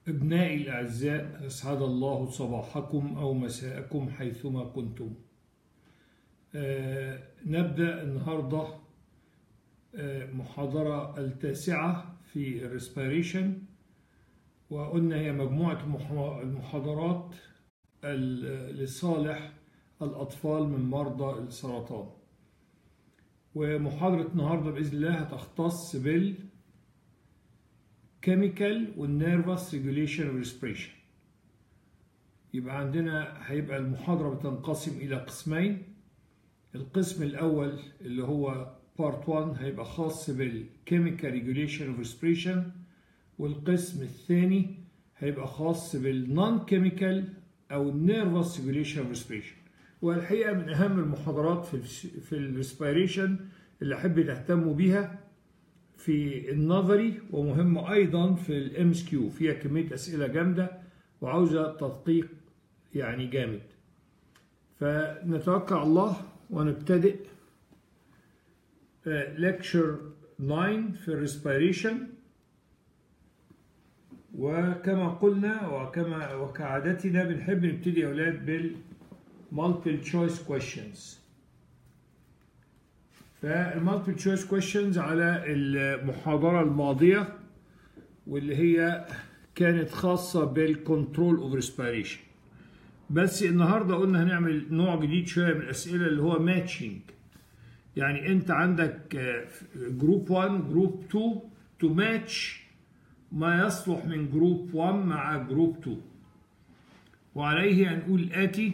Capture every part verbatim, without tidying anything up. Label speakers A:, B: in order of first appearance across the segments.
A: أبنائي الأعزاء، أسعد الله صباحكم أو مساءكم حيثما كنتم. آه نبدأ النهاردة آه محاضرة التاسعة في Respiration، وقلنا هي مجموعة المحاضرات لصالح الأطفال من مرضى السرطان. ومحاضرة النهاردة بإذن الله هتختص بال chemical والنيرفس ريجوليشن والريسبريشن. يبقى عندنا هيبقى المحاضرة بتنقسم إلى قسمين. القسم الأول اللي هو بارت واحد هيبقى خاص بالكيميكال ريجوليشن والريسبريشن، والقسم الثاني هيبقى خاص بالنون كيميكال أو النيرفس ريجوليشن والريسبريشن. والحقيقة من أهم المحاضرات في في الريسبيريشن اللي أحب تهتموا بيها في النظري، ومهمة أيضا في الام اس كيو، فيها كمية أسئلة جامدة وعاوزة تدقيق يعني جامد. فنتوكل على الله ونبتدئ ليكتشر تسعة في الريسبيريشن. وكما قلنا وكما وكعادتنا بنحب نبتدي يا أولاد بالمالتيبل تشويس كويشنز. فالمالتيبل تشويس كويشنز على المحاضرة الماضية واللي هي كانت خاصة بالكنترول اوف ريسبيريشن، بس النهارده قلنا هنعمل نوع جديد شوية من الأسئلة اللي هو ماتشنج. يعني أنت عندك جروب واحد جروب اتنين تو ماتش ما يصلح من جروب واحد مع جروب اتنين، وعليه هنقول الآتي.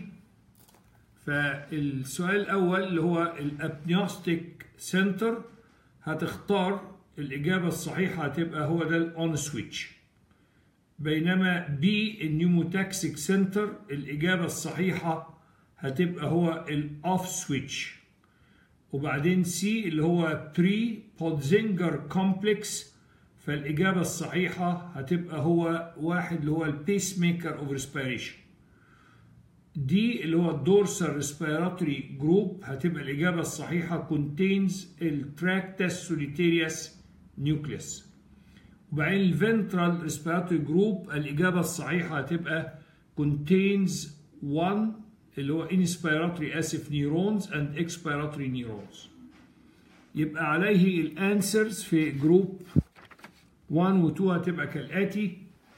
A: فالسؤال الأول اللي هو الابنيوستيك سنتر، هتختار الإجابة الصحيحة هتبقى هو ده الأون سويتش، بينما بي النيوموتاكسيك سنتر الإجابة الصحيحة هتبقى هو الأوف سويتش. وبعدين سي اللي هو بري بودزينجر كومبلكس، فالإجابة الصحيحة هتبقى هو واحد اللي هو البيس ميكر اوف ريسبيريشن. دي اللي هو الدورسال ريسبيراتوري جروب، هتبقى الإجابة الصحيحة contains التراكتس سوليتيريوس نيوكليس. وبعدين الفنترال ريسبيراتوري جروب الإجابة الصحيحة هتبقى contains one اللي هو inspiratory اسف neurons and expiratory neurons. يبقى عليه الانسرز في جروب واحد و اتنين هتبقى كالآتي: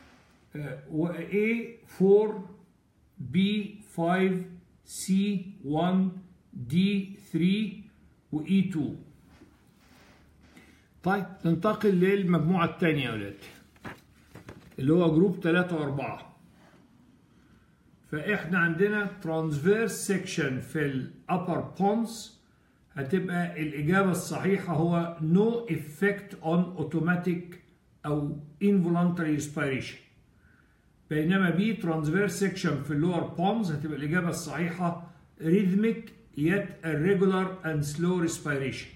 A: A أربعة B خمسة C واحد D ثلاثة و E اتنين. طيب ننتقل للمجموعة الثانية يا ولاد اللي هو جروب ثلاثة وأربعة. فإحنا عندنا transverse section في الأبر بونز، هتبقى الإجابة الصحيحة هو no effect on automatic أو involuntary respiration. بينما بي ترانسفيرس سيكشن في اللور بونز هتبقى الإجابة الصحيحة rhythmic yet irregular and slow respiration.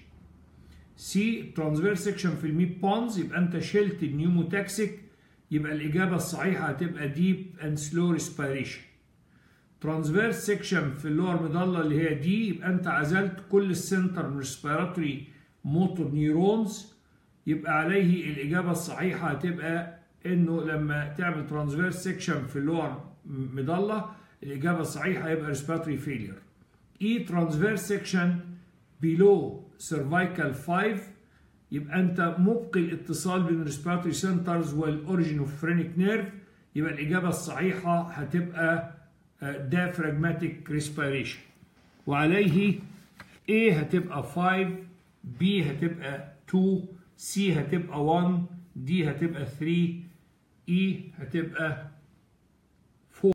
A: سي ترانسفيرس سيكشن في الميد بونز يبقى أنت شلت النيوموتاكسيك، يبقى الإجابة الصحيحة هتبقى deep and slow respiration. ترانسفيرس سيكشن في اللور ميدالا اللي هي دي، يبقى أنت عزلت كل السنتر من ريسبيراتوري موتور نيورونز، يبقى عليه الإجابة الصحيحة هتبقى انه لما تعمل ترانسفيرس سيكشن في اللور ميدالا الاجابه الصحيحه هيبقى ريسبيراتوري فيلير. اي ترانسفيرس سيكشن بيلو سيرفايكال خمسة، يبقى انت مبقي الاتصال بين الريسبيراتوري سنترز والاوريجين اوف فرينيك نيرف، يبقى الاجابه الصحيحه هتبقى دافراجماتيك ريسبيريشن. وعليه A هتبقى خمسة، B هتبقى اتنين، C هتبقى واحد، D هتبقى ثلاثة، E هتبقى أربعة.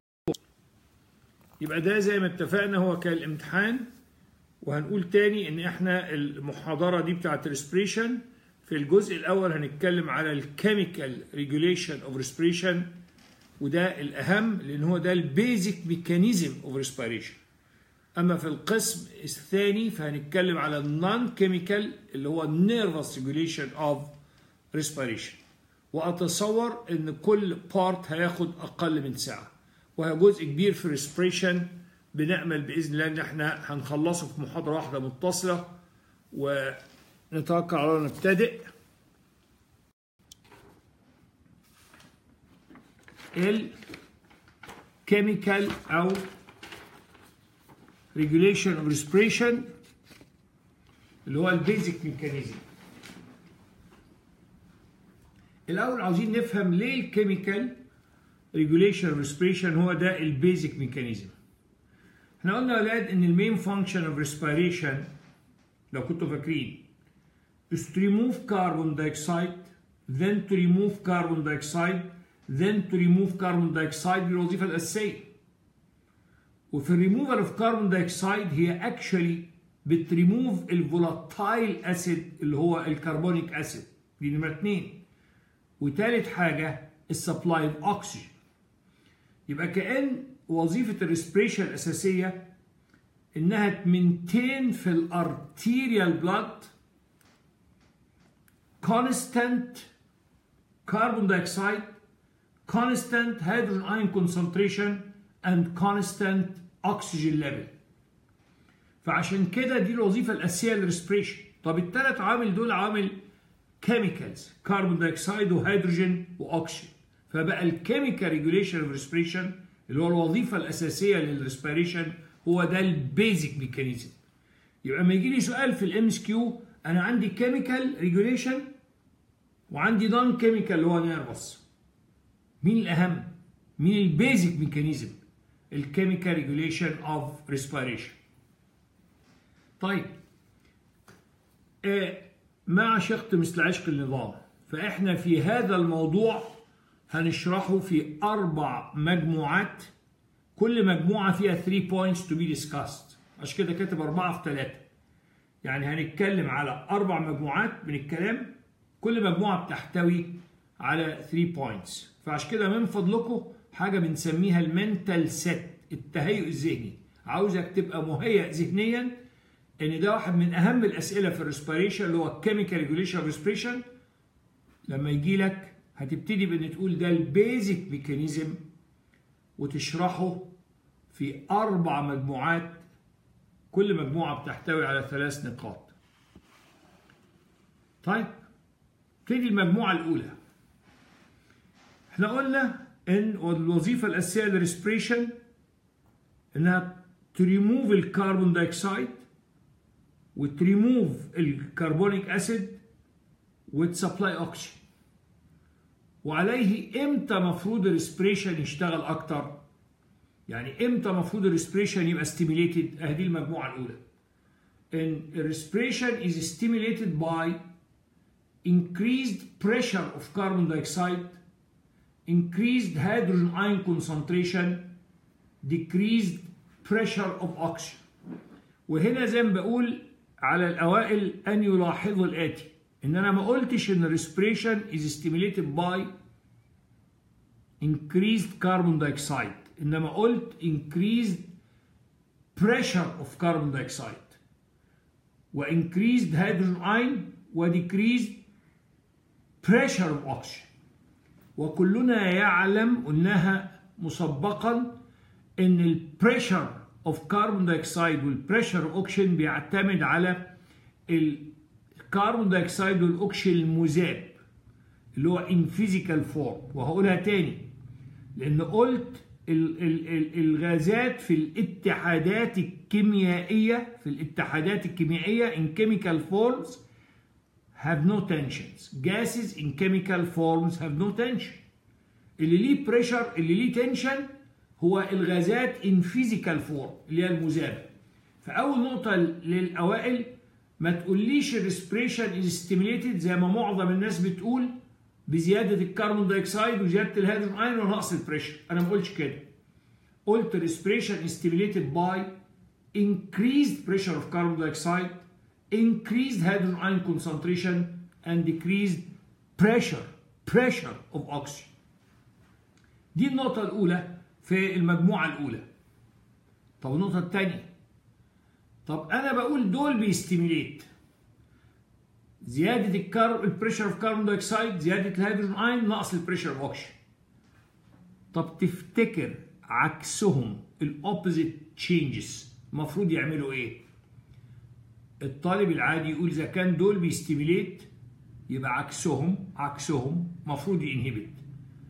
A: يبقى ده زي ما اتفقنا هو كان الامتحان. وهنقول تاني ان احنا المحاضرة دي بتاعت ريسبريشن في الجزء الاول هنتكلم على الكيميكال ريجوليشن اوف ريسبريشن، وده الاهم لان هو ده البيزك ميكانيزم اوف ريسبيريشن. اما في القسم الثاني فهنتكلم على النون كيميكال اللي هو النيرفس ريجوليشن اوف ريسبيريشن. واتصور ان كل بارت هياخد اقل من ساعه، وهي جزء كبير في ريسبريشن بنأمل باذن الله ان احنا هنخلصه في محاضره واحده متصله. ونتوكل على الله نبتدئ. الكيميكال او regulation of respiration اللي هو البيزك ميكانيزم. الاول عاوزين نفهم ليه الكيميكال regulation of respiration هو ده البيزك ميكانيزم. احنا قلنا يا ولاد ان المين فانكشن اوف respiration لو كنتوا فاكرين is to remove carbon dioxide, then to remove carbon dioxide, then to remove carbon dioxide دي الوظيفة الأساسية. وفي الريموفال اوف كاربون دايوكسيد هي اكشولي بتريموف الفولاتايل اسيد اللي هو الكربونيك اسيد، دي نمرة اتنين. وتالت حاجة السبلاي اوف اوكسجين. يبقى كأن وظيفة الريسبريشن الأساسية إنها تمنتين في الارتيريال بلاد constant carbon dioxide, constant hydrogen ion concentration and constant oxygen level. فعشان كده دي الوظيفة الأساسية للريسبريشن. طب الثلاث عوامل دول عوامل كيميكالز، كربون دايوكسيد وهيدروجين واكسجين. فبقى الكيميكال ريجوليشن اوف ريسبريشن اللي هو الوظيفة الأساسية للريسبيريشن هو ده البيزك ميكانيزم. يبقى لما يجي لي سؤال في الام اس كيو أنا عندي كيميكال ريجوليشن وعندي نون كيميكال اللي هو نيرفس. مين الأهم؟ مين البيزك ميكانيزم؟ الكيميكال ريجوليشن اوف ريسبيريشن. طيب آه ما عشقت مثل عشق النظام، فإحنا في هذا الموضوع هنشرحه في أربع مجموعات، كل مجموعة فيها three points to be discussed. عشان كده كاتب أربعة في ثلاثة. يعني هنتكلم على أربع مجموعات من الكلام، كل مجموعة بتحتوي على three points. فعشان كده من فضلكم حاجة بنسميها المنتال سيت، التهيؤ الذهني. عاوزك تبقى مهيئ ذهنيا ان ده واحد من اهم الاسئله في الريسبيريشن اللي هو الكيميكال ريجوليشن اوف ريسبيريشن. لما يجي لك هتبتدي بان تقول ده البيزك ميكانيزم وتشرحه في اربع مجموعات، كل مجموعه بتحتوي على ثلاث نقاط. طيب نبتدي المجموعه الاولى. احنا قلنا ان الوظيفه الاساسيه للريسبيريشن انها تريموف الكربون دايوكسيد وتريموف الكربونيك اسيد وتسبلاي اوكسجين. وعليه امتى مفروض الريسبريشن يشتغل اكتر؟ يعني امتى مفروض الريسبريشن يبقى ستيميليتد؟ اهي دي المجموعه الاولى. ان الريسبريشن is stimulated by increased pressure of carbon dioxide, increased hydrogen ion concentration, decreased pressure of oxygen. وهنا زي ما بقول على الأوائل أن يلاحظوا الآتي، إن أنا ما قلتش إن الريسبريشن is stimulated by increased carbon dioxide، إنما قلت increased pressure of carbon dioxide و increased hydrogen ion و decreased pressure of oxygen. وكلنا يعلم قلناها مسبقا إن البريشر اوف كاربون دايوكسيد والبريشر اوف اوكسجين بيعتمد على الكربون دايوكسيد والاكسجين المذاب اللي هو ان فيزيكال فورم. وهقولها تاني لان قلت ال ال ال الغازات في الاتحادات الكيميائيه في الاتحادات الكيميائيه in chemical forms have no tensions. gases in chemical forms have no tension. اللي ليه بريشر اللي ليه تنشن هو الغازات ان فيزيكال فورم اللي هي المذابه. فاول نقطه للاوائل ما تقوليش الريسبريشن از ستيميليتد زي ما معظم الناس بتقول بزياده الكربون دايوكسيد وزياده الهيدروجين ايون ونقص البريشر. انا ما قلتش كده. قلت الريسبريشن از ستيميليتد باي increased pressure of carbon dioxide, increased hydrogen ion concentration and decreased pressure pressure of oxygen. دي النقطه الاولى في المجموعة الأولى. طب النقطة الثانية، طب أنا بقول دول بيستيميليت زيادة الكارب البريشر اوف كاربون دايوكسيد، زيادة الهيدروجين ايون، نقص البريشر اوف اوكسجين. طب تفتكر عكسهم الاوبوزيت تشينجز المفروض يعملوا ايه؟ الطالب العادي يقول إذا كان دول بيستيميليت يبقى عكسهم عكسهم المفروض ينهبت.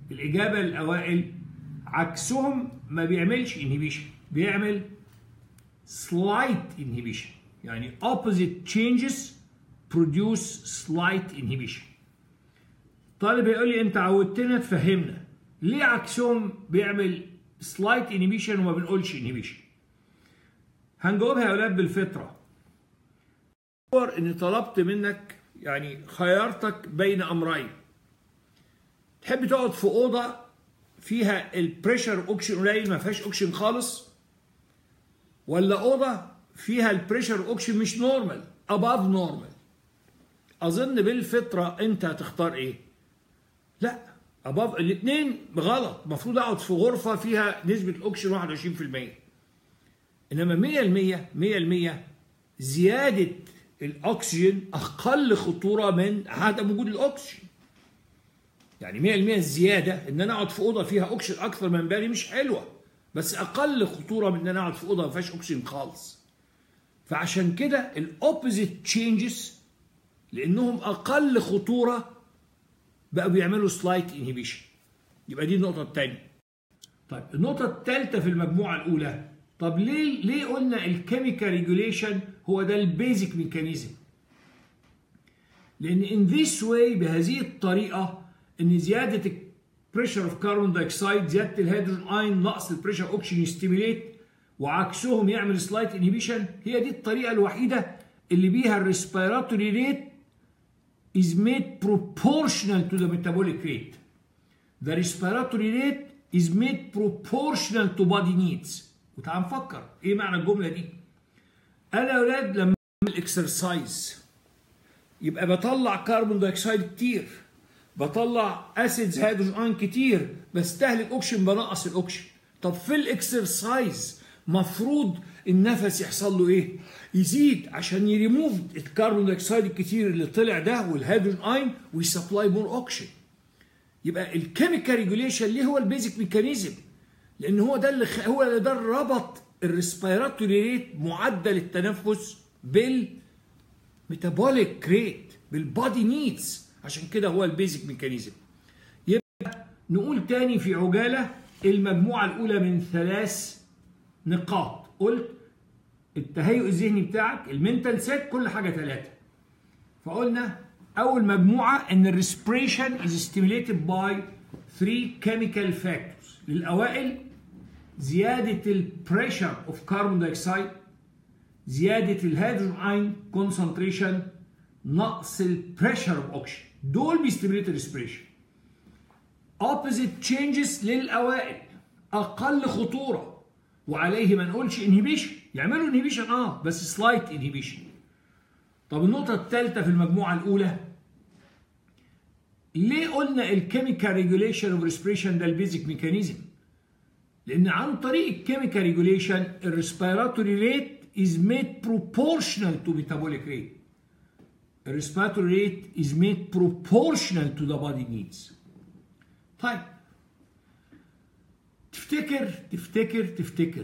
A: الإجابة الأوائل عكسهم ما بيعملش inhibition، بيعمل slight inhibition، يعني opposite changes produce slight inhibition. طالب يقول لي أنت عودتنا تفهمنا ليه عكسهم بيعمل slight inhibition وما بنقولش inhibition؟ هنجاوبها يا أولاد بالفطرة. تصور إني طلبت منك، يعني خيرتك بين أمرين، تحب تقعد في أوضة فيها البريشر أوكسجين قليل ما فيهاش أوكسجين خالص، ولا أوضة فيها البريشر أوكسجين مش نورمال above نورمال؟ أظن بالفطرة أنت هتختار إيه؟ لا، above. الاثنين غلط، المفروض أقعد في غرفة فيها نسبة الأوكسجين واحد وعشرين بالمية، إنما مية بالمية مية بالمية زيادة الأكسجين أقل خطورة من عدم وجود الأكسجين. يعني مية بالمية الزيادة إن أنا أقعد في أوضة فيها أكسجين أكثر من بالي مش حلوة، بس أقل خطورة من إن أنا أقعد في أوضة ما فيهاش أكسجين خالص. فعشان كده الأوبوزيت تشينجز لأنهم أقل خطورة بقوا بيعملوا سلايت انهبيشن. يبقى دي النقطة الثانية. طيب النقطة الثالثة في المجموعة الأولى، طب ليه ليه قلنا الكيميكال ريجوليشن هو ده البيزك ميكانيزم؟ لأن in this way بهذه الطريقة إن زيادة البريشر اوف كربون دايوكسيد، زيادة الهيدروجين ايون، نقص البريشر اوكسجين يستيميليت، وعكسهم يعمل سلايت انهبيشن. هي دي الطريقة الوحيدة اللي بيها الريسبيراتوري ريت is made proportional to the metabolic rate. The respiratory rate is made proportional to body needs. وتعال نفكر ايه معنى الجمله دي. انا يا اولاد لما اعمل اكسرسايز يبقى بطلع كربون دايوكسيد كتير، بطلع اسيدز هيدروجين ايون كتير، بستهلك اوكسجين، بنقص الاوكسجين. طب في الاكسرسايز مفروض النفس يحصل له ايه؟ يزيد عشان يريموف الكربون دايوكسيد الكتير اللي طلع ده والهيدروجين ايون ويسبلاي مور اوكسجين. يبقى الكيميكال ريجوليشن ليه هو البيزك ميكانيزم؟ لان هو ده اللي خ... هو اللي ده ربط الريسبيراتوري ريت، معدل التنفس، بالميتابوليك ريت، بالبادي نيدز. عشان كده هو البيزك ميكانيزم. يبقى نقول تاني في عجاله المجموعه الاولى من ثلاث نقاط. قلت التهيؤ الذهني بتاعك، المنتال سيت، كل حاجه ثلاثه. فقلنا اول مجموعه ان الريسبريشن از stimulated باي ثري chemical factors. للاوائل زياده البريشر اوف كربون دايوكسيد، زياده الهيدروجين ايون كونسنتريشن، نقص البريشر اوف اوكسجين، دول بيستيميليت الريسبريشن. اوبوزيت تشينجز للاوائل اقل خطوره، وعليه ما نقولش انهبيشن، يعملوا انهبيشن اه بس سلايت انهبيشن. طب النقطه الثالثه في المجموعه الاولى، ليه قلنا الكيميكال ريجوليشن اوف ريسبريشن ده البيزك ميكانيزم؟ لان عن طريق الكيميكال ريجوليشن الريسبيراتوري ريت is made proportional to metabolic rate. الريسبيراتوري ريت is made proportional to the body needs. طيب تفتكر تفتكر تفتكر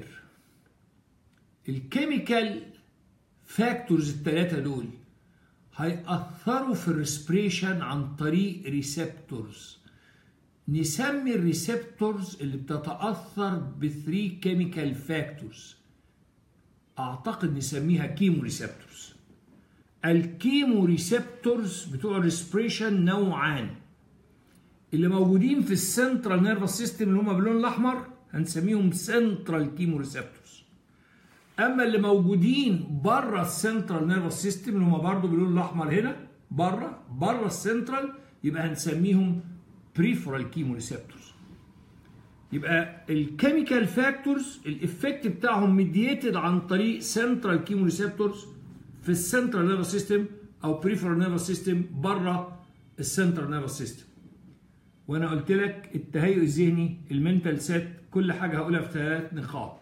A: الكيميكال فاكتورز الثلاثه دول هيأثروا في الريسبريشن عن طريق ريسبتورز. نسمي الريسبتورز اللي بتتأثر بثري كيميكال فاكتورز أعتقد نسميها كيمو ريسبتورز. الكيمو ريسبتورز بتوع الريسبريشن نوعان، اللي موجودين في السنترال نيرفس سيستم اللي هم باللون الأحمر هنسميهم سنترال كيمو ريسبتورز. اما اللي موجودين بره السنترال نيرفس سيستم اللي هم برضه باللون الاحمر هنا بره بره السنترال يبقى هنسميهم بريفرال كيمو ريسبتورز. يبقى الكيميكال فاكتورز الافكت بتاعهم ميدييتد عن طريق سنترال كيمو ريسبتورز في السنترال نيرفس سيستم او بريفرال نيرفس سيستم بره السنترال نيرفس سيستم. وانا قلت لك التهيؤ الذهني، المنتال سيت، كل حاجه هقولها في ثلاث نقاط.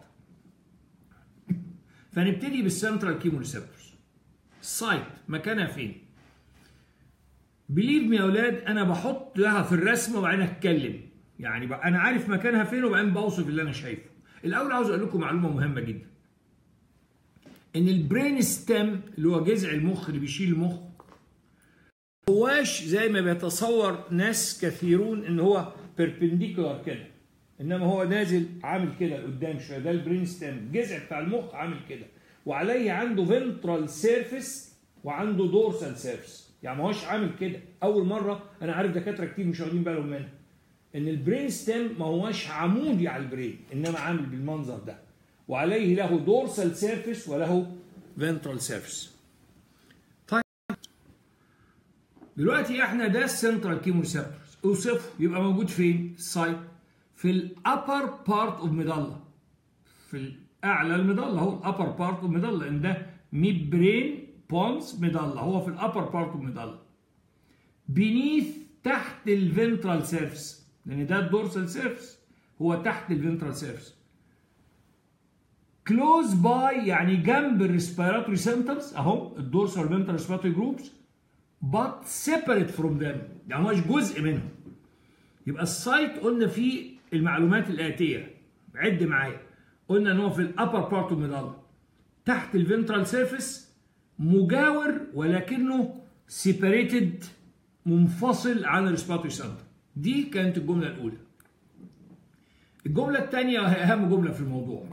A: فنبتدي بالسنترال كيمو ريسبتورز. السايت مكانها فين؟ بليف مي يا اولاد انا بحط لها في الرسمه وبعدين اتكلم، يعني بقى انا عارف مكانها فين وبعدين بوصف اللي انا شايفه. الاول عاوز اقول لكم معلومه مهمه جدا، ان البرين ستيم اللي هو جذع المخ اللي بيشيل المخ هواش زي ما بيتصور ناس كثيرون ان هو بيربنديكولار كده، انما هو نازل عامل كده لقدام شويه. ده البرين ستيم، الجذع بتاع المخ عامل كده، وعليه عنده فنترال سيرفيس وعنده دورسال سيرفيس. يعني ما هوش عامل كده. اول مره انا عارف دكاتره كتير مش واخدين بالهم منها ان البرين ستيم ما هوش عمودي على البرين، انما عامل بالمنظر ده، وعليه له دورسال سيرفيس وله فنترال سيرفيس. طيب دلوقتي احنا ده السنترال كيمو ريسبتورز، اوصفه. يبقى موجود فين؟ السايت في الابر بارت اوف ميدالا، في اعلى الميدالا، هو الابر بارت اوف ميدالا، ان ده ميد برين بونز ميدالا، هو في الابر بارت اوف ميدالا. بينيث، تحت الفنترال سيرفيس، لان ده الدورسال سيرفيس، هو تحت الفنترال سيرفيس. كلوز باي يعني جنب الريسبيراتوري سنترز اهو، الدورسال فنترال ريسبيراتوري جروبس، but separate from them، يعني مش جزء منهم. يبقى السايت قلنا فيه المعلومات الآتية، عد معايا. قلنا ان هو في الابر بارت اوف ميدالا، تحت الفنترال سيرفيس، مجاور ولكنه سيبريتد، منفصل عن الريسبيراتوري سنتر. دي كانت الجملة الأولى. الجملة الثانية وهي أهم جملة في الموضوع،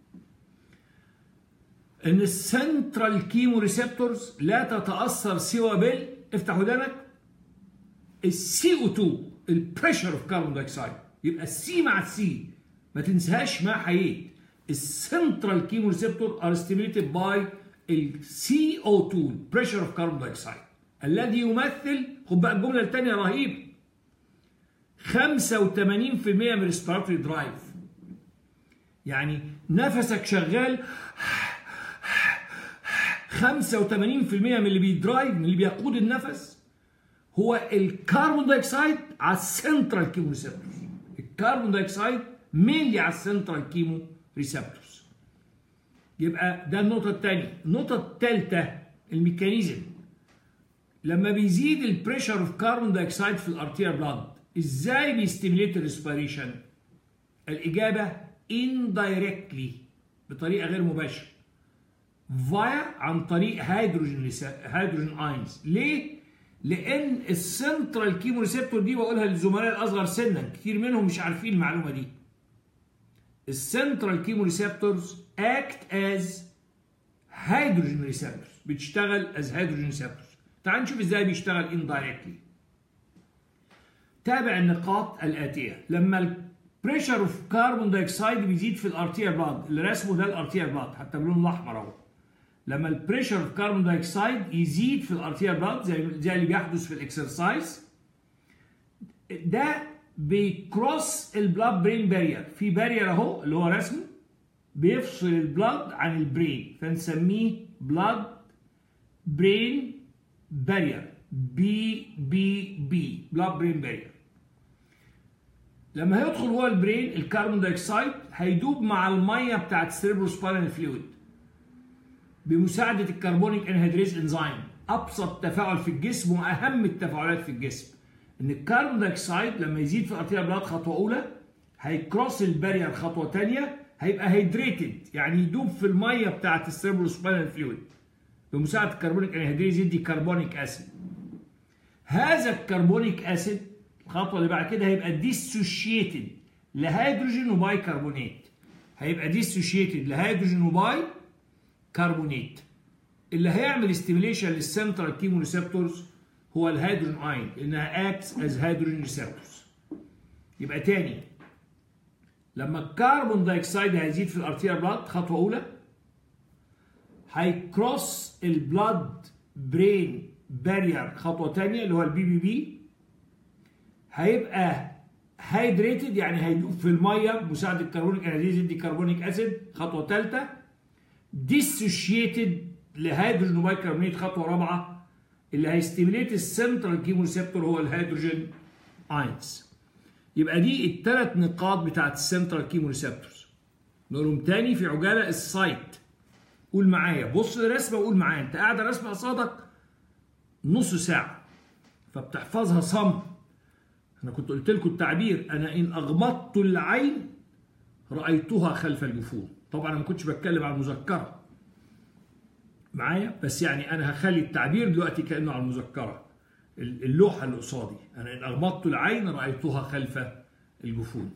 A: ان السنترال كيمو ريسبتورز لا تتاثر سوى بال، افتح ودانك، السي او اتنين، البريشر اوف كاربون دايوكسيد. يبقى السي مع السي ما تنساهاش مع حييت. السنترال كيمو ريسبتور ار ستيميوليتد باي السي او اتنين، بريشر اوف كاربون دايوكسيد، الذي يمثل، خد بقى الجمله الثانيه رهيبه، خمسة وثمانين بالمئة من الريسبيراتوري درايف. يعني نفسك شغال خمسة وثمانين بالمئة من اللي بيدرايف، من اللي بيقود النفس، هو الكربون دايوكسيد على السنترال كيمو ريسبتورز. الكربون دايوكسيد مينلي على السنترال كيمو ريسبتورز. يبقى ده النقطة الثانية. النقطة الثالثة الميكانيزم. لما بيزيد البريشر اوف كربون دايوكسيد في الارتير بلاد، ازاي بيستيميليت الريسبيريشن؟ الإجابة indirectly، بطريقة غير مباشرة، فايا عن طريق هيدروجين هيدروجين اينز. ليه؟ لان السنترال كيمو ريسبتور دي، بقولها للزملاء الاصغر سنا، كتير منهم مش عارفين المعلومه دي. السنترال كيمو ريسبتورز اكت از هيدروجين ريسبتورز، بتشتغل از هيدروجين ريسبتورز. تعال نشوف ازاي بيشتغل اندايركتلي. تابع النقاط الاتيه. لما البريشر اوف كربون دايوكسيد بيزيد في الارتير بلاد، اللي رسمه ده الارتير بلاد حتى باللون الاحمر اهو. لما البريشر اوف كربون دايوكسيد يزيد في الارتير بلاد زي زي اللي بيحدث في الاكسرسايز، ده بيكروس البلاد برين بارير. في بارير اهو اللي هو رسمه بيفصل البلاد عن البرين، فنسميه بلاد برين بارير، بي بي بي، بلاد برين بارير. لما هيدخل جوه البرين الكربون دايوكسيد هيدوب مع الميه بتاعت السيربروسباينال فلويد بمساعده الكربونيك انهيدريز انزيم، ابسط تفاعل في الجسم واهم التفاعلات في الجسم. ان الكربون دايوكسيد لما يزيد في الارتيريال بلاد خطوه اولى، هيكروس البارير خطوه ثانيه، هيبقى هيدريتد يعني يدوب في الميه بتاعت السيربروسباينال فلويد بمساعده الكربونيك انهيدريز يدي كربونيك اسيد. هذا الكربونيك اسيد الخطوه اللي بعد كده هيبقى ديسوشيتد لهيدروجين وباي كربونات، هيبقى ديسوشيتد لهيدروجين وباي كربونات. اللي هيعمل ستيميليشن للسنترال كيمو ريسبتورز هو الهيدروجين اين، لانها اكتس از هيدروجين ريسبتورز. يبقى تاني، لما الكربون دايوكسيد هيزيد في الارتيريال بلاد خطوه اولى، هيكروس البلاد برين بارير خطوه ثانيه اللي هو البي بي بي، هيبقى هيدريتد يعني هيدوب في الميه بمساعده الكربونيك انهيدريز يدي كربونيك اسيد خطوه ثالثه، ديسوشيتد لهيدروجين وبايكربونات خطوه رابعه. اللي هيستيميليت السنترال كيمو ريسبتور هو الهيدروجين اينز. يبقى دي الثلاث نقاط بتاعت السنترال كيمو ريسبتورز. نقولهم تاني في عجاله. السايت، قول معايا، بص للرسمه وقول معايا. انت قاعد الرسمه قصادك نص ساعه فبتحفظها صم. انا كنت قلت لكم التعبير، انا ان اغمضت العين رايتها خلف الجفون. طبعا انا ما كنتش بتكلم عن المذكره معايا، بس يعني انا هخلي التعبير دلوقتي كانه على المذكره، اللوحه اللي قصادي. انا ان اغمضت العين رايتها خلف الجفون.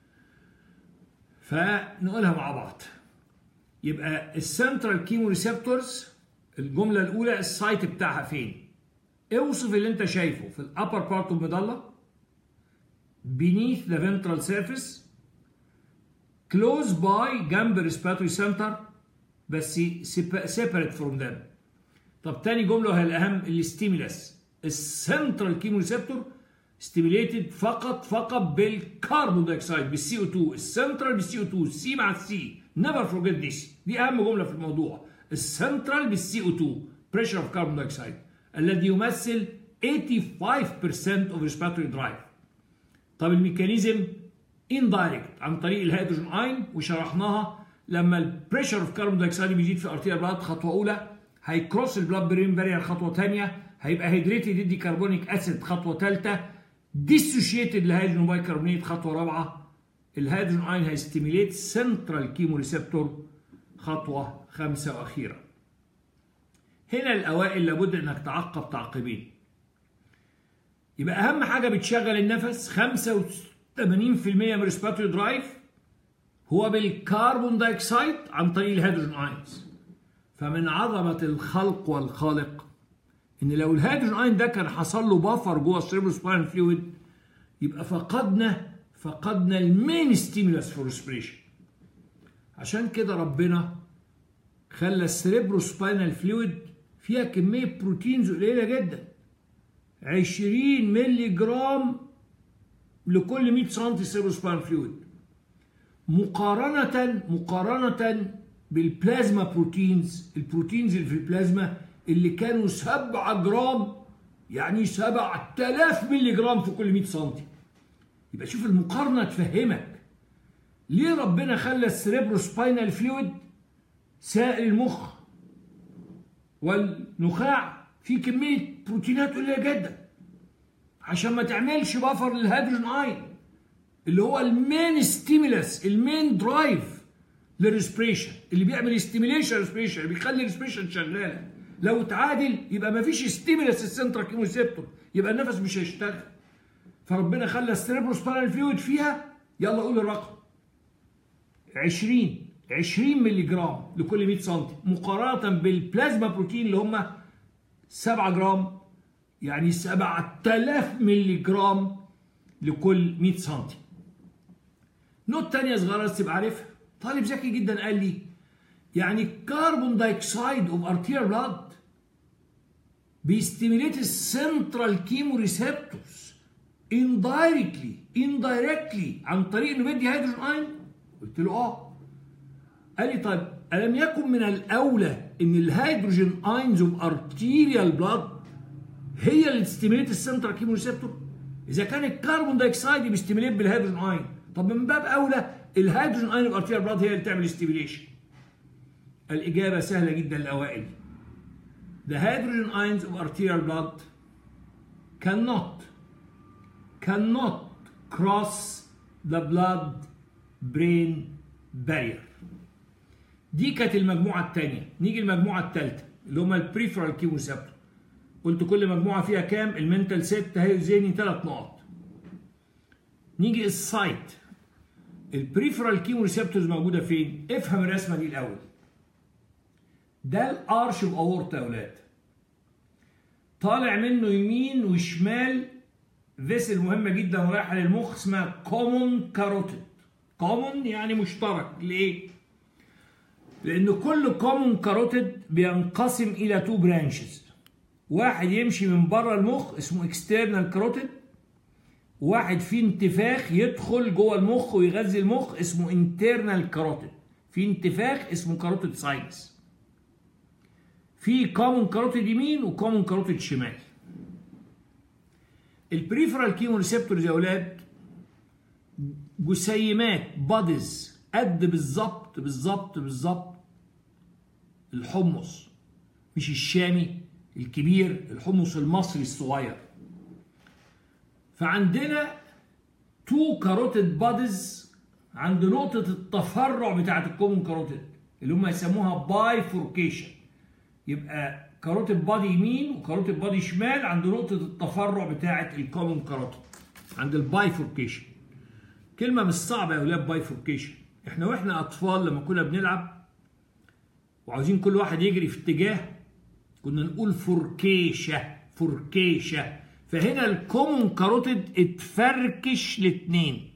A: فنقولها مع بعض. يبقى السنترال كيمو ريسبتورز الجمله الاولى السايت بتاعها فين؟ اوصف اللي انت شايفه في الابر بارت اوف ميدالا beneath the ventral surface close by جنب respiratory center بس separate from them. طب تاني جمله وهي الاهم الستيمولس السنترال كيمو ريسبتور ستيميليتد فقط فقط بالكربون دايوكسيد بالسي او اتنين السنترال بالسي او اتنين السي مع السي نيفر فورجيت ذيس دي اهم جمله في الموضوع السنترال بالسي او اتنين بريشر اوف كربون دايوكسيد الذي يمثل خمسة وثمانين بالمئة of respiratory drive. طب الميكانيزم indirect عن طريق الهيدروجين اين وشرحناها لما البريشر اوف كربون دايوكسيد بيزيد في ارتيريال بلاد خطوه اولى هيكروس البلاد برين بارير خطوه ثانيه هيبقى هيدريتد يدي كربونيك اسيد خطوه ثالثه ديسوشيتد الهيدروجين بايكربونات خطوه رابعه الهيدروجين اين هيستيميليت سنترال كيمو ريسبتور خطوه خامسه واخيره. هنا الاوائل لابد انك تعقب تعقيبين. يبقى اهم حاجه بتشغل النفس خمسة وثمانين بالمئة من ريسبيراتوري درايف هو بالكربون دايوكسيد عن طريق الهيدروجين اينز. فمن عظمه الخلق والخالق ان لو الهيدروجين اين ده كان حصل له بافر جوه السيربروسباينال فلويد يبقى فقدنا فقدنا المين ستيمولس فور ريسبريشن. عشان كده ربنا خلى السيربروسباينال فلويد فيها كميه بروتينز قليله جدا عشرين مللي جرام لكل مئة سم سيربروسباينال فلويد مقارنه مقارنه بالبلازما بروتينز البروتينز اللي في البلازما اللي كانوا سبعة جرام يعني سبعة آلاف مللي جرام في كل مئة سم. يبقى شوف المقارنه تفهمك ليه ربنا خلى السيربروسباينال فلويد سائل المخ والنخاع في كميه بروتينات قليله جدا عشان ما تعملش بفر للهيدروجين اين اللي هو المين ستيمولس المين درايف للريسبريشن اللي بيعمل ستيميليشن ريسبريشن اللي بيخلي الريسبريشن شغاله. لو اتعادل يبقى ما فيش ستيمولس السنترال كيمو ريسبتور يبقى النفس مش هيشتغل. فربنا خلى السيربروسباينال فلويد فيها يلا قول الرقم عشرين عشرين مللي جرام لكل مئة سم مقارنه بالبلازما بروتين اللي هم سبعة جرام يعني سبعة آلاف مللي جرام لكل مئة سم. نوت تانية صغيره بس تبقى عارفها. طالب ذكي جدا قال لي يعني الكربون دايوكسيد اوف ارتيريال بلاد بيستيميليت السنترال كيمو ريسبتورز اندايركتلي اندايركتلي عن طريق انه بيدي هيدروجين اين؟ قلت له اه. قال لي طيب الم يكن من الاولى ان الهيدروجين اينز اوف ارتيريال بلاد هي اللي تستيميليت السنترال كيمو ريسبتور؟ اذا كان الكربون دايوكسيد بيستيميليت بالهيدروجين اين طب من باب اولى الهيدروجين اين اوف ارتيريال بلاد هي اللي تعمل ستيميليشن. الإجابة سهلة جدا للأوائل. The hydrogen ions of arterial blood cannot cannot cross the blood-brain barrier. دي كانت المجموعة الثانية. نيجي المجموعة الثالثة اللي هم البريفرال كيمو ريسبتور. قلت كل مجموعة فيها كام؟ المنتال ستة هي ذهني ثلاث نقط. نيجي السايت. البريفرال كيمو ريسبتورز موجودة فين؟ افهم الرسمة دي الأول. ده الارش اوف اورتا يا اولاد طالع منه يمين وشمال فيسل مهمه جدا ورايحه للمخ اسمها كومون كاروتيد. كومون يعني مشترك. ليه؟ لان كل كومون كاروتيد بينقسم الى تو برانشز. واحد يمشي من بره المخ اسمه اكسترنال كاروتيد وواحد فيه انتفاخ يدخل جوه المخ ويغذي المخ اسمه انترنال كاروتيد. في انتفاخ اسمه كاروتيد ساينس. في كومون كاروتيد يمين وكومون كاروتيد شمال. البريفرال كيمو ريسبتورز يا اولاد جسيمات بادز قد بالظبط بالظبط بالظبط الحمص مش الشامي الكبير الحمص المصري الصغير. فعندنا تو كاروتيد بادز عند نقطة التفرع بتاعت الكومون كاروتيد اللي هم يسموها بايفوركيشن. يبقى كاروتيد بادي يمين وكاروتيد بادي شمال عند نقطة التفرع بتاعة الكومون كاروتيد عند البايفوركيشن. كلمه مش صعبه يا ولاد بايفوركيشن. احنا واحنا اطفال لما كنا بنلعب وعاوزين كل واحد يجري في اتجاه كنا نقول فوركيشه فوركيشه. فهنا الكومون كاروتيد اتفركش لاتنين،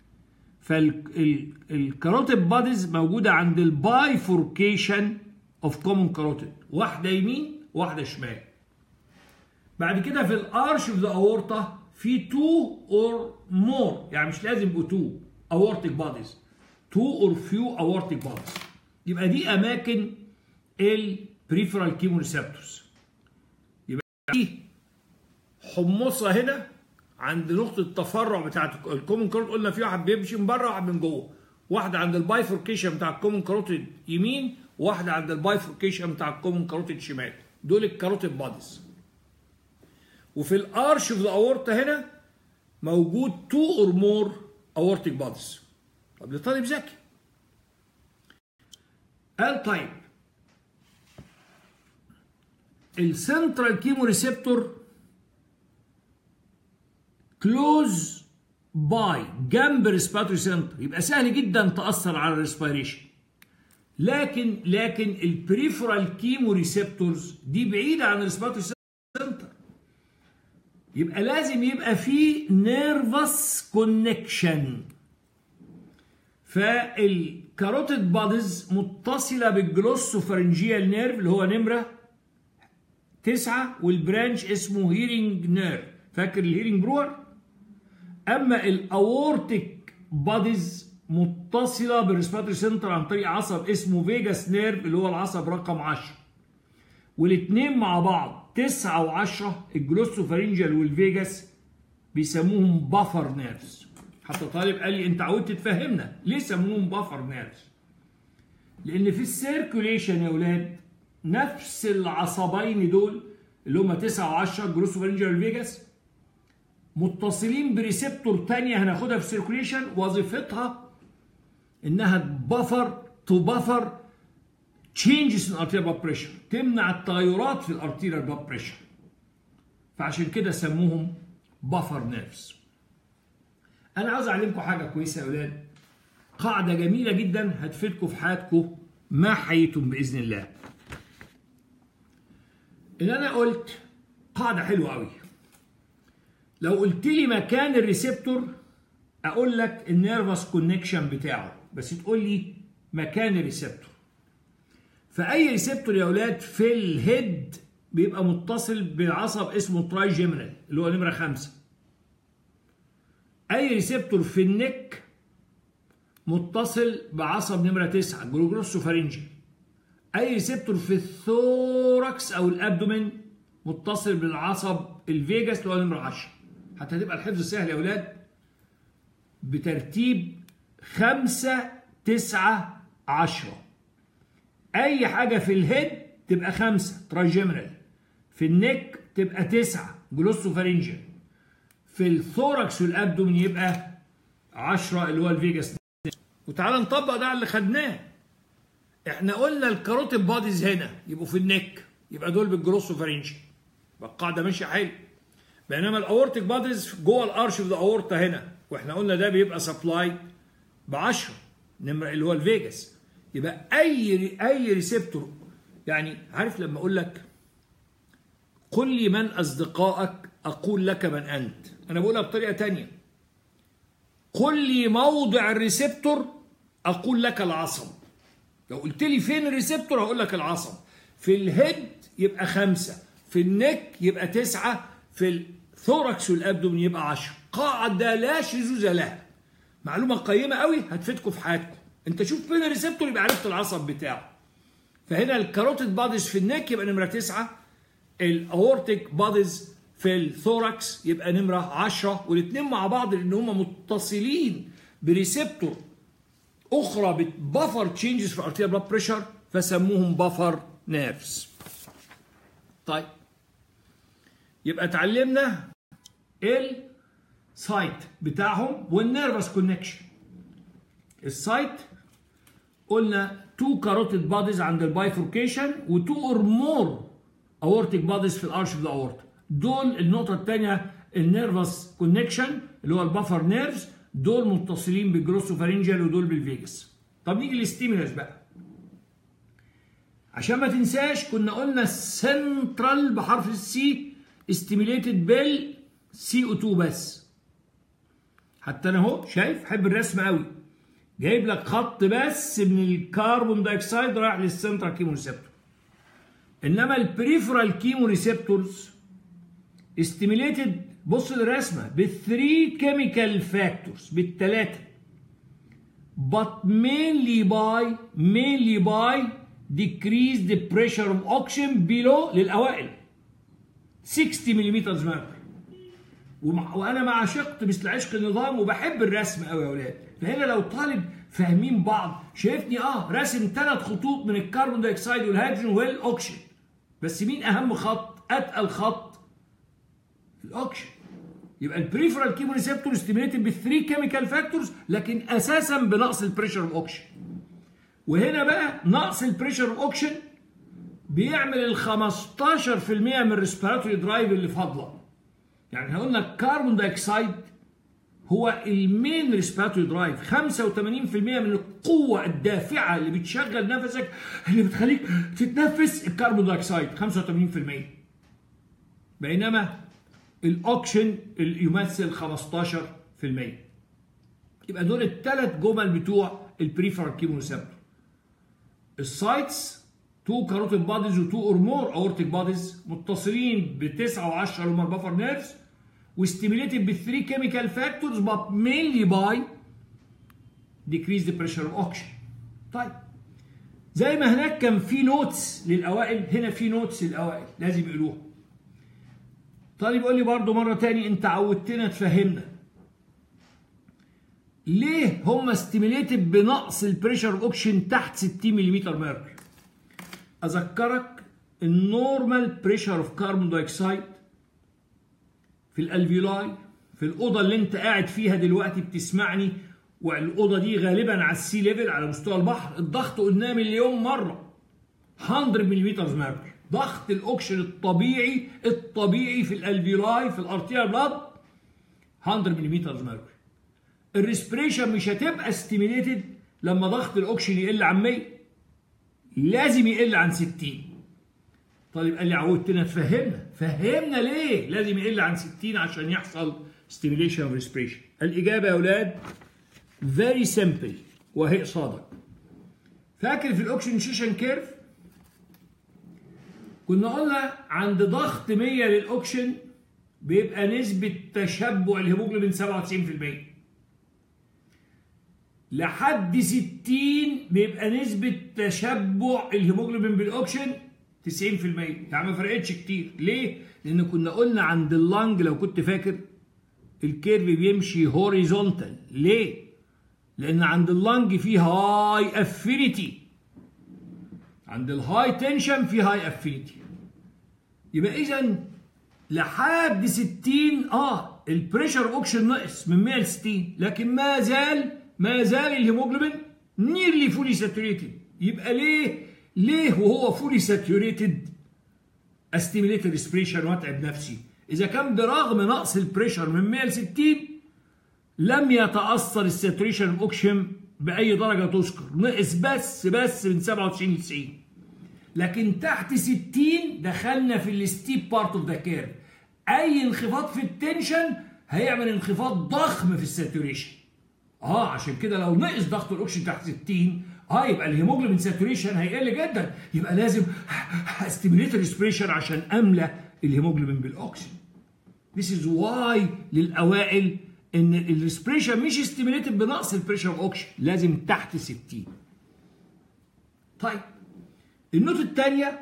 A: فالكاروتيد باديز موجوده عند البايفوركيشن اوف كومون كاروتيد، واحده يمين واحده شمال. بعد كده في الارش اوف ذا اورتا في تو اور مور، يعني مش لازم يبقوا تو اورتيك باديز، تو اور فيو اورتيك باديز. يبقى دي اماكن البريفرال كيمو ريسبتورز. يبقى دي حمصه هنا عند نقطه التفرع بتاعت الكومون كاروتيد، قلنا في واحد بيمشي من بره وواحد من جوه، واحده عند البايفوركيشن بتاع الكومون كاروتيد يمين، واحده عند البايفوركيشن بتاع الكومون كاروتيد شمال. دول الكاروتيد باديز. وفي الارش اوف ذا اورتا هنا موجود تو اور مور اورتيك باديز. طب لطالب ذكي قال طيب السنترال كيمو ريسبتور كلوز باي جنب الريسبيراتوري سنتر، يبقى سهل جدا تاثر على الريسبيريشن. لكن لكن البريفرال كيمو ريسبتورز دي بعيده عن الريسبيراتوري سنتر، يبقى لازم يبقى في نيرفس كونكشن. فالكاروتيد باديز متصله بالجلوسوفارنجيال نيرف اللي هو نمره تسعة، والبرانش اسمه هيرنج نيرف، فاكر الهيرنج برور؟ اما الاورتيك باديز متصله بالريسبيراتوري سنتر عن طريق عصب اسمه فيجاس نيرف اللي هو العصب رقم عشرة، والاثنين مع بعض تسعة وعشرة الجلوسوفارنجيال والفيجاس بيسموهم بافر نيرفز. حتى طالب قال لي انت عودت تفهمنا ليه سموهم بافر نيرفز؟ لان في السيركوليشن يا اولاد نفس العصبين دول اللي هم تسعة وعشرة الجلوسوفارنجيال والفيجاس متصلين بريسبتور ثانيه هناخدها في السيركوليشن، وظيفتها انها تبفر تبفر changes in arterial blood pressure، تمنع التغيرات في الارتيريال blood pressure. فعشان كده سموهم بافر نيرفز. انا عاوز اعلمكم حاجه كويسه يا اولاد، قاعده جميله جدا هتفيدكم في حياتكم ما حييتم باذن الله. ان انا قلت قاعده حلوه قوي، لو قلت لي مكان الريسبتور اقول لك النيرفس كونكشن بتاعه، بس تقول لي مكان الريسبتور. فاي ريسبتور يا اولاد في الهيد بيبقى متصل بعصب اسمه ترايجيمينال اللي هو نمره خمسة. اي ريسبتور في النك متصل بعصب نمره تسعة جلوسوفارنجي. اي ريسبتور في الثوركس او الابدومين متصل بالعصب الفيجاس اللي هو نمره عشرة. حتى تبقى الحفظ سهل يا اولاد بترتيب خمسة تسعة عشرة. اي حاجه في الهيد تبقى خمسة ترايجيمينال، في النك تبقى تسعة جلوسوفارنجيال، في الثوركس والابدومين يبقى عشرة اللي هو الفيجاس. وتعالى نطبق ده على اللي خدناه. احنا قلنا الكاروتيد باديز هنا يبقوا في النك، يبقى دول بالجلوسوفارنجيال، يبقى القاعده ماشيه حلو. بينما الاورتيك باديز جوه الارش اوف ذا اورتا هنا، واحنا قلنا ده بيبقى سبلاي ب عشرة نمره اللي هو الفيجاس. يبقى اي اي ريسبتور، يعني عارف لما اقول لك قل لي من اصدقائك اقول لك من انت، انا بقولها بطريقه ثانيه. قل لي موضع الريسبتور اقول لك العصب. لو قلت لي فين الريسبتور هقول لك العصب. في الهيد يبقى خمسة، في النك يبقى تسعة، في الثوركس والابدومين يبقى عشرة. قاعده لا شذوذ لها، معلومه قيمه قوي هتفيدكم في حياتكم. انت شوف فين الريسبتور يبقى عرفت العصب بتاعه. فهنا الكاروتيد باديز في النك يبقى نمره تسعة، الاورتيك باديز في الثوركس يبقى نمره عشرة، والاثنين مع بعض لان هم متصلين بريسبتور اخرى بتبفر تشينجز في الارتيريال بلاد بريشر فسموهم بافر نيرفز. طيب يبقى اتعلمنا السايت بتاعهم والنيرفس كونكشن. السايت قلنا تو كاروتيد باديز عند البايفوركيشن وتو اور مور اورتيك باديز في الارش اوف ذا اورتا. دول النقطه الثانيه النيرفس كونكشن اللي هو البافر نيرفز، دول متصلين بالجروسوفارينجال ودول بالفيجاس. طب نيجي للستيمولس بقى. عشان ما تنساش كنا قلنا السنترال بحرف السي استيميليتد بال سي او اتنين بس. حتى انا اهو شايف، حب الرسم قوي، جايب لك خط بس من الكربون دايوكسيد رايح للسنترال كيمو ريسبتور. انما البريفرال كيمو ريسبتورز استيميليتد، بص للرسمه، بالثري كيميكال فاكتورز، بالثلاثه، but mainly by mainly by decrease the pressure of oxygen below للاوائل ستين ملم mercury. وانا مع شقت مثل عشق النظام وبحب الرسم قوي يا اولاد. فهنا لو طالب فاهمين بعض شايفني اه راسم ثلاث خطوط من الكربون دايوكسيد والهيدروجين والاكسجين، بس مين اهم خط؟ اتقل خط الاكسجين. يبقى البريفرال كيمو ريسبتور ستيميليتد بالثري كيميكال فاكتورز، لكن اساسا بنقص البريشر اوف اوكسجين. وهنا بقى نقص البريشر اوف اوكسجين بيعمل ال خمستاشر في المية من الريسبيراتوري درايف اللي فاضله. يعني احنا قلنا الكربون دايوكسيد هو المين ريسبيراتوري درايف، خمسة وثمانين في المية من القوه الدافعه اللي بتشغل نفسك اللي بتخليك تتنفس الكربون دايوكسيد خمسة وثمانين في المية، بينما الاوكسجين يمثل خمستاشر في المية. يبقى دول الثلاث جمل بتوع البريفرال كيمو ريسبتور. السايتس تو كاروتيد باديز و تو اور مور اورتيك باديز متصلين ب تسعة وعشرة لومر بافر نيرفز وستيميليتد بالثري كيميكال فاكتورز but mainly by decrease the pressure of oxygen. طيب زي ما هناك كان في نوتس للاوائل، هنا في نوتس للاوائل لازم يقولوها. طالب يقول لي برضه مره تاني انت عودتنا تفهمنا ليه هم ستيميليتد بنقص البريشر اوف اوكسجين تحت ستين ملم mercury. اذكرك النورمال بريشر اوف كربون دايوكسيد في الالفيولاي، في الاوضه اللي انت قاعد فيها دلوقتي بتسمعني، والاوضه دي غالبا على السي ليفل على مستوى البحر، الضغط قلناه مليون مره مية ملم mercury. ضغط الاكسجين الطبيعي الطبيعي في الالفيولاي في الارتيال بلاد مية ملم mercury. الريسبريشن مش هتبقى ستيميليتد لما ضغط الاكسجين يقل عن مية، لازم يقل عن ستين. طالب قال لي عودتنا تفهمنا، فهمنا ليه لازم يقل عن ستين عشان يحصل ستيميليشن اوف ريسبريشن. الاجابه يا اولاد فيري سمبل وهي قصادك. فاكر في الاكسجينيشن كيرف كنا قلنا عند ضغط مية للاكسجين بيبقى نسبه تشبع الهيموجلوبين سبعة وتسعين في المية، لحد ستين بيبقى نسبة تشبع الهيموجلوبين بالاكسجين تسعين في المية. يعني ما فرقتش كتير. ليه؟ لأن كنا قلنا عند اللنج لو كنت فاكر الكيرف بيمشي هوريزونتال. ليه؟ لأن عند اللنج فيه هاي افينيتي، عند الهاي تنشن فيه هاي افينيتي. يبقى إذا لحد ستين اه البريشر اوكسجين نقص من مية ل ستين، لكن ما زال ما زال الهيموجلوبين نيرلي فولي ساتوريتد. يبقى ليه ليه وهو فولي ساتوريتد استيميليت ريسبريشن واتعب نفسي؟ اذا كان برغم نقص البريشر من مية ل ستين لم يتاثر الساتوريشن اوكسجين باي درجه تذكر، نقص بس بس من سبعة وتسعين ل تسعين. لكن تحت ستين دخلنا في الستيب بارت اوف ذا كيرف. اي انخفاض في التنشن هيعمل انخفاض ضخم في الساتوريشن. اه عشان كده لو نقص ضغط الاكسجين تحت ستين اه يبقى الهيموجلوبين ساتوريشن هيقل جدا، يبقى لازم استيميليت ريسبريشن عشان املى الهيموجلوبين بالاكسجين. This is why للاوائل ان الريسبريشن مش استيميليتد بنقص البريشر اوف اوكسجين، لازم تحت ستين. طيب النقطة الثانية،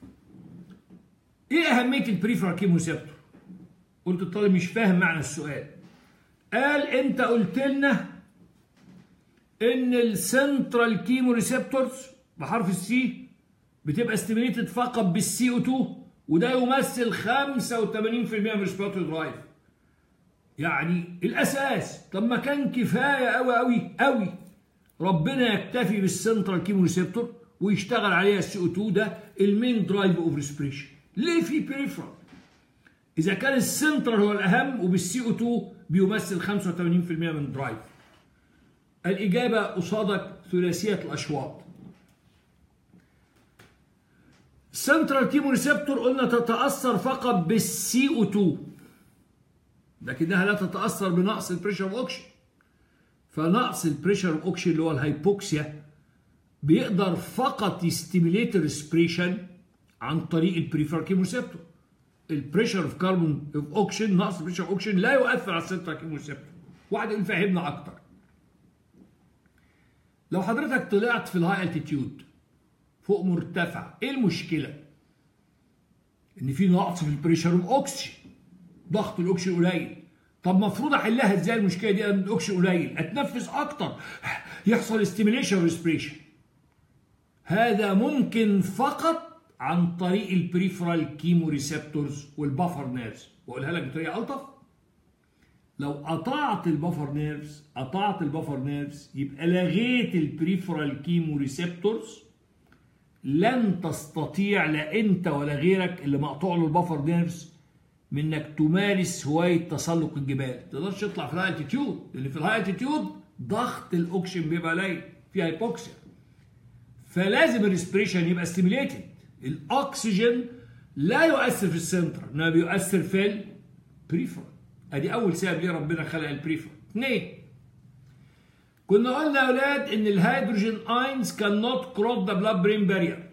A: ايه اهمية البريفرال كيمو ريسبتور؟ قلت الطالب مش فاهم معنى السؤال. قال انت قلت لنا ان السنترال كيمو ريسبتورز بحرف السي بتبقى ستيميليتد فقط بالسي او اتنين، وده يمثل خمسة وثمانين في المية من الريسبيراتوري درايف. يعني الاساس. طب ما كان كفايه قوي قوي قوي ربنا يكتفي بالسنترال كيمو ريسبتور ويشتغل عليها السي او اتنين، ده المين درايف اوف ريسبريشن. ليه في بريفرال؟ اذا كان السنترال هو الاهم وبالسي او اتنين بيمثل خمسة وثمانين بالمئة من الدرايف. الإجابة قصادك ثلاثية الأشواط. السنترال كيموريسبتور قلنا تتأثر فقط بالسي او اتنين، لكنها لا تتأثر بنقص البريشر اوف اوكسجين. فنقص البريشر اوف اوكسجين اللي هو الهايبوكسيا بيقدر فقط يستيميليت الريسبريشن عن طريق البريفرال كيموريسبتور. البريشر اوف كاربون اوف اوكسجين، نقص البريشر اوف اوكسجين لا يؤثر على السنترال كيموريسبتور. واحد يقول فهمنا اكتر. لو حضرتك طلعت في الهاي التيتيود فوق مرتفع، ايه المشكله؟ ان في نقص في البريشر اوف اوكسجين، ضغط الاكسجين قليل. طب المفروض احلها ازاي المشكله دي؟ ان الاكسجين قليل اتنفس اكتر، يحصل ستيميليشن ريسبريشن. هذا ممكن فقط عن طريق البريفرال كيموريسبتورز والبافر نيرفز. واقولها لك بطريقه الطف، لو قطعت البافر نيرفز قطعت البافر نيرفز يبقى لغيت البريفرال كيموريسبتورز، لن تستطيع لا انت ولا غيرك اللي مقطوع له البافر نيرفز من انك تمارس هوايه تسلق الجبال. ما تقدرش تطلع في الهاي التيتيود، لان في الهاي التيتيود ضغط الاكسجين بيبقى قليل، في هايبوكسيا. فلازم الريسبريشن يبقى ستيميليتد. الاكسجين لا يؤثر في السنتر، انما بيؤثر في البريفرال. ادي اول سبب ليه ربنا خلق البريفرال. اثنين، كنا قلنا يا اولاد ان الهيدروجين اينز كان نوت كروس ذا بلاد برين بارير.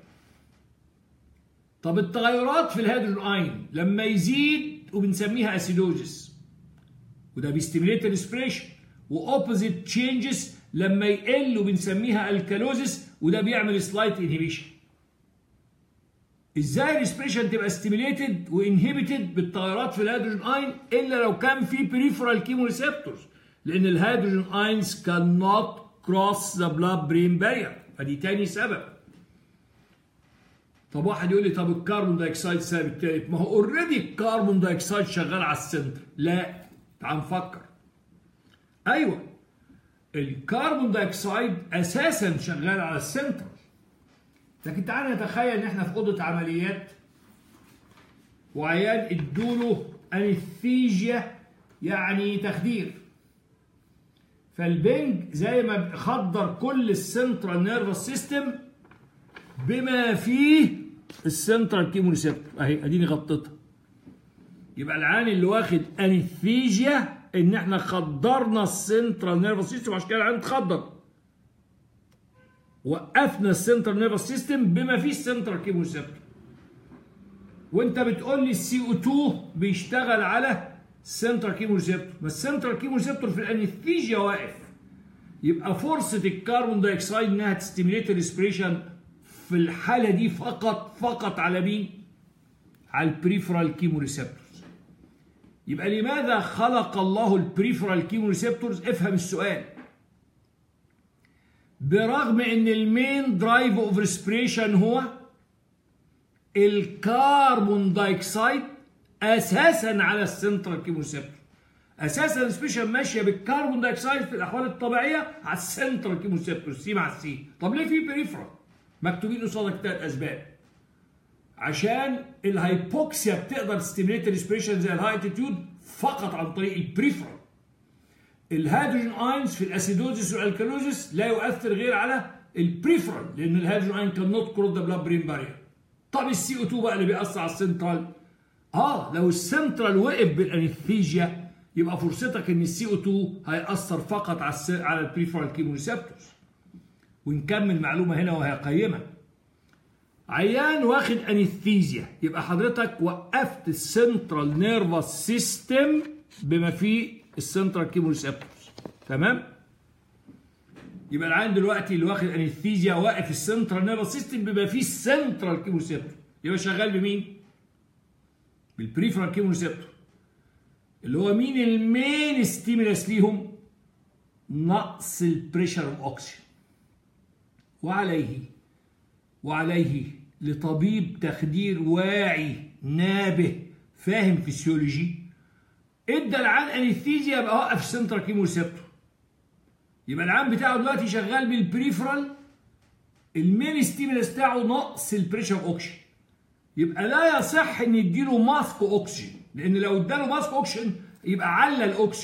A: طب التغيرات في الهيدروجين اين لما يزيد وبنسميها اسيدوزيس، وده بيستيميليت الريسبريشن. واوبوزيت تشينجز لما يقل وبنسميها الكالوزيس، وده بيعمل سلايت انهبيشن. ازاي الريسبريشن تبقى ستيميليتد وانهبيتد بالتغيرات في الهيدروجين اين الا لو كان في بريفرال كيموريسبتورز؟ لان الهيدروجين اينز كان نوت كروس ذا بلاد برين بارير. فدي تاني سبب. طب واحد يقول لي طب الكربون دايوكسيد السبب الثالث؟ ما هو اوريدي الكربون دايوكسيد شغال على السنتر. لا، تعال نفكر. ايوه، الكربون دايوكسيد اساسا شغال على السنتر، لكن تعال نتخيل ان احنا في اوضه عمليات وعيان ادوله انستيجيا يعني تخدير، فالبنج زي ما خدر كل السنترال نيرفس سيستم بما فيه السنترال كيموريسبتور. اهي اديني غطيتها. يبقى العيان اللي واخد انستيجيا ان احنا خدرنا السنترال نيرفس سيستم، عشان كده العيان اتخدر. وقفنا السنترال نيرفس سيستم بما فيه السنترال كيموريسبتور. وانت بتقول لي السي او اتنين بيشتغل على السنترال كيموريسبتور، ما السنترال كيموريسبتور في الانستيجيا واقف. يبقى فرصه الكربون دايوكسيد انها تستيميليت الريسبريشن في الحاله دي فقط فقط على مين؟ على البريفرال كيموريسبتورز. يبقى لماذا خلق الله البريفرال كيموريسبتورز؟ افهم السؤال. برغم ان المين درايف اوف ريسبريشن هو الكربون دايوكسيد اساسا على السنترال كيموريسبتور. اساسا الريسبريشن ماشيه بالكربون دايوكسيد في الاحوال الطبيعيه على السنترال كيموريسبتور، سي مع السي. طب ليه في بريفرال؟ مكتوبين قصادك ثلاث اسباب. عشان الهايبوكسيا بتقدر تستيميليت الريسبريشن زي الهاي التيتيود فقط عن طريق البريفرال. الهيدروجين اينز في الاسيدوزيس والالكالوزيس لا يؤثر غير على البريفرال، لان الهيدروجين اين كان نوت كروس ذا بلاد برين بارير. طب السي او اتنين بقى اللي بيأثر على السنترال، اه لو السنترال وقف بالانستيجيا يبقى فرصتك ان السي او اتنين هيأثر فقط على الس... على البريفرال كيموريسبتورز. ونكمل معلومه هنا وهي قيمه. عيان واخد انستيزيا، يبقى حضرتك وقفت السنترال نيرفس سيستم بما فيه السنترال كيموريسبتورز. تمام؟ يبقى العيان دلوقتي اللي واخد انستيزيا واقف السنترال نيرفس سيستم بما فيه السنترال كيموريسبتور. يبقى شغال بمين؟ بالبريفرال كيموريسبتور. اللي هو مين المين ستيمولس ليهم؟ نقص البريشر اوف اوكسجين. وعليه وعليه لطبيب تخدير واعي نابه فاهم فيسيولوجي ادى العيان انستيزيا يبقى وقف السنترال كيموريسبتور. يبقى العيان بتاعه دلوقتي شغال بالبريفرال، المين ستيمولس بتاعه نقص البريشر اوف اوكسجين. يبقى لا يصح ان يديله ماسك اوكسجين، لان لو اداله ماسك اوكسجين يبقى على الاكسجين،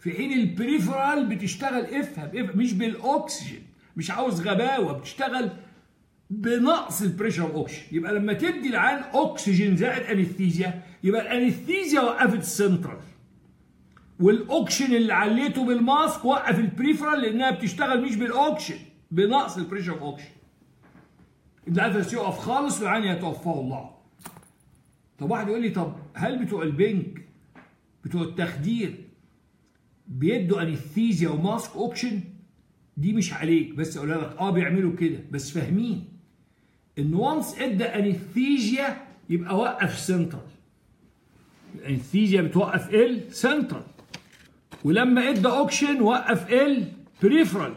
A: في حين البريفرال بتشتغل افهم افهم مش بالاكسجين، مش عاوز غباوه، بتشتغل بنقص البريشر اوكسجين. يبقى لما تدي العيان اكسجين زائد انستيزيا يبقى الانستيزيا وقفت السنترال، والاوكسجين اللي عليته بالماسك وقف البريفرال لانها بتشتغل مش بالاوكسجين، بنقص البريشر اوكسجين. النفس يقف خالص والعيان يتوفاه الله. طب واحد يقول لي طب هل بتوع البنك بتوع التخدير بيدوا انستيزيا وماسك اوكسجين؟ دي مش عليك، بس اقول لك اه بيعملوا كده، بس فاهمين ان وانس ادى انستيزيا يبقى وقف سنترال. الانستيزيا بتوقف ال سنترال، ولما ادى اوكسجين وقف ال بريفرال.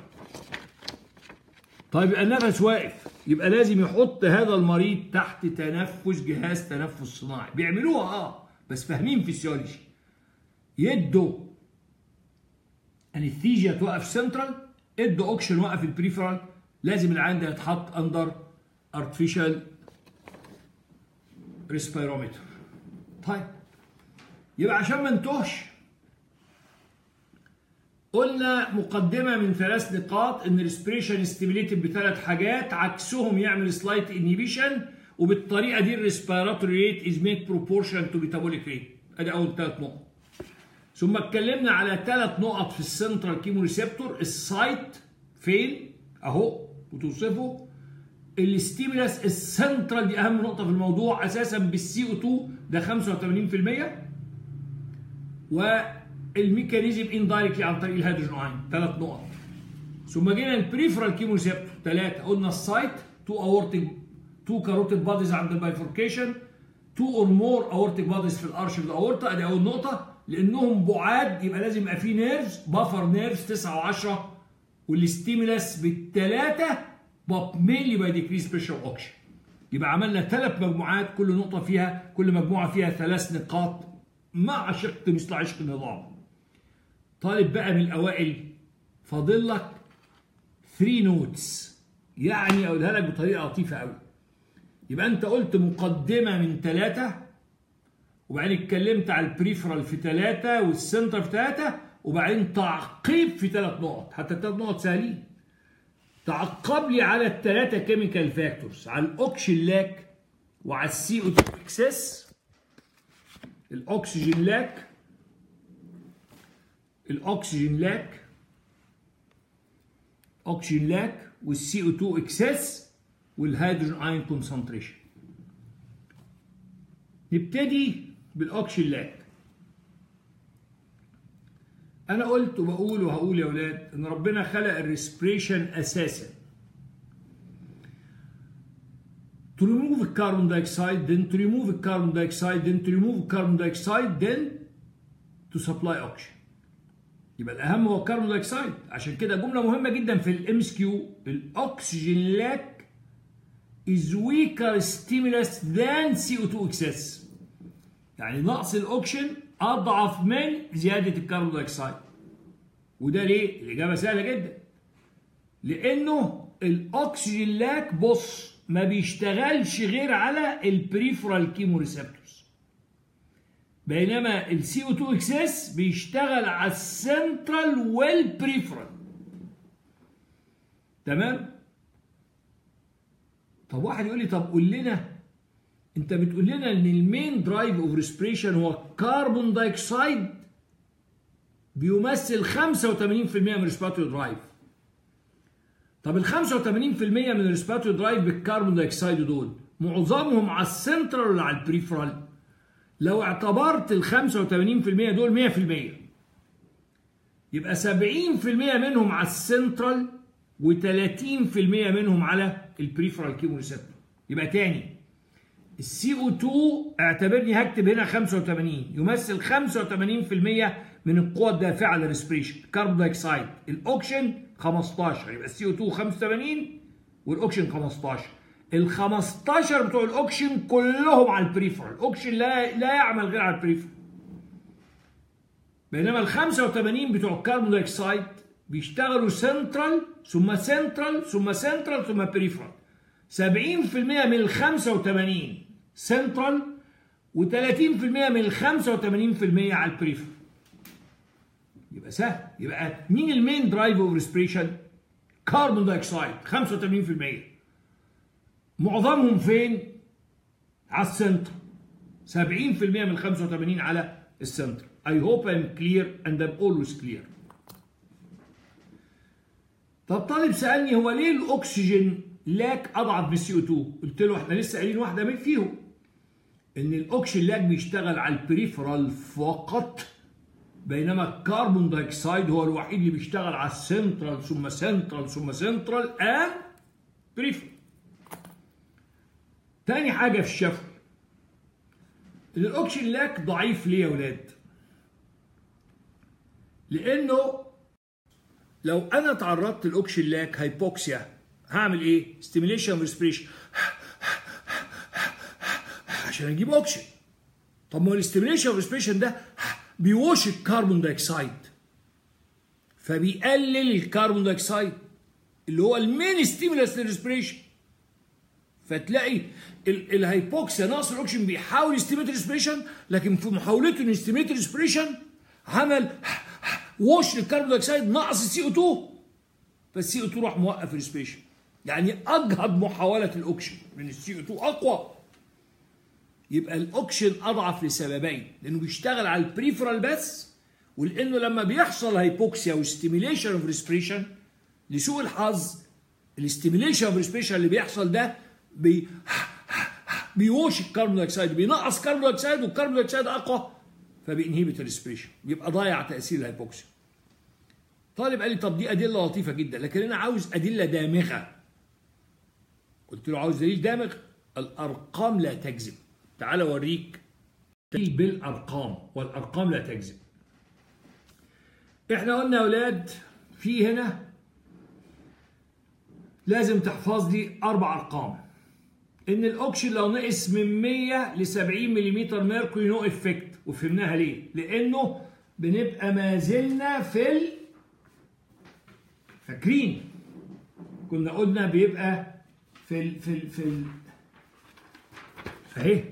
A: طيب يبقى النفس واقف، يبقى لازم يحط هذا المريض تحت تنفس جهاز تنفس صناعي. بيعملوها اه بس فاهمين فيسيولوجي. يدوا انستيزيا توقف سنترال، ادوا اوكسجين وقف البريفرال، لازم العيان ده يتحط اندر ارتفيشال ريسبيرومتر. طيب يبقى عشان ما نتوهش قلنا مقدمه من ثلاث نقاط ان الريسبريشن ستيميليتد بثلاث حاجات، عكسهم يعمل سلايت انهيبيشن، وبالطريقه دي الريسبيراتوري ريت از ميد بروبورشن تو ميتابوليك ريت. ادي اول ثلاث نقط. ثم اتكلمنا على ثلاث نقط في السنترال كيمو ريسبتور، السايت فين اهو وتوصفه، الستيمولاس السنترال دي اهم نقطه في الموضوع اساسا بالسي او اتنين ده خمسة وثمانين بالمية، والميكانيزم اندايركتلي عن طريق الهيدروجين ايون. ثلاث نقط. ثم جينا البريفرال كيمو ريسبتور ثلاثه، قلنا السايت تو اورتيك تو كاروتيد باديز عند البايفوركيشن، تو اور مور اورتيك باديز في الارش اوف الاورتا. ادي اول نقطه، لانهم بعاد يبقى لازم يبقى في نيرفز بافر نيرفز تسعة وعشرة، والستيمولاس بالثلاثه مينلي باي ديكريس بريشر اوكسجين. يبقى عملنا ثلاث مجموعات، كل نقطه فيها كل مجموعه فيها ثلاث نقاط مع شق مثل عشق النظام. طالب بقى من الاوائل فاضل لك ثلاث نوتس، يعني اقولها لك بطريقه لطيفه قوي. يبقى انت قلت مقدمه من ثلاثه، وبعدين اتكلمت على البريفرال في ثلاثه والسنتر في ثلاثه، وبعدين تعقيب في ثلاث نقط، حتى الثلاث نقط سهلين. تعقب لي على الثلاثه كيميكال فاكتورز، على الاوكسجين لاك وعلى السي او اتنين اكسس. الاكسجين لاك الاكسجين لاك اكسجين لاك والسي او اتنين اكسس والهيدروجين ايون كونسنتريشن. نبتدي بالاكسجين لاك. انا قلت وبقول وهقول يا اولاد ان ربنا خلق الريسبريشن اساسا to remove the carbon dioxide, then to remove the carbon dioxide, then to remove the carbon dioxide, then to supply oxygen. يبقى الاهم هو الكربون دايوكسيد. عشان كده جمله مهمه جدا في الام اس كيو، الاكسجين لاك is weaker stimulus than سي او اتنين excess. يعني نقص الاكسجين اضعف من زياده الكربون دايوكسيد. وده ليه؟ الاجابه سهله جدا. لانه الاكسجين لاك بص ما بيشتغلش غير على البريفرال كيمو ريسبتورز، بينما السي او اتنين اكسس بيشتغل على السنترال والبريفرال. تمام؟ طب واحد يقول لي طب قول لنا، انت بتقول لنا ان المين درايف اوف ريسبريشن هو الكربون دايوكسيد بيمثل خمسة وثمانين بالمية من الريسبيراتوري درايف. طب ال خمسة وثمانين بالمية من الريسبيراتوري درايف بالكربون دايوكسيد دول معظمهم على السنترال ولا على البريفرال؟ لو اعتبرت ال خمسة وثمانين بالمية دول مية بالمية يبقى سبعين بالمية منهم على السنترال وثلاثين بالمية منهم على البريفرال كيمو ريسبتور. يبقى تاني السي او اتنين اعتبرني هكتب هنا خمسة وثمانين يمثل خمسة وثمانين بالمية من القوى الدافعه للريسبريشن. كربون دايوكسيد الاوكسجين خمستاشر، يبقى السي او اتنين خمسة وثمانين والاوكسجين خمستاشر. ال خمستاشر بتوع الاوكسجين كلهم على البريفرال، الاوكسجين لا لا يعمل غير على البريفرال. بينما ال خمسة وثمانين بتوع الكربون دايوكسيد بيشتغلوا سنترال ثم سنترال ثم سنترال ثم بريفرال. سبعين بالمية من ال خمسة وثمانين سنترال و30% من ال خمسة وثمانين بالمية على البريفرال. يبقى سهل. يبقى مين المين درايف اوف ريسبريشن؟ كربون دايوكسيد خمسة وثمانين بالمية. معظمهم فين؟ على السنتر. سبعين بالمية من خمسة وثمانين على السنتر. I hope I'm clear and I'm always clear. طب طالب سألني هو ليه الأكسجين لاك أضعف من السي او اتنين؟ قلت له احنا لسه قايلين واحدة من فيهم. إن الأكسجين لاك بيشتغل على البريفرال فقط، بينما الكربون دايوكسيد هو الوحيد اللي بيشتغل على السنترال ثم سنترال ثم سنترال اند بريفرال. تاني حاجة في الشفوي، إن الأكسجين لاك ضعيف ليه يا ولاد؟ لأنه لو أنا تعرضت للأكسجين لاك هايبوكسيا هعمل إيه؟ ستيميليشن ريسبريشن عشان أجيب أكسجين. طب ما هو الستيميليشن ريسبريشن ده بيوش الكربون دايوكسيد، فبيقلل الكربون دايوكسيد اللي هو المين ستيمولس للريسبريشن. فتلاقي الهايبوكسيا ناقص الاكسجين بيحاول يستيميت ريسبريشن، لكن في محاولته انه يستيميت ريسبريشن عمل ووش للكربون دايوكسيد ناقص السي او اتنين، فالسي او اتنين راح موقف ريسبريشن. يعني اجهض محاوله الاكسجين من السي او اتنين اقوى. يبقى الاكسجين اضعف لسببين، لانه بيشتغل على البريفرال بس، ولانه لما بيحصل هايبوكسيا وستيميليشن اوف ريسبريشن لسوء الحظ الاستيميليشن اوف ريسبريشن اللي بيحصل ده بي بيوش الكربون دايوكسيد، بينقص الكربون دايوكسيد، والكربون دايوكسيد اقوى فبينهبت الريسبريشن، يبقى ضايع تاثير الهايبوكسيا. طالب قال لي طب دي ادله لطيفه جدا، لكن انا عاوز ادله دامغه. قلت له عاوز دليل دامغ؟ الارقام لا تكذب. تعال اوريك دليل بالارقام، والارقام لا تكذب. احنا قلنا يا اولاد في هنا لازم تحفظ لي اربع ارقام. ان الاكسجين لو نقص من مية ل سبعين ملم ميركوري نو افكت، وفهمناها ليه؟ لانه بنبقى ما زلنا في ال... فاكرين كنا قلنا بيبقى في ال... في ال... في ال... اهي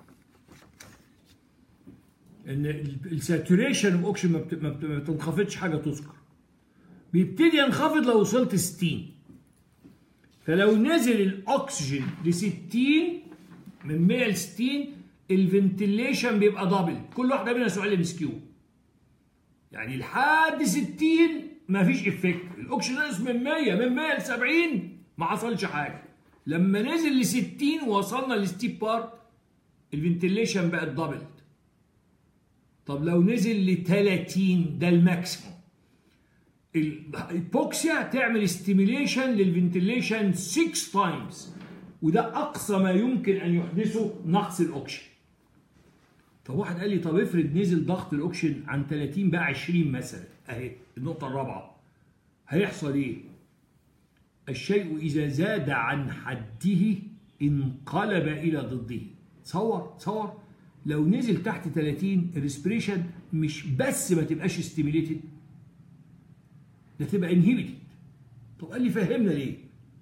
A: ان الساتوريشن اوف اوكسجين ما, بت... ما, بت... ما بتنخفضش حاجه تذكر، بيبتدي ينخفض لو وصلت ستين. فلو نزل الاكسجين ل ستين من مية ل ستين الفنتيليشن بيبقى دبل. كل واحده منها سؤال ام اس كيو. يعني لحد ستين مفيش افكت، الاكسجين نقص من مية من مية ل سبعين ما حصلش حاجه. لما نزل ل ستين ووصلنا للستيب بارت الفنتيليشن بقت دبل. طب لو نزل ل تلاتين ده الماكسيموم، الهايبوكسيا تعمل ستيميليشن للفنتيليشن ستة تايمز، وده اقصى ما يمكن ان يحدثه نقص الاكسجين. طب واحد قال لي طب افرض نزل ضغط الاكسجين عن تلاتين بقى عشرين مثلا، اهي النقطه الرابعه، هيحصل ايه؟ الشيء اذا زاد عن حده انقلب الى ضده. تصور تصور لو نزل تحت تلاتين الريسبريشن مش بس ما تبقاش ستيميليتد، ده تبقى انهبيتد. طب قال لي فهمنا ليه؟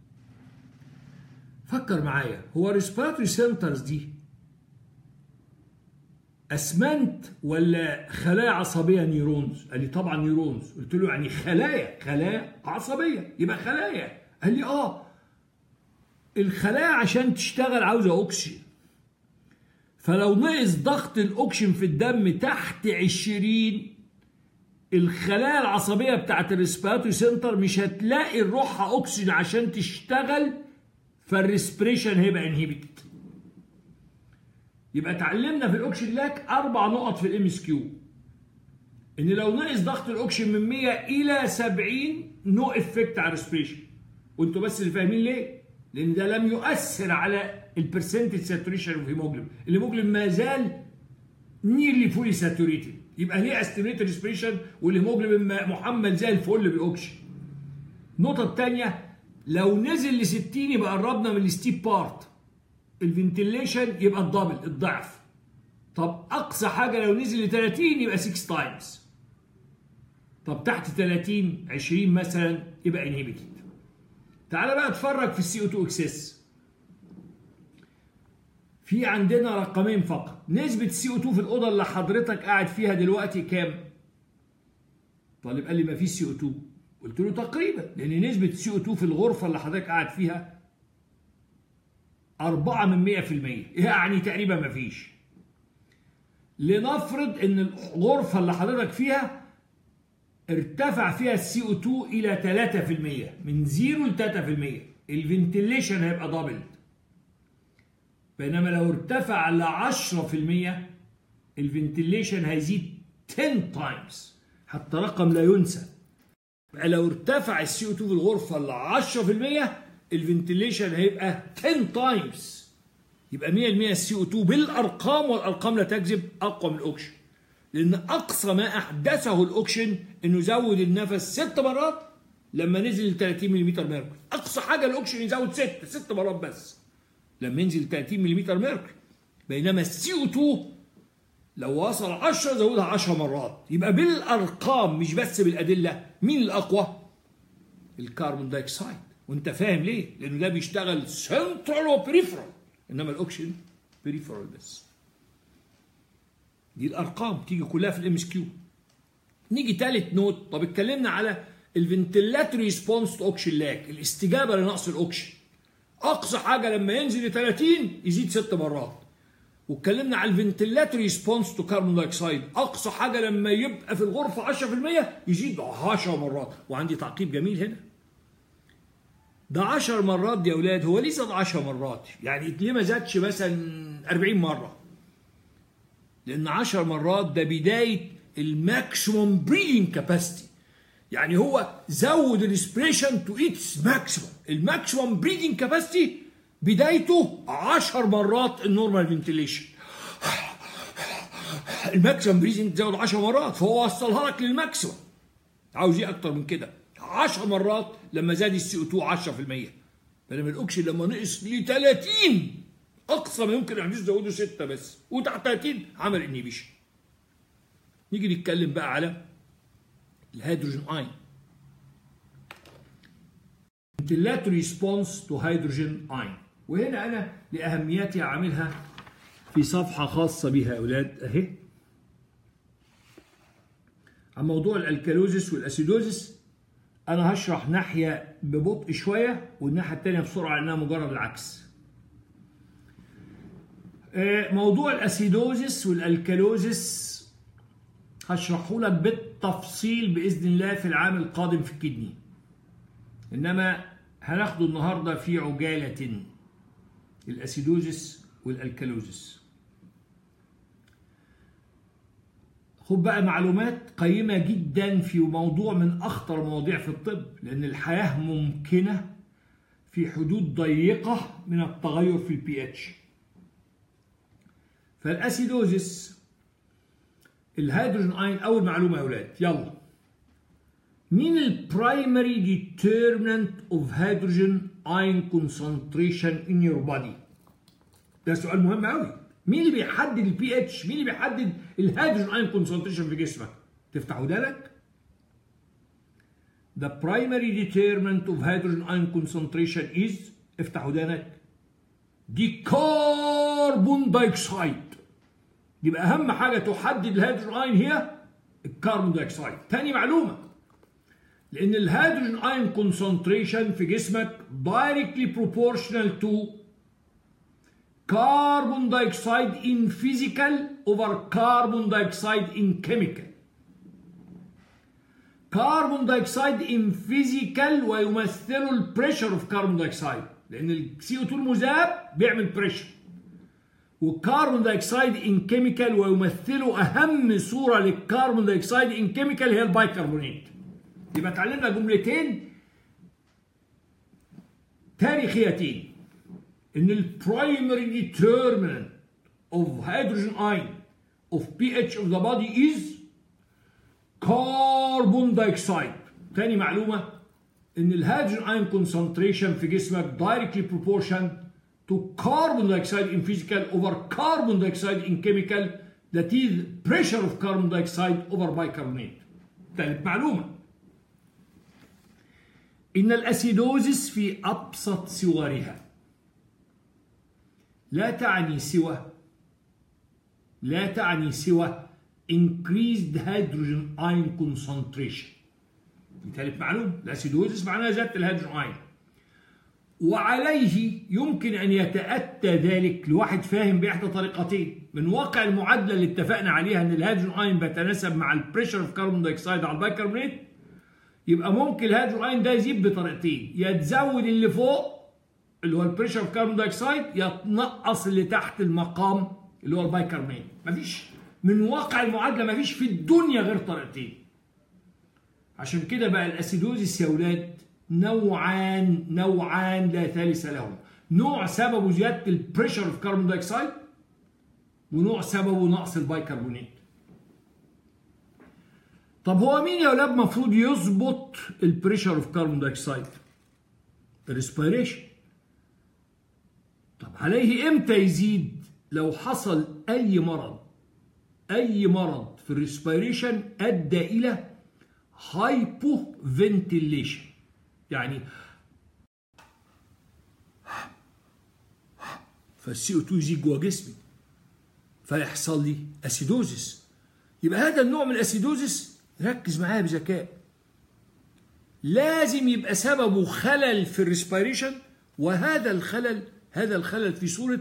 A: فكر معايا، هو الريسبيراتوري سنترز دي اسمنت ولا خلايا عصبيه نيورونز؟ قال لي طبعا نيورونز. قلت له يعني خلايا خلايا عصبيه يبقى خلايا. قال لي اه الخلايا عشان تشتغل عاوزه اكسجين، فلو نقص ضغط الاكسجين في الدم تحت عشرين الخلايا العصبيه بتاعت الريسبيراتوري سنتر مش هتلاقي روحها اكسجين عشان تشتغل، فالريسبريشن هيبقى انهبيتد. يبقى اتعلمنا في الاكسجين لاك اربع نقط في الام اس كيو. ان لو نقص ضغط الاكسجين من مية الى سبعين نو افكت على الريسبريشن. وانتوا بس اللي فاهمين ليه؟ لان ده لم يؤثر على البرسنتج ساتوريشن اوف هيموجلوبين. الهيموجلوبين ما زال نيرلي فولي ساتوريتد، يبقى ليه استيميت ريسبريشن والهيموجلوبين محمل زي الفل بالاكسجين. النقطه الثانيه لو نزل ل ستين يبقى قربنا من الستيب بارت، الفنتيليشن يبقى الدبل الضعف. طب اقصى حاجه لو نزل ل تلاتين يبقى ستة تايمز. طب تحت تلاتين عشرين مثلا يبقى انهبيتد. تعال بقى اتفرج في السي او اتنين اكسس. في عندنا رقمين فقط. نسبه السي او اتنين في الاوضه اللي حضرتك قاعد فيها دلوقتي كام؟ طالب قال لي ما فيش سي او اتنين. قلت له تقريبا، لان نسبه سي او اتنين في الغرفه اللي حضرتك قاعد فيها أربعة من مية في المية، يعني تقريبا ما فيش. لنفرض ان الغرفه اللي حضرتك فيها ارتفع فيها السي او اتنين الى ثلاثة في المية، من صفر ل ثلاثة في المية، الفنتيليشن هيبقى دبل. بينما لو ارتفع ل عشرة في المية الفنتيليشن هيزيد عشرة تايمز، حتى رقم لا ينسى. لو ارتفع السي او اتنين في الغرفه ل عشرة في المية الفنتيليشن هيبقى عشرة تايمز. يبقى مية بالمية السي او اتنين بالارقام، والارقام لا تكذب، اقوى من الاوكسجين. لان اقصى ما احدثه الاوكسجين انه يزود النفس ست مرات لما نزل ل ثلاثين ملم ميركوري. اقصى حاجه الاوكسجين يزود ست ست مرات بس لما ينزل ل ثلاثين ملم ميركوري. بينما السي او اتنين لو وصل عشرة زودها عشر مرات. يبقى بالارقام مش بس بالادله، مين الاقوى؟ الكربون دايوكسيد. وانت فاهم ليه؟ لانه ده بيشتغل سنترال وبريفرال، انما الاوكسجين بريفرال بس. دي الارقام تيجي كلها في الام اس كيو. نيجي ثالث نوت. طب اتكلمنا على الفنتيلاتوري ريسبونس تو اوكسجين لاك، الاستجابه لنقص الاوكسجين. اقصى حاجه لما ينزل ل ثلاثين يزيد ست مرات. واتكلمنا على الفنتيلاتوري ريسبونس تو كربون دايوكسيد، اقصى حاجه لما يبقى في الغرفه عشرة في المية يزيد عشر مرات. وعندي تعقيب جميل هنا، ده عشر مرات دي يا اولاد. هو ليه زاد عشر مرات؟ يعني ليه ما زادش مثلا أربعين مره؟ لان عشر مرات ده بدايه الماكسيموم بريدنج كاباسيتي. يعني هو زود الريسبريشن تو اتس ماكسيموم. الماكسيموم بريدنج كاباسيتي بدايته عشر مرات النورمال فنتيليشن. الماكسيموم بريدنج تزود عشر مرات، فهو وصلها لك للماكسيموم. عاوز ايه اكتر من كده؟ عشر مرات لما زاد السي او اتنين عشرة في المية. بينما الاكسجين لما نقص ل ثلاثين اقصى ما يمكن يحدث زوده ستة بس، وتحت ثلاثين عمل انيبيشن. نيجي نتكلم بقى على الهيدروجين اين. فنتيلاتوري ريسبونس تو هيدروجين اين. وهنا انا لاهميتها عاملها في صفحه خاصه بها يا اولاد اهي، عن موضوع الالكالوزيس والاسيدوزيس. انا هشرح ناحيه ببطء شويه والناحيه الثانيه بسرعه لانها مجرد العكس. موضوع الاسيدوزيس والالكالوزيس هشرحه لك بالتفصيل باذن الله في العام القادم في الكدني، انما هناخده النهارده في عجاله الاسيدوزيس والالكالوزيس. خد بقى معلومات قيمة جدا في موضوع من أخطر المواضيع في الطب، لأن الحياة ممكنة في حدود ضيقة من التغير في البي اتش. فالأسيدوزيس، الهيدروجين اين. أول معلومة يا أولاد، يلا. مين البرايمري ديترمينانت اوف هيدروجين اين كونسنتريشن ان يور بودي؟ ده سؤال مهم قوي. مين اللي بيحدد البي اتش؟ مين اللي بيحدد الهيدروجين اين كونسنتريشن في جسمك؟ تفتح ودانك. The primary determinant of hydrogen ion concentration is، افتح ودانك، دي كربون دايوكسيد. يبقى اهم حاجه تحدد الهيدروجين اين هي الكربون دايوكسيد. تاني معلومه، لان الهيدروجين اين كونسنتريشن في جسمك directly proportional to carbon dioxide in physical over carbon dioxide in chemical. carbon dioxide in physical ويمثل البريشر اوف carbon dioxide، لان السي او اتنين المذاب بيعمل بريشر. والكربون دايوكسيد ان كيميكال ويمثلوا اهم صوره للكربون دايوكسيد ان كيميكال هي البايكربونات. يبقى اتعلمنا جملتين تاريخيتين، ان البرايمري ديترمينانت اوف هيدروجين اين اوف بي اتش اوف ذا بودي از كربون دايوكسيد. تاني معلومه، ان الهيدروجين اين كونسنتريشن في جسمك دايركتلي بروبورشن to carbon dioxide in physical over carbon dioxide in chemical, that is pressure of carbon dioxide over bicarbonate. ثالث معلومة، إن الأسيدوزيس في أبسط صورها لا تعني سوى لا تعني سوى increased hydrogen ion concentration. دي ثالث معلومه. الاسيدوزس معناها زياده الهيدروجين ايون. وعليه يمكن ان يتاتى ذلك لواحد فاهم باحدى طريقتين. من واقع المعادله اللي اتفقنا عليها ان الهيدروجين ايون بيتناسب مع البريشر اوف كربون دايوكسيد على البيكربونات، يبقى ممكن الهيدروجين ايون ده يزيد بطريقتين، يا تزود اللي فوق اللي هو البريشر اوف كربون دايوكسيد، يا تنقص اللي تحت المقام اللي هو البيكربونات. مفيش من واقع المعادله مفيش في الدنيا غير طريقتين. عشان كده بقى الاسيدوزيس يا ولاد نوعان نوعان لا ثالث لهم. نوع سببه زياده البريشر اوف كربون دايوكسيد، ونوع سببه نقص البيكربونات. طب هو مين يا ولاد المفروض يظبط البريشر اوف كربون دايوكسيد؟ الريسبيريشن. طب عليه امتى يزيد؟ لو حصل اي مرض اي مرض في الريسبيريشن ادى الى هايبو فنتيليشن، يعني فالسي او اتنين يزيد جوه جسمي فيحصل لي اسيدوزيس. يبقى هذا النوع من الاسيدوزيس ركز معايا بذكاء، لازم يبقى سببه خلل في الريسبيريشن، وهذا الخلل هذا الخلل في صورة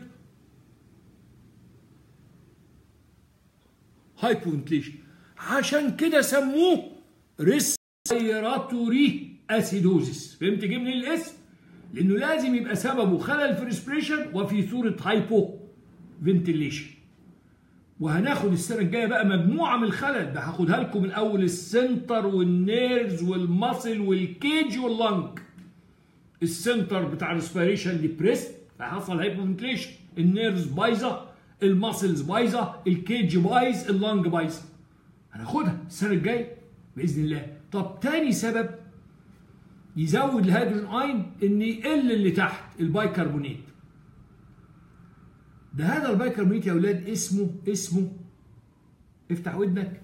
A: هايبوفنتليشن. عشان كده سموه ريسبيراتوري اسيدوزيس. فهمت جه منين الاسم؟ لانه لازم يبقى سببه خلل في الريسبيريشن وفي صورة هايبو فنتيليشن. وهناخد السنه الجايه بقى مجموعه من الخلل، ده هاخدها لكم من اول السنتر والنيرز والماسل والكيج واللنج. السنتر بتاع الريسبيريشن ديبريست فحصل هايبوفنتليشن، النيرز بايظه، الماسلز بايظه، الكيج بايظ، اللنج بايظه. هناخدها السنه الجايه باذن الله. طب تاني سبب يزود الهيدروجين ايون ان يقل اللي تحت البيكربونات. ده هذا البيكربونات يا اولاد اسمه اسمه افتح ودنك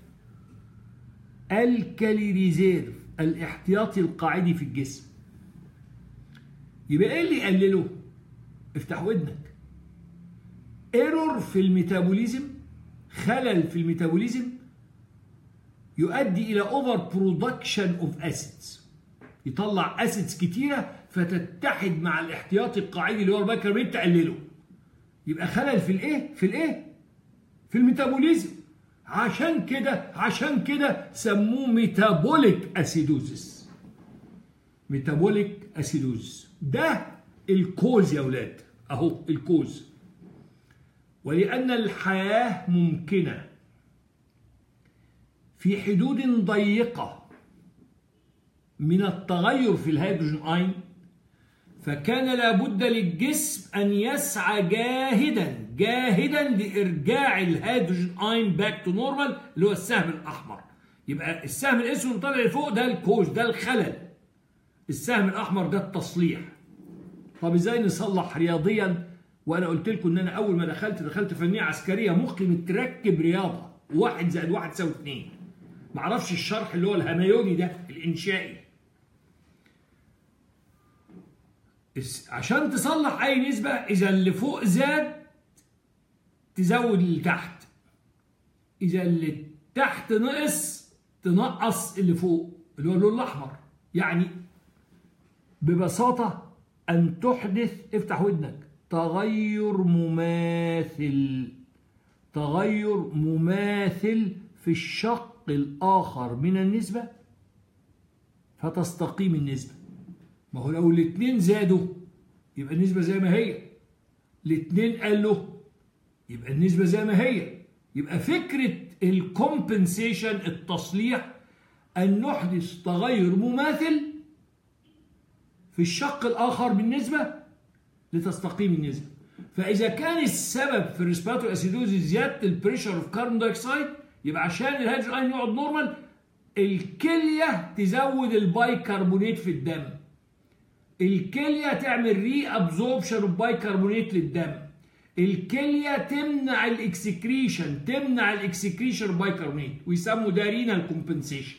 A: الكالي ريزيرف، الاحتياطي القاعدي في الجسم. يبقى ايه اللي يقلله؟ افتح ودنك. ايرور في الميتابوليزم، خلل في الميتابوليزم يؤدي الى اوفر برودكشن اوف اسيدز، يطلع اسيدز كتيره فتتحد مع الاحتياطي القاعدي اللي هو البيكربونات تقلله. يبقى خلل في الايه؟ في الايه؟ في الميتابوليزم. عشان كده عشان كده سموه ميتابوليك اسيدوزيس. ميتابوليك اسيدوزيس ده الكوز يا اولاد، اهو الكوز. ولان الحياه ممكنه في حدود ضيقه من التغير في الهيدروجين ايون، فكان لابد للجسم أن يسعى جاهدا جاهدا لإرجاع الهيدروجين ايون باك تو نورمال اللي هو السهم الأحمر. يبقى السهم الأسود طالع لفوق ده الكوز، ده الخلل. السهم الأحمر ده التصليح. طب إزاي نصلح رياضيا؟ وأنا قلت لكم إن أنا أول ما دخلت دخلت فنية عسكرية، مخي متركب رياضة، واحد زائد واحد يساوي اتنين. معرفش الشرح اللي هو الهميوني ده الإنشائي. عشان تصلح اي نسبة، اذا اللي فوق زاد تزود اللي تحت، اذا اللي تحت نقص تنقص اللي فوق اللي هو اللون الاحمر. يعني ببساطة ان تحدث، افتح ودنك، تغير مماثل تغير مماثل في الشق الاخر من النسبة فتستقيم النسبة. ما هو لو الاثنين زادوا يبقى النسبة زي ما هي، الاثنين قلوا يبقى النسبة زي ما هي. يبقى فكرة الكومبنسيشن، التصليح، أن نحدث تغير مماثل في الشق الآخر بالنسبة لتستقيم النسبة. فإذا كان السبب في الريسبيراتوري اسيدوزيس زيادة البريشر اوف كربون دايوكسيد، يبقى عشان الهيدروجين ايون يقعد نورمال الكلية تزود البايكربونات في الدم، الكلية تعمل ري ابزوربشن اوف بايكربونات للدم، الكلية تمنع الاكسكريشن تمنع الاكسكريشن اوف بايكربونات، ويسموا ده رينال كومبنسيشن.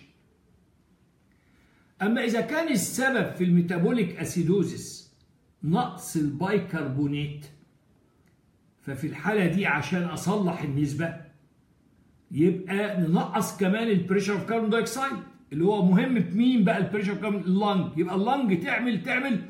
A: اما اذا كان السبب في الميتابوليك اسيدوزيس نقص البايكربونات، ففي الحالة دي عشان اصلح النسبة يبقى ننقص كمان البريشر اوف كربون دايوكسيد، اللي هو مهم في مين بقى البريشر كام؟ اللنج. يبقى اللنج تعمل تعمل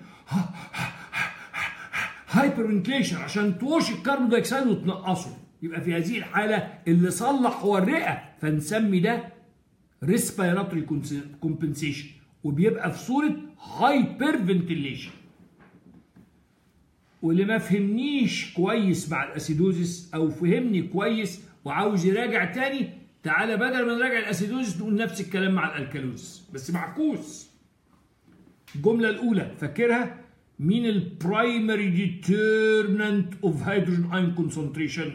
A: هايبر فنتليشن عشان توش الكربون دايوكسيد وتنقصه. يبقى في هذه الحاله اللي صلح هو الرئه، فنسمي ده ريسبيراتوري كومبنسيشن، وبيبقى في صوره هايبر فنتليشن. واللي ما فهمنيش كويس مع الاسيدوزيس او فهمني كويس وعاوز يراجع تاني، تعالى بدل ما نراجع الاسيدوزيس نقول نفس الكلام مع الالكالوزيس بس معكوس. الجمله الاولى فاكرها؟ مين البرايمري ديترمينانت اوف هيدروجين ايون كونسنتريشن؟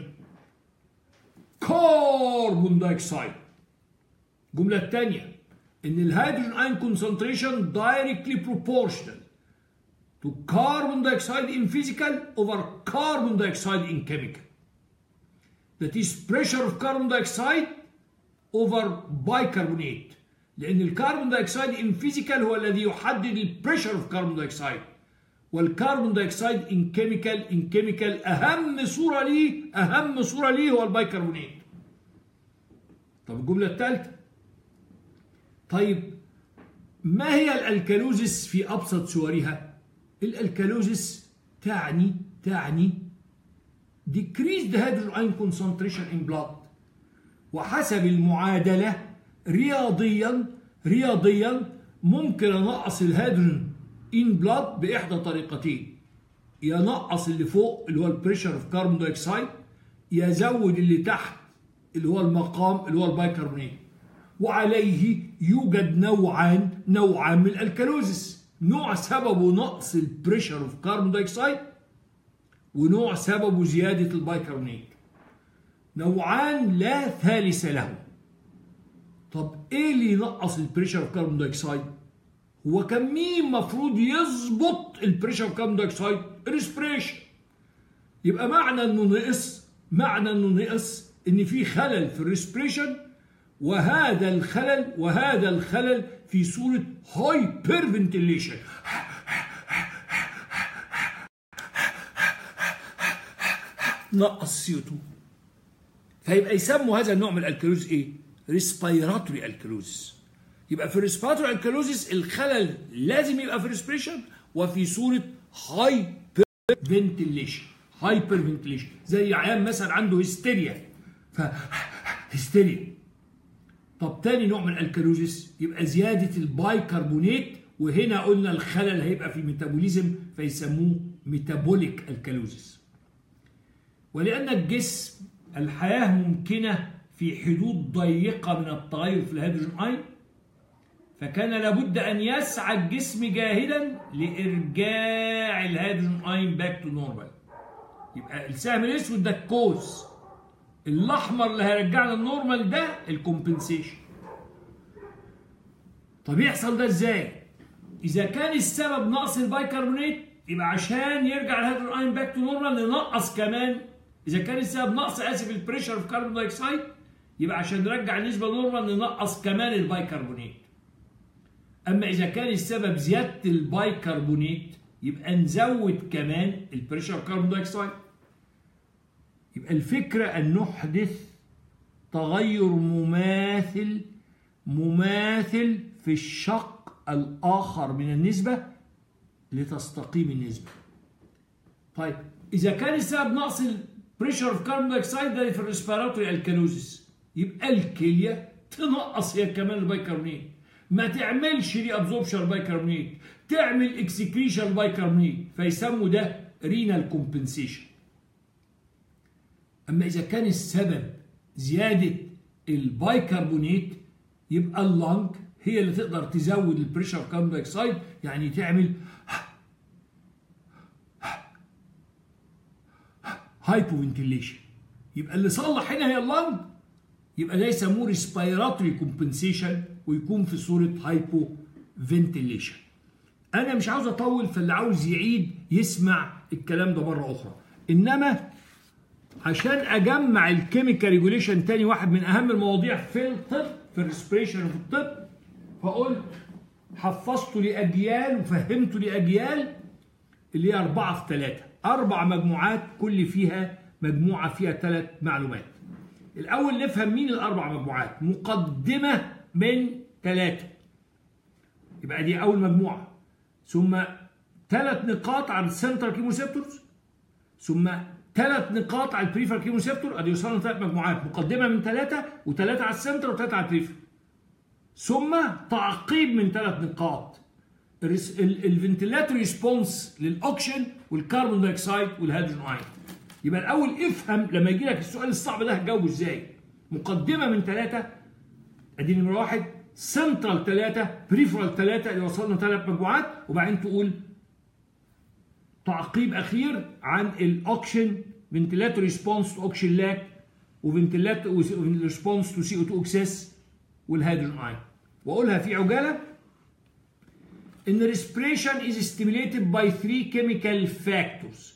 A: كربون دايوكسيد. الجمله الثانيه ان الهيدروجين ايون كونسنتريشن دايركتلي بروبورشنال to carbon dioxide in physical over carbon dioxide in chemical. That is pressure of carbon dioxide over bicarbonate. لأن الكربون دايوكسيد in physical هو الذي يحدد البريشر of carbon dioxide. والكربون دايوكسيد in chemical in chemical أهم صورة ليه أهم صورة ليه هو البيكربونات. طب الجملة الثالثة. طيب ما هي الألكالوزيس في أبسط صورها؟ الالكالوزيس تعني تعني decreased hydrogen ion concentration in blood، وحسب المعادله رياضيا رياضيا ممكن انقص الهيدروجين in blood باحدى طريقتين، يا نقص اللي فوق اللي هو البريشر اوف كربون دايوكسيد، يا زود اللي تحت اللي هو المقام اللي هو البيكربونات. وعليه يوجد نوعان نوعان من الالكالوزيس، نوع سببه نقص البريشر اوف كربون دايوكسيد، ونوع سببه زياده البيكربونات. نوعان لا ثالث لهم. طب ايه اللي ينقص البريشر اوف كربون دايوكسيد؟ هو كان مين المفروض يظبط البريشر اوف كربون دايوكسيد؟ ريسبريشن. يبقى معنى انه نقص معنى انه نقص ان في خلل في الريسبريشن، وهذا الخلل وهذا الخلل في صورة هايبر فنتيليشن. نقص سي او اتنين. فيبقى يسموا هذا النوع من الالكالوز ايه؟ ريسبيراتوري الكالوز. يبقى في الريسبيراتوري الكالوزيس الخلل لازم يبقى في الريسبريشن وفي صورة هايبر فنتيليشن. هايبر فنتيليشن زي عيان مثلا عنده هستيريا، ف هستيريا. طب تاني نوع من الالكالوزيس يبقى زيادة البايكربونات، وهنا قلنا الخلل هيبقى في الميتابوليزم فيسموه ميتابوليك الكالوزيس. ولأن الجسم الحياة ممكنة في حدود ضيقة من التغير في الهيدروجين ايون، فكان لابد أن يسعى الجسم جاهدا لإرجاع الهيدروجين ايون باك تو نورمال. يبقى السهم الأسود ده الكوز، الأحمر اللي هيرجعنا النورمال ده الكومبنسيشن. طب يحصل ده ازاي؟ إذا كان السبب نقص البايكربونات يبقى عشان يرجع الهيدروجين ايون باك تو نورمال ننقص كمان. إذا كان السبب نقص آسف البريشر في كربون دايوكسيد يبقى عشان نرجع النسبة نورمال ننقص كمان البايكربونات. أما إذا كان السبب زيادة البايكربونات يبقى نزود كمان البريشر في كربون دايوكسيد. يبقى الفكرة أن نحدث تغير مماثل مماثل في الشق الآخر من النسبة لتستقيم النسبة. طيب إذا كان السبب نقص البريشر في كربون دايوكسيد ده في الريسبيراتوري الكالوزيس يبقى الكلية تنقص هي كمان البايكربونات، ما تعملش ري ابزوربشن البايكربونات، تعمل اكسكريشن البايكربونات، فيسموا ده رينال كومبنسيشن. أما إذا كان السبب زيادة البايكربونات يبقى اللنج هي اللي تقدر تزود البريشر في كربون دايوكسيد، يعني تعمل هايبوفنتيليشن. يبقى اللي صلح هنا هي اللنج، يبقى ده يسموه ريسبيراتوري كومبنسيشن ويكون في صورة هايبوفنتيليشن. أنا مش عاوز أطول، فاللي عاوز يعيد يسمع الكلام ده مرة أخرى. إنما عشان أجمع الكيميكال ريجوليشن تاني، واحد من أهم المواضيع في الطب في الريسبريشن وفي الطب، فقلت حفظته لأجيال وفهمته لأجيال اللي هي أربعة في ثلاثة، أربع مجموعات كل فيها مجموعة فيها ثلاث معلومات. الأول نفهم مين الأربع مجموعات، مقدمة من ثلاثة. يبقى دي اول مجموعه، ثم ثلاث نقاط على السنترال كيموريسبتورز، ثم ثلاث نقاط على البريفرال كيموريسبتور. ادي وصلنا ثلاث مجموعات، مقدمه من ثلاثه وثلاثه على السنتر وثلاثه على البريفرال، ثم تعقيب من ثلاث نقاط الفنتيلاتوري ريسبونس للاوكسجين والكربون دايوكسيد والهيدروجين ايون. يبقى الاول افهم لما يجي لك السؤال الصعب ده هتجاوبه ازاي. مقدمه من ثلاثه، ادي نمره واحد، سنترال ثلاثه، بريفرال ثلاثه، اللي وصلنا ثلاث مجموعات، وبعدين تقول تعقيب اخير عن الاوكسجين فنتيلاتوري ريسبونس تو اوكسجين لاك وفنتيلاتوري ريسبونس تو سي او اتنين اكسس والهيدروجين ايون. واقولها في عجاله ان respiration is stimulated by three chemical factors.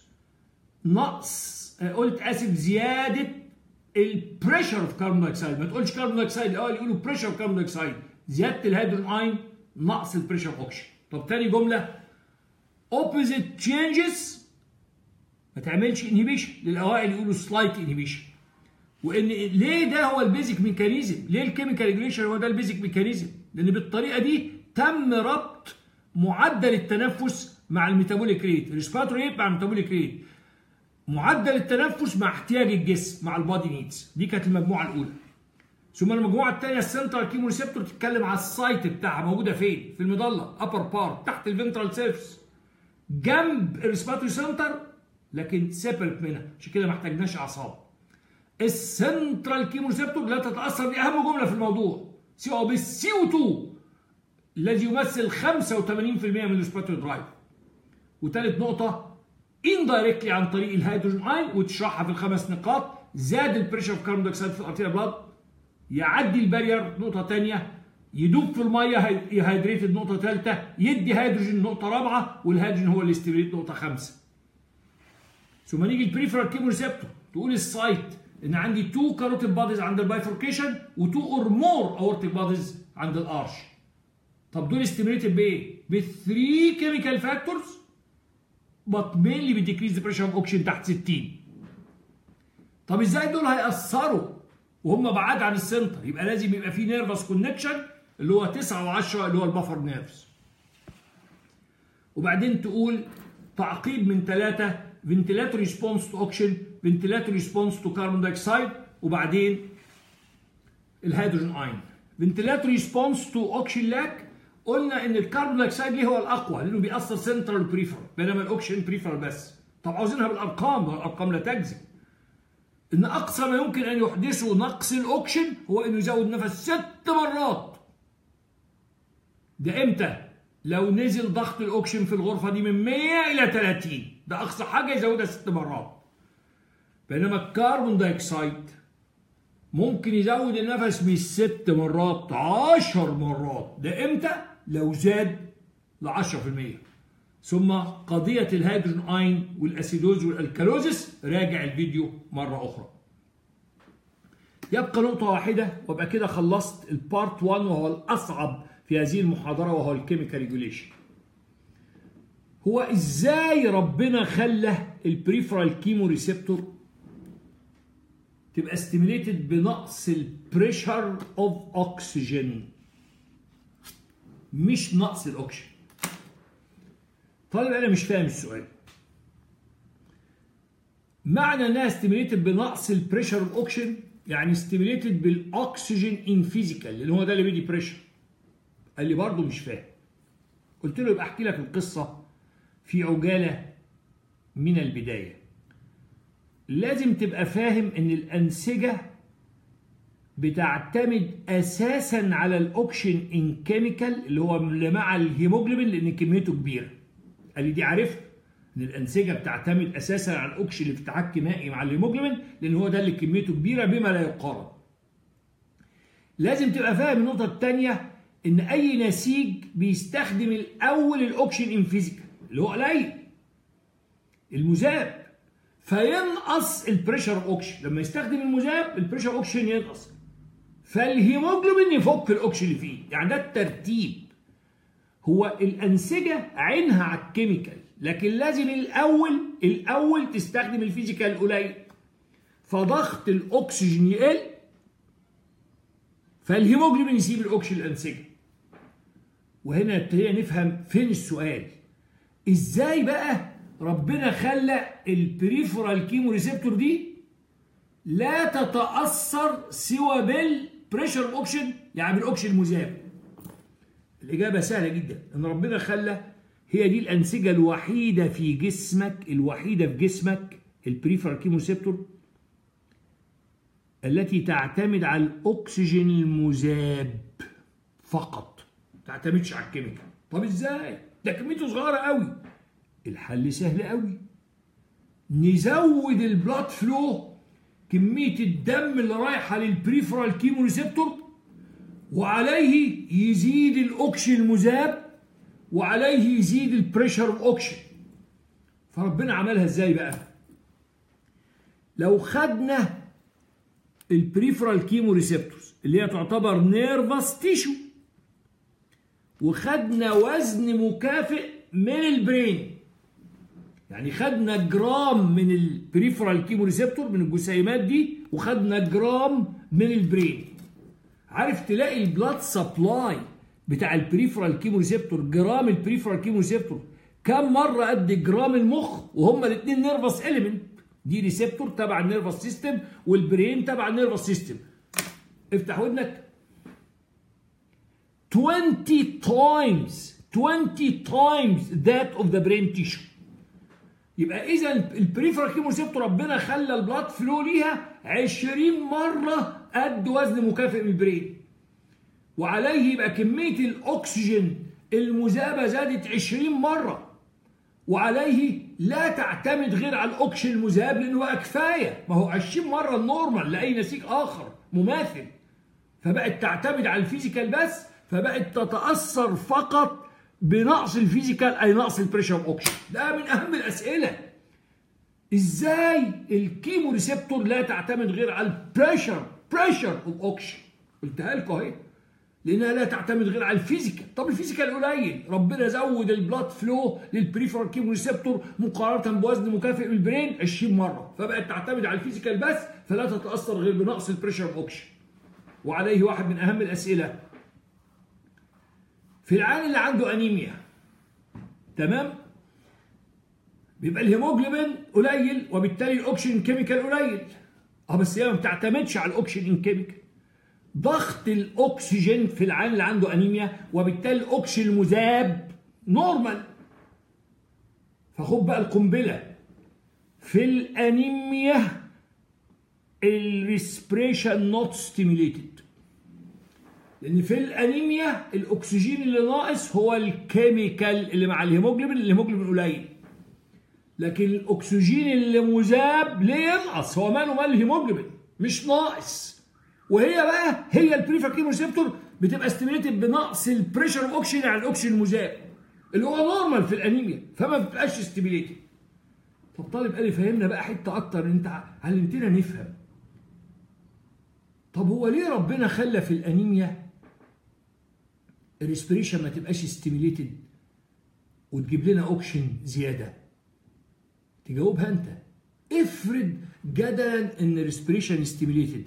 A: نقص قلت اسف زياده البريشر اوف كاربون دايوكسيد، ما تقولش كاربون دايوكسيد الاول، يقولوا بريشر اوف كاربون دايوكسيد، زياده الهيدروجين ايون نقص البريشر اوف اوكسجين. طب تاني جمله opposite changes ما تعملش انهبيشن، للاوائل يقولوا سلايت انهبيشن. وان ليه ده هو البيزك ميكانيزم؟ ليه الكيميكال ريجوليشن هو ده البيزك ميكانيزم؟ لان بالطريقه دي تم ربط معدل التنفس مع الميتابوليك ريت، الريسبيراتوري ريت مع الميتابوليك ريت، معدل التنفس مع احتياج الجسم مع البادي نيدز. دي كانت المجموعه الاولى. ثم المجموعه الثانيه السنترال كيموريسبتور تتكلم على السايت بتاعها، موجوده فين؟ في المظله ابر بارت تحت الفنترال سيرفس جنب الريسبيراتوري سنتر، لكن سيبرت منها، عشان كده ما احتاجناش اعصاب. السنترال كيموريسبتور لا تتاثر، دي اهم جمله في الموضوع، سي او بالسي او اتنين الذي يمثل خمسة وثمانين بالمئة من الريسبيراتوري درايف. وثالث نقطه اندايركتلي عن طريق الهيدروجين ايون، وتشرحها في الخمس نقاط. زاد البريشر اوف كاربون دايوكسيد في الارتيريا بلاد، يعدي البارير، نقطه ثانيه يدوب في الميه هيدريتد، نقطه ثالثه يدي هيدروجين، نقطه رابعه، والهيدروجين هو اللي ستيميليت، نقطه خمسه. ثم نيجي البريفرال كيموريسبتور، تقول السايت ان عندي تو كاروتيد باديز عند البايفوركيشن وتو اور مور اورتيك باديز عند الارش. طب دول ستيميليتد بايه؟ بثري كيميكال فاكتورز but mainly بتكريز ذا بريشر اوف اوكسجين تحت ستين. طب ازاي دول هيأثروا وهم بعاد عن السنتر؟ يبقى لازم يبقى في نيرفس كونكشن اللي هو تسعة وعشرة اللي هو البفر نيرفز. وبعدين تقول تعقيب من ثلاثة فنتيلاتوري ريسبونس تو اوكسجين، فنتيلاتوري ريسبونس تو كاربون دايوكسيد، وبعدين الهيدروجين ايون. فنتيلاتوري ريسبونس تو اوكسجين لاك، قلنا ان الكربون دايوكسيد ليه هو الاقوى لانه بيأثر سنترال وبريفرال، بينما الاوكسجين بريفرال بس. طب عاوزينها بالارقام، والارقام لا تجزم. ان اقصى ما يمكن ان يحدثه نقص الاوكسجين هو انه يزود نفس ست مرات. ده امتى؟ لو نزل ضغط الاوكسجين في الغرفه دي من مية الى ثلاثين، ده اقصى حاجه يزودها ست مرات. بينما الكربون دايوكسيد ممكن يزود النفس مش ست مرات، عشر مرات. ده امتى؟ لو زاد ل عشرة بالمئة. ثم قضيه الهيدروجين ايون والاسيدوز والالكالوزيس، راجع الفيديو مره اخرى. يبقى نقطه واحده وابقى كده خلصت البارت واحد وهو الاصعب في هذه المحاضره، وهو الكيميكال ريجوليشن. هو ازاي ربنا خلى البريفرال كيمو ريسبتور تبقى ستيميليتد بنقص البريشر اوف اوكسجين، مش نقص الاكسجين. طالب انا مش فاهم السؤال. معنى انها ستيميليتد بنقص البريشر اوف اوكسجين يعني ستيميليتد بالاكسجين ان فيزيكال، اللي هو ده اللي بيدي بريشر. قال لي برضه مش فاهم. قلت له يبقى احكي لك القصه في عجاله من البدايه. لازم تبقى فاهم ان الانسجه بتعتمد اساسا على الاوكسجين ان كيميكال اللي هو مع الهيموجلوبين لان كميته كبيره. قال لي دي عارفها، ان الانسجه بتعتمد اساسا على الاوكسجين اللي في تحكي مائي مع الهيموجلوبين لان هو ده اللي كميته كبيره بما لا يقارن. لازم تبقى فاهم النقطه الثانيه ان اي نسيج بيستخدم الاول الاوكسجين ان فيزيكال اللي هو قليل المذاب، فينقص البريشر اوف اوكسجين. لما يستخدم المذاب البريشر اوكسجين ينقص، فالهيموجلوبين يفك الاوكسجين اللي فيه. يعني ده الترتيب. هو الانسجه عينها على الكيميكال، لكن لازم الاول الاول تستخدم الفيزيكال قليل، فضغط الاكسجين يقل، فالهيموجلوبين يسيب الاكسجين الانسجه. وهنا نبتدي نفهم فين السؤال. ازاي بقى ربنا خلى البريفرال كيمو ريسبتور دي لا تتأثر سوى بالبريشر اوكسجين، يعني بالاكسجين المذاب؟ الإجابة سهلة جدا، إن ربنا خلى هي دي الأنسجة الوحيدة في جسمك، الوحيدة في جسمك البريفرال كيمو ريسبتور التي تعتمد على الأكسجين المذاب فقط، ما تعتمدش على الكيميكال. طب إزاي؟ ده كميته صغيرة قوي. الحل سهل قوي، نزود البلاد فلو، كمية الدم اللي رايحة للبريفرال كيمو ريسبتور، وعليه يزيد الأكسجين المذاب، وعليه يزيد البريشر اوف اوكسجين. فربنا عملها ازاي بقى؟ لو خدنا البريفرال كيمو ريسبتورز اللي هي تعتبر نيرفس تيشو، وخدنا وزن مكافئ من البرين، يعني خدنا جرام من البريفرال كيمو ريسبتور من الجسيمات دي، وخدنا جرام من البرين. عارف تلاقي البلاد سبلاي بتاع البريفرال كيمو ريسبتور، جرام البريفرال كيمو ريسبتور كم مره قد جرام المخ، وهما الاثنين نيرفس اليمنت. دي ريسبتور تبع النيرفس سيستم، والبرين تبع النيرفس سيستم. افتح ودنك. twenty times twenty times that of the brain tissue. يبقى اذا البريفرال كيمو ريسبتور ربنا خلى البلاد فلو ليها عشرين مره قد وزن مكافئ من البرين، وعليه يبقى كميه الاكسجين المذابه زادت عشرين مره، وعليه لا تعتمد غير على الاكسجين المذاب لانه بقى كفايه، ما هو عشرين مره النورمال لاي نسيج اخر مماثل، فبقت تعتمد على الفيزيكال بس، فبقت تتاثر فقط بنقص الفيزيكال اي نقص البريشر اوف اوكسجين. ده من اهم الاسئله، ازاي الكيمو ريسبتور لا تعتمد غير على البريشر بريشر اوف اوكسجين؟ قلتها لكم اهي، لانها لا تعتمد غير على الفيزيكال. طب الفيزيكال قليل، ربنا زود البلاد فلو للبريفرال كيمو ريسبتور مقارنه بوزن مكافئ بالبرين عشرين مره، فبقت تعتمد على الفيزيكال بس، فلا تتاثر غير بنقص البريشر اوف اوكسجين. وعليه واحد من اهم الاسئله في العيان اللي عنده انيميا، تمام؟ بيبقى الهيموجلوبين قليل، وبالتالي الاكسجين كيميكال قليل. اه بس هي ما بتعتمدش على الاكسجين كيميكال. ضغط الاكسجين في العيان اللي عنده انيميا، وبالتالي الاكسجين المذاب نورمال. فخد بقى القنبله، في الانيميا الريسبريشن نوت ستيميوليتد، لان في الانيميا الاكسجين اللي ناقص هو الكيميكال اللي مع الهيموجلوبين، الهيموجلوبين قليل. لكن الاكسجين اللي مذاب ليه ينقص؟ هو ماله مال الهيموجلوبين؟ مش ناقص. وهي بقى هي البريفرال كيمو ريسبتور بتبقى ستيميليتد بنقص البريشر اوف اوكسجين على الاكسجين المذاب اللي هو نورمال في الانيميا، فما بتبقاش ستيميليتد. طب طالب قال لي فهمنا بقى حته اكتر، انت علمتنا نفهم. طب هو ليه ربنا خلى في الانيميا الريسبريشن ما تبقاش ستيميليتد وتجيب لنا اوكسجين زياده؟ تجاوبها انت. افرض جدلا ان الريسبريشن ستيميليتد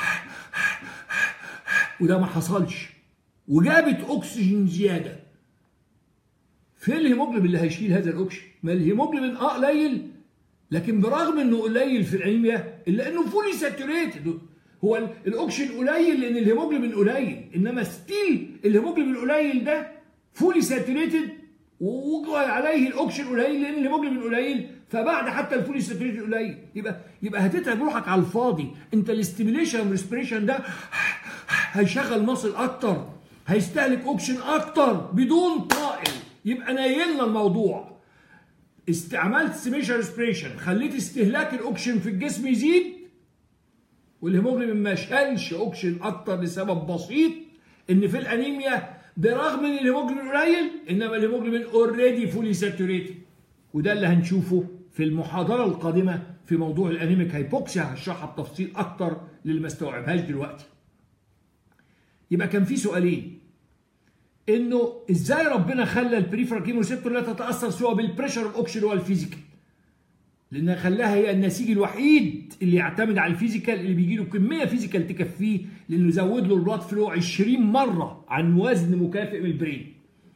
A: وده ما حصلش، وجابت اكسجين زياده، فين الهيموجلوبين اللي هيشيل هذا الاكسجين؟ ما الهيموجلوبين اه قليل، لكن برغم انه قليل في الانيميا الا انه فولي ساتوريتد. هو الاكسجين قليل لان الهيموجلوبين قليل، انما ستيل الهيموجلوبين القليل ده فولي ساتوريتد، وعليه الاكسجين قليل لان الهيموجلوبين قليل، فبعد حتى الفولي ساتوريتد قليل. يبقى يبقى هتتعب روحك على الفاضي. انت الاستيميليشن والريسبريشن ده هيشغل مصل اكتر، هيستهلك اوكسجين اكتر بدون طائل. يبقى نايلنا الموضوع. استعملت ستيميليشن ريسبريشن، خليت استهلاك الاوكسجين في الجسم يزيد، والهيموجلوبين ما شالش اوكسجين اكتر لسبب بسيط، ان في الانيميا برغم ان الهيموجلوبين قليل انما الهيموجلوبين اوريدي فولي ساتوريتد. وده اللي هنشوفه في المحاضره القادمه في موضوع الانيميك هايبوكسيا، هشرحها بتفصيل اكتر للي ما استوعبهاش دلوقتي. يبقى كان في سؤالين، انه ازاي ربنا خلى البريفرال كيمو ريسبتور لا تتاثر سوى بالبريشر اوف اوكسجين هو الفيزيكال، لانها خلاها هي النسيج الوحيد اللي يعتمد على الفيزيكال، اللي بيجي له كميه فيزيكال تكفيه، لانه زود له البلاد فلو عشرين مره عن وزن مكافئ من البرين.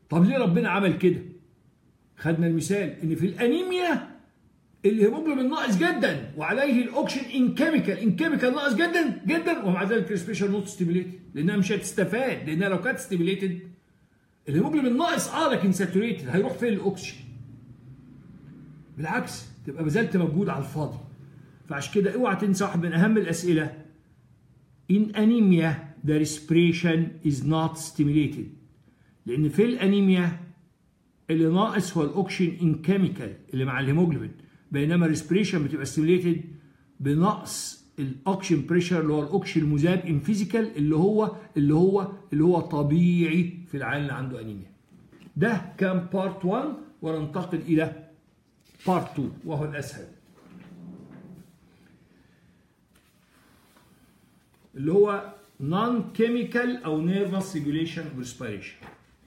A: طب ليه ربنا عمل كده؟ خدنا المثال ان في الانيميا الهيموجلوبين ناقص جدا وعليه الاوكسجين ان كيميكال ان كيميكال ناقص جدا جدا، ومع ذلك الريسبيريشن نوت ستيميوليتد لانها مش هتستفاد، لانها لو كانت ستيميوليتد الهيموجلوبين ناقص اه لكن ساتوريتد، هيروح فين الاوكسجين؟ بالعكس تبقى بذلت مجهود على الفاضي. فعشان كده اوعى تنسى واحد من اهم الاسئله in anemia the respiration is not stimulated، لان في الانيميا اللي ناقص هو الاوكسجين ان كيميكال اللي مع الهيموجلوبين، بينما الريسبريشن بتبقى ستيميوليتد بنقص الاوكسجين بريشر اللي هو الاوكسجين المذاب ان فيزيكال اللي هو اللي هو اللي هو طبيعي في العيان اللي عنده انيميا. ده كان بارت واحد، وننتقل الى بارت اتنين وهو الاسهل، اللي هو non chemical او nervous regulation of respiration.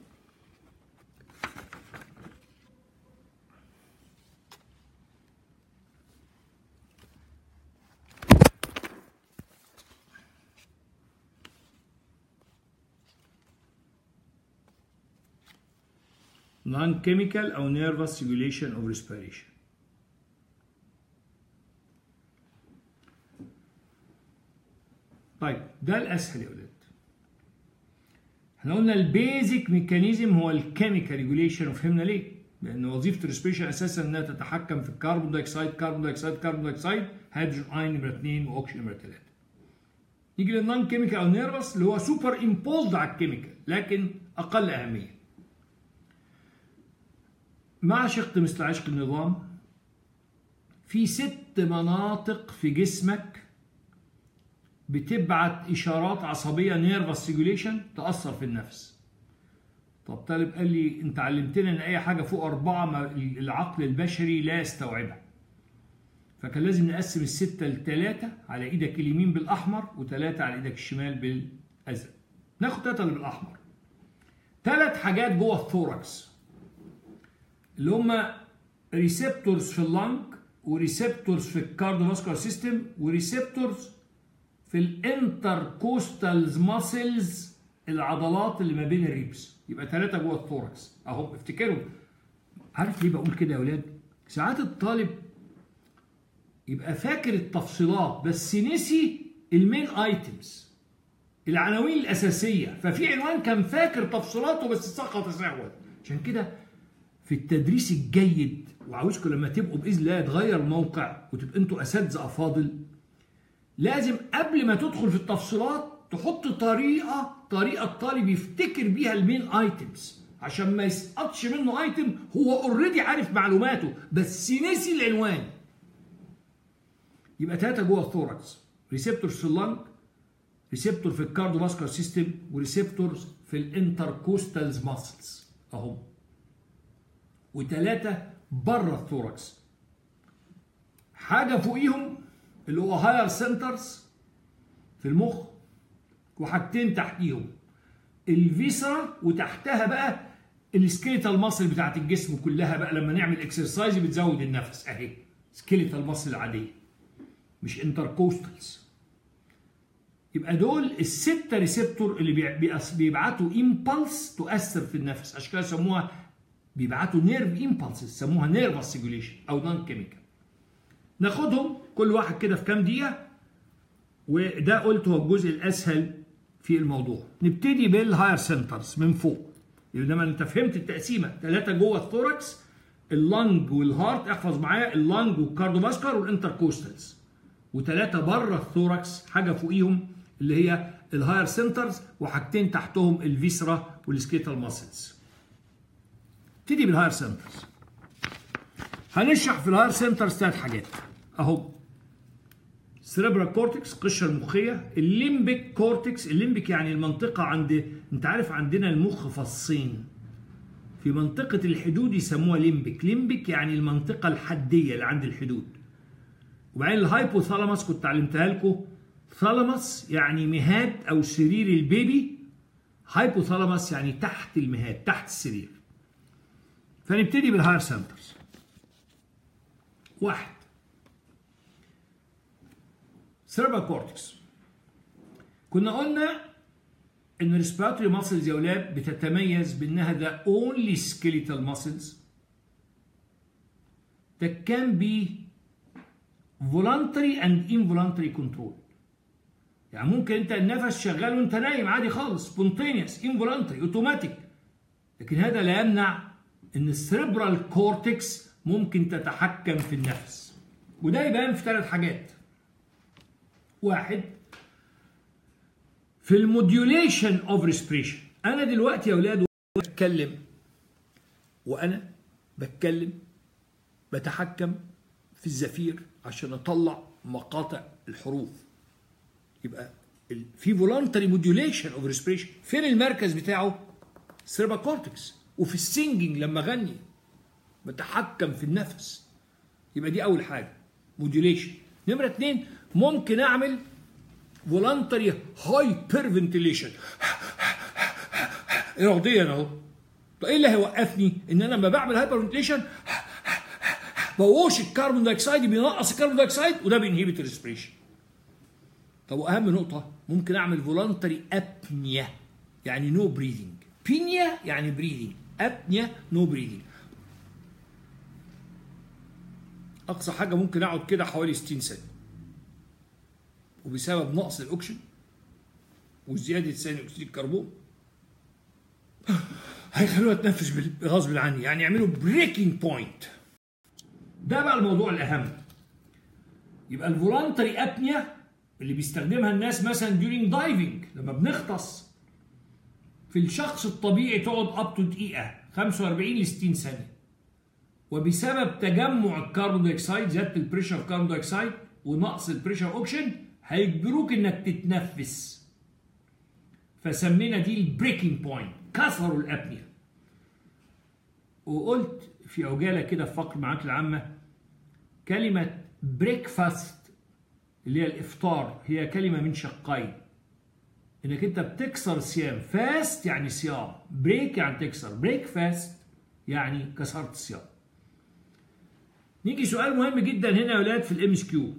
A: non-chemical أو nervous regulation of respiration. طيب ده الأسهل يا ولاد. احنا قلنا البيزك ميكانيزم هو الكيميكال ريجوليشن، وفهمنا ليه؟ لأن وظيفة الريسبيريشن أساسا إنها تتحكم في الكربون دايوكسيد كربون دايوكسيد كربون دايوكسيد هيدروجين أين نمرة اتنين وأوكسجين نمرة تلاتة. نيجي للنون كيميكال أو نيرفس اللي هو سوبر امبوزد على الكيميكال لكن أقل أهمية. مع شق مثل عشق النظام في ست مناطق في جسمك بتبعت اشارات عصبيه نيرفس سيجوليشن تاثر في النفس. طب طالب قال لي انت علمتنا ان اي حاجه فوق اربعه العقل البشري لا يستوعبها، فكان لازم نقسم السته لثلاثه على ايدك اليمين بالاحمر وثلاثه على ايدك الشمال بالازرق. ناخد ثلاثه اللي بالاحمر. ثلاث حاجات جوه الثوركس اللي هم ريسبتورز في اللنج وريسبتورز في الكارديوفاسكولار سيستم وريسبتورز في الانتركوستالز ماسلز العضلات اللي ما بين الريبس. يبقى ثلاثه جوه الثوركس اهو. افتكروا، عارف ليه بقول كده يا اولاد؟ ساعات الطالب يبقى فاكر التفصيلات بس نسي المين ايتمز العناوين الاساسيه، ففي عنوان كان فاكر تفصيلاته بس سقط سهوا. عشان كده في التدريس الجيد، وعاوزكم لما تبقوا باذن الله يتغير الموقع وتبقى انتوا اساتذه افاضل، لازم قبل ما تدخل في التفصيلات تحط طريقه طريقه الطالب يفتكر بيها المين ايتمز عشان ما يسقطش منه ايتم هو اوريدي عارف معلوماته بس نسي العنوان. يبقى ثلاثه جوه الثوركس، ريسبتورز في اللنج، ريسبتور في الكارديوفاسكولار سيستم، وريسبتورز في الانتركوستالز ماسلز اهو. وثلاثه بره الثوركس، حاجه فوقيهم اللي هو هاير سنترز في المخ، وحاجتين تحتيهم الفيسرا، وتحتها بقى السكيليتال ماسل بتاعت الجسم كلها. بقى لما نعمل اكسرسايز بتزود النفس اهي سكيليتال ماسل العاديه مش انتركوستالز. يبقى دول السته ريسبتور اللي بيبعتوا امبلس تؤثر في النفس، عشان كده سموها بيبعتوا نيرف امبلسز، سموها نيرفس سيجوليشن او نون كيميكال. ناخدهم كل واحد كده في كام دقيقه، وده قلت هو الجزء الاسهل في الموضوع. نبتدي بالهاير سنترز من فوق. انما انت فهمت التقسيمه، ثلاثه جوه الثوركس، اللنج والهارت، احفظ معايا اللنج والكارديوفاسكولار والانتركوستالز، وثلاثه بره الثوركس حاجه فوقيهم اللي هي الهاير سنترز، وحاجتين تحتهم الفيسرا والسكيتال ماسلز. نبتدي بالهاير سنترز. هنشرح في الهاير سنترز ثلاث حاجات اهو. سيريبرال كورتكس قشره المخيه، الليمبيك كورتكس، الليمبيك يعني المنطقه عند، انت عارف عندنا المخ فصين، في منطقه الحدود يسموها ليمبيك، ليمبيك يعني المنطقه الحديه اللي عند الحدود. وبعدين الهايبوثالاموس كنت علمتها لكم، ثالاموس يعني مهاد او سرير البيبي، هايبوثالاموس يعني تحت المهاد تحت السرير. فنبتدي بالهاير سنترز. واحد، سيربرال كورتكس. كنا قلنا ان الريسبيراتوري ماسلز يا اولاد بتتميز بانها the only skeletal muscles that can be voluntary and involuntary control. يعني ممكن انت النفس شغال وانت نايم عادي خالص spontaneous involuntary automatic، لكن هذا لا يمنع ان السيربرال كورتكس ممكن تتحكم في النفس. وده يبان في ثلاث حاجات. واحد، في الموديوليشن اوف ريسبريشن. انا دلوقتي يا اولاد بتكلم وانا بتكلم بتحكم في الزفير عشان اطلع مقاطع الحروف. يبقى في فولونتري موديوليشن اوف ريسبريشن. فين المركز بتاعه؟ السيربرال كورتكس. وفي السينجينج لما اغني بتحكم في النفس. يبقى دي اول حاجه موديوليشن. نمره اثنين، ممكن اعمل فولونتري هايبر فنتيليشن اراديا اهو. طب ايه اللي هيوقفني؟ ان انا لما بعمل هايبر فنتيليشن بوش الكربون دايوكسيد، بينقص الكربون دايوكسيد وده بينهبت الريسبريشن. طب واهم نقطه، ممكن اعمل فولونتري ابنيا يعني نو بريذنج. بينيا يعني بريذنج، ابنيا نو بريذنج. اقصى حاجه ممكن اقعد كده حوالي ستين ثانيه، وبسبب نقص الاكسجين وزياده ثاني اكسيد الكربون هيخلوها تنفس غصب عني، يعني يعملوا بريكنج بوينت. ده بقى الموضوع الاهم. يبقى الفولونتري ابنيا اللي بيستخدمها الناس مثلا ديورينج دايفنج لما بنغطس، في الشخص الطبيعي تقعد اب تو دقيقه خمسة وأربعين ل ستين ثانيه، وبسبب تجمع الكربون دايوكسيد، زياده البريشر كربون دايوكسيد ونقص البريشر اوكسجين، هيجبروك انك تتنفس. فسمينا دي البريكنج بوينت، كسروا الابنيا. وقلت في عجاله كده في فقر معاك العامه، كلمه بريكفاست اللي هي الافطار هي كلمه من شقين. انك انت بتكسر الصيام، فاست يعني صيام، بريك يعني تكسر، بريك فاست يعني كسرت الصيام. نيجي سؤال مهم جدا هنا يا ولاد في الام اس كيو.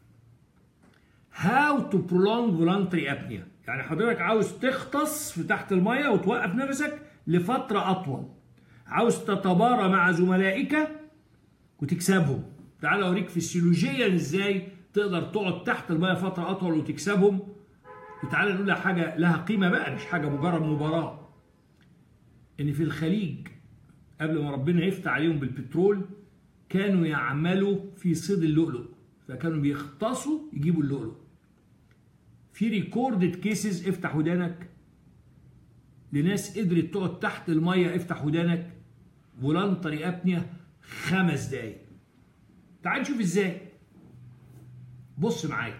A: How to prolong voluntary apnea. يعني حضرتك عاوز تغطس في تحت الميه وتوقف نفسك لفتره اطول، عاوز تتبارى مع زملائك وتكسبهم. تعال اوريك فسيولوجيا ازاي تقدر تقعد تحت الميه فتره اطول وتكسبهم. وتعالى نقول لها حاجه لها قيمه بقى، مش حاجه مجرد مباراه. ان في الخليج قبل ما ربنا يفتح عليهم بالبترول كانوا يعملوا في صيد اللؤلؤ، فكانوا بيختصوا يجيبوا اللؤلؤ. في ريكوردد كيسز، افتح ودانك، لناس قدرت تقعد تحت الميه، افتح ودانك، فولنتري ابنيا خمس دقايق. تعال نشوف ازاي. بص معايا،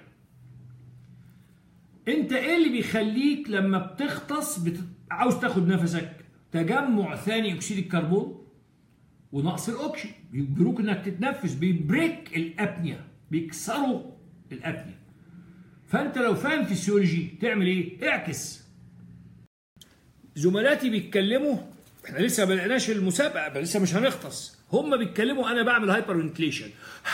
A: انت ايه اللي بيخليك لما بتغطس بت... عاوز تاخد نفسك؟ تجمع ثاني اكسيد الكربون ونقص الاكسجين، بيجبروك انك تتنفس، بيبريك الابنيا، بيكسروا الابنيا. فانت لو فاهم فيسيولوجي تعمل ايه؟ اعكس. زملاتي بيتكلموا، احنا لسه ما بدأناش المسابقه، لسه مش هنغطس، هم بيتكلموا انا بعمل هايبر فنتليشن،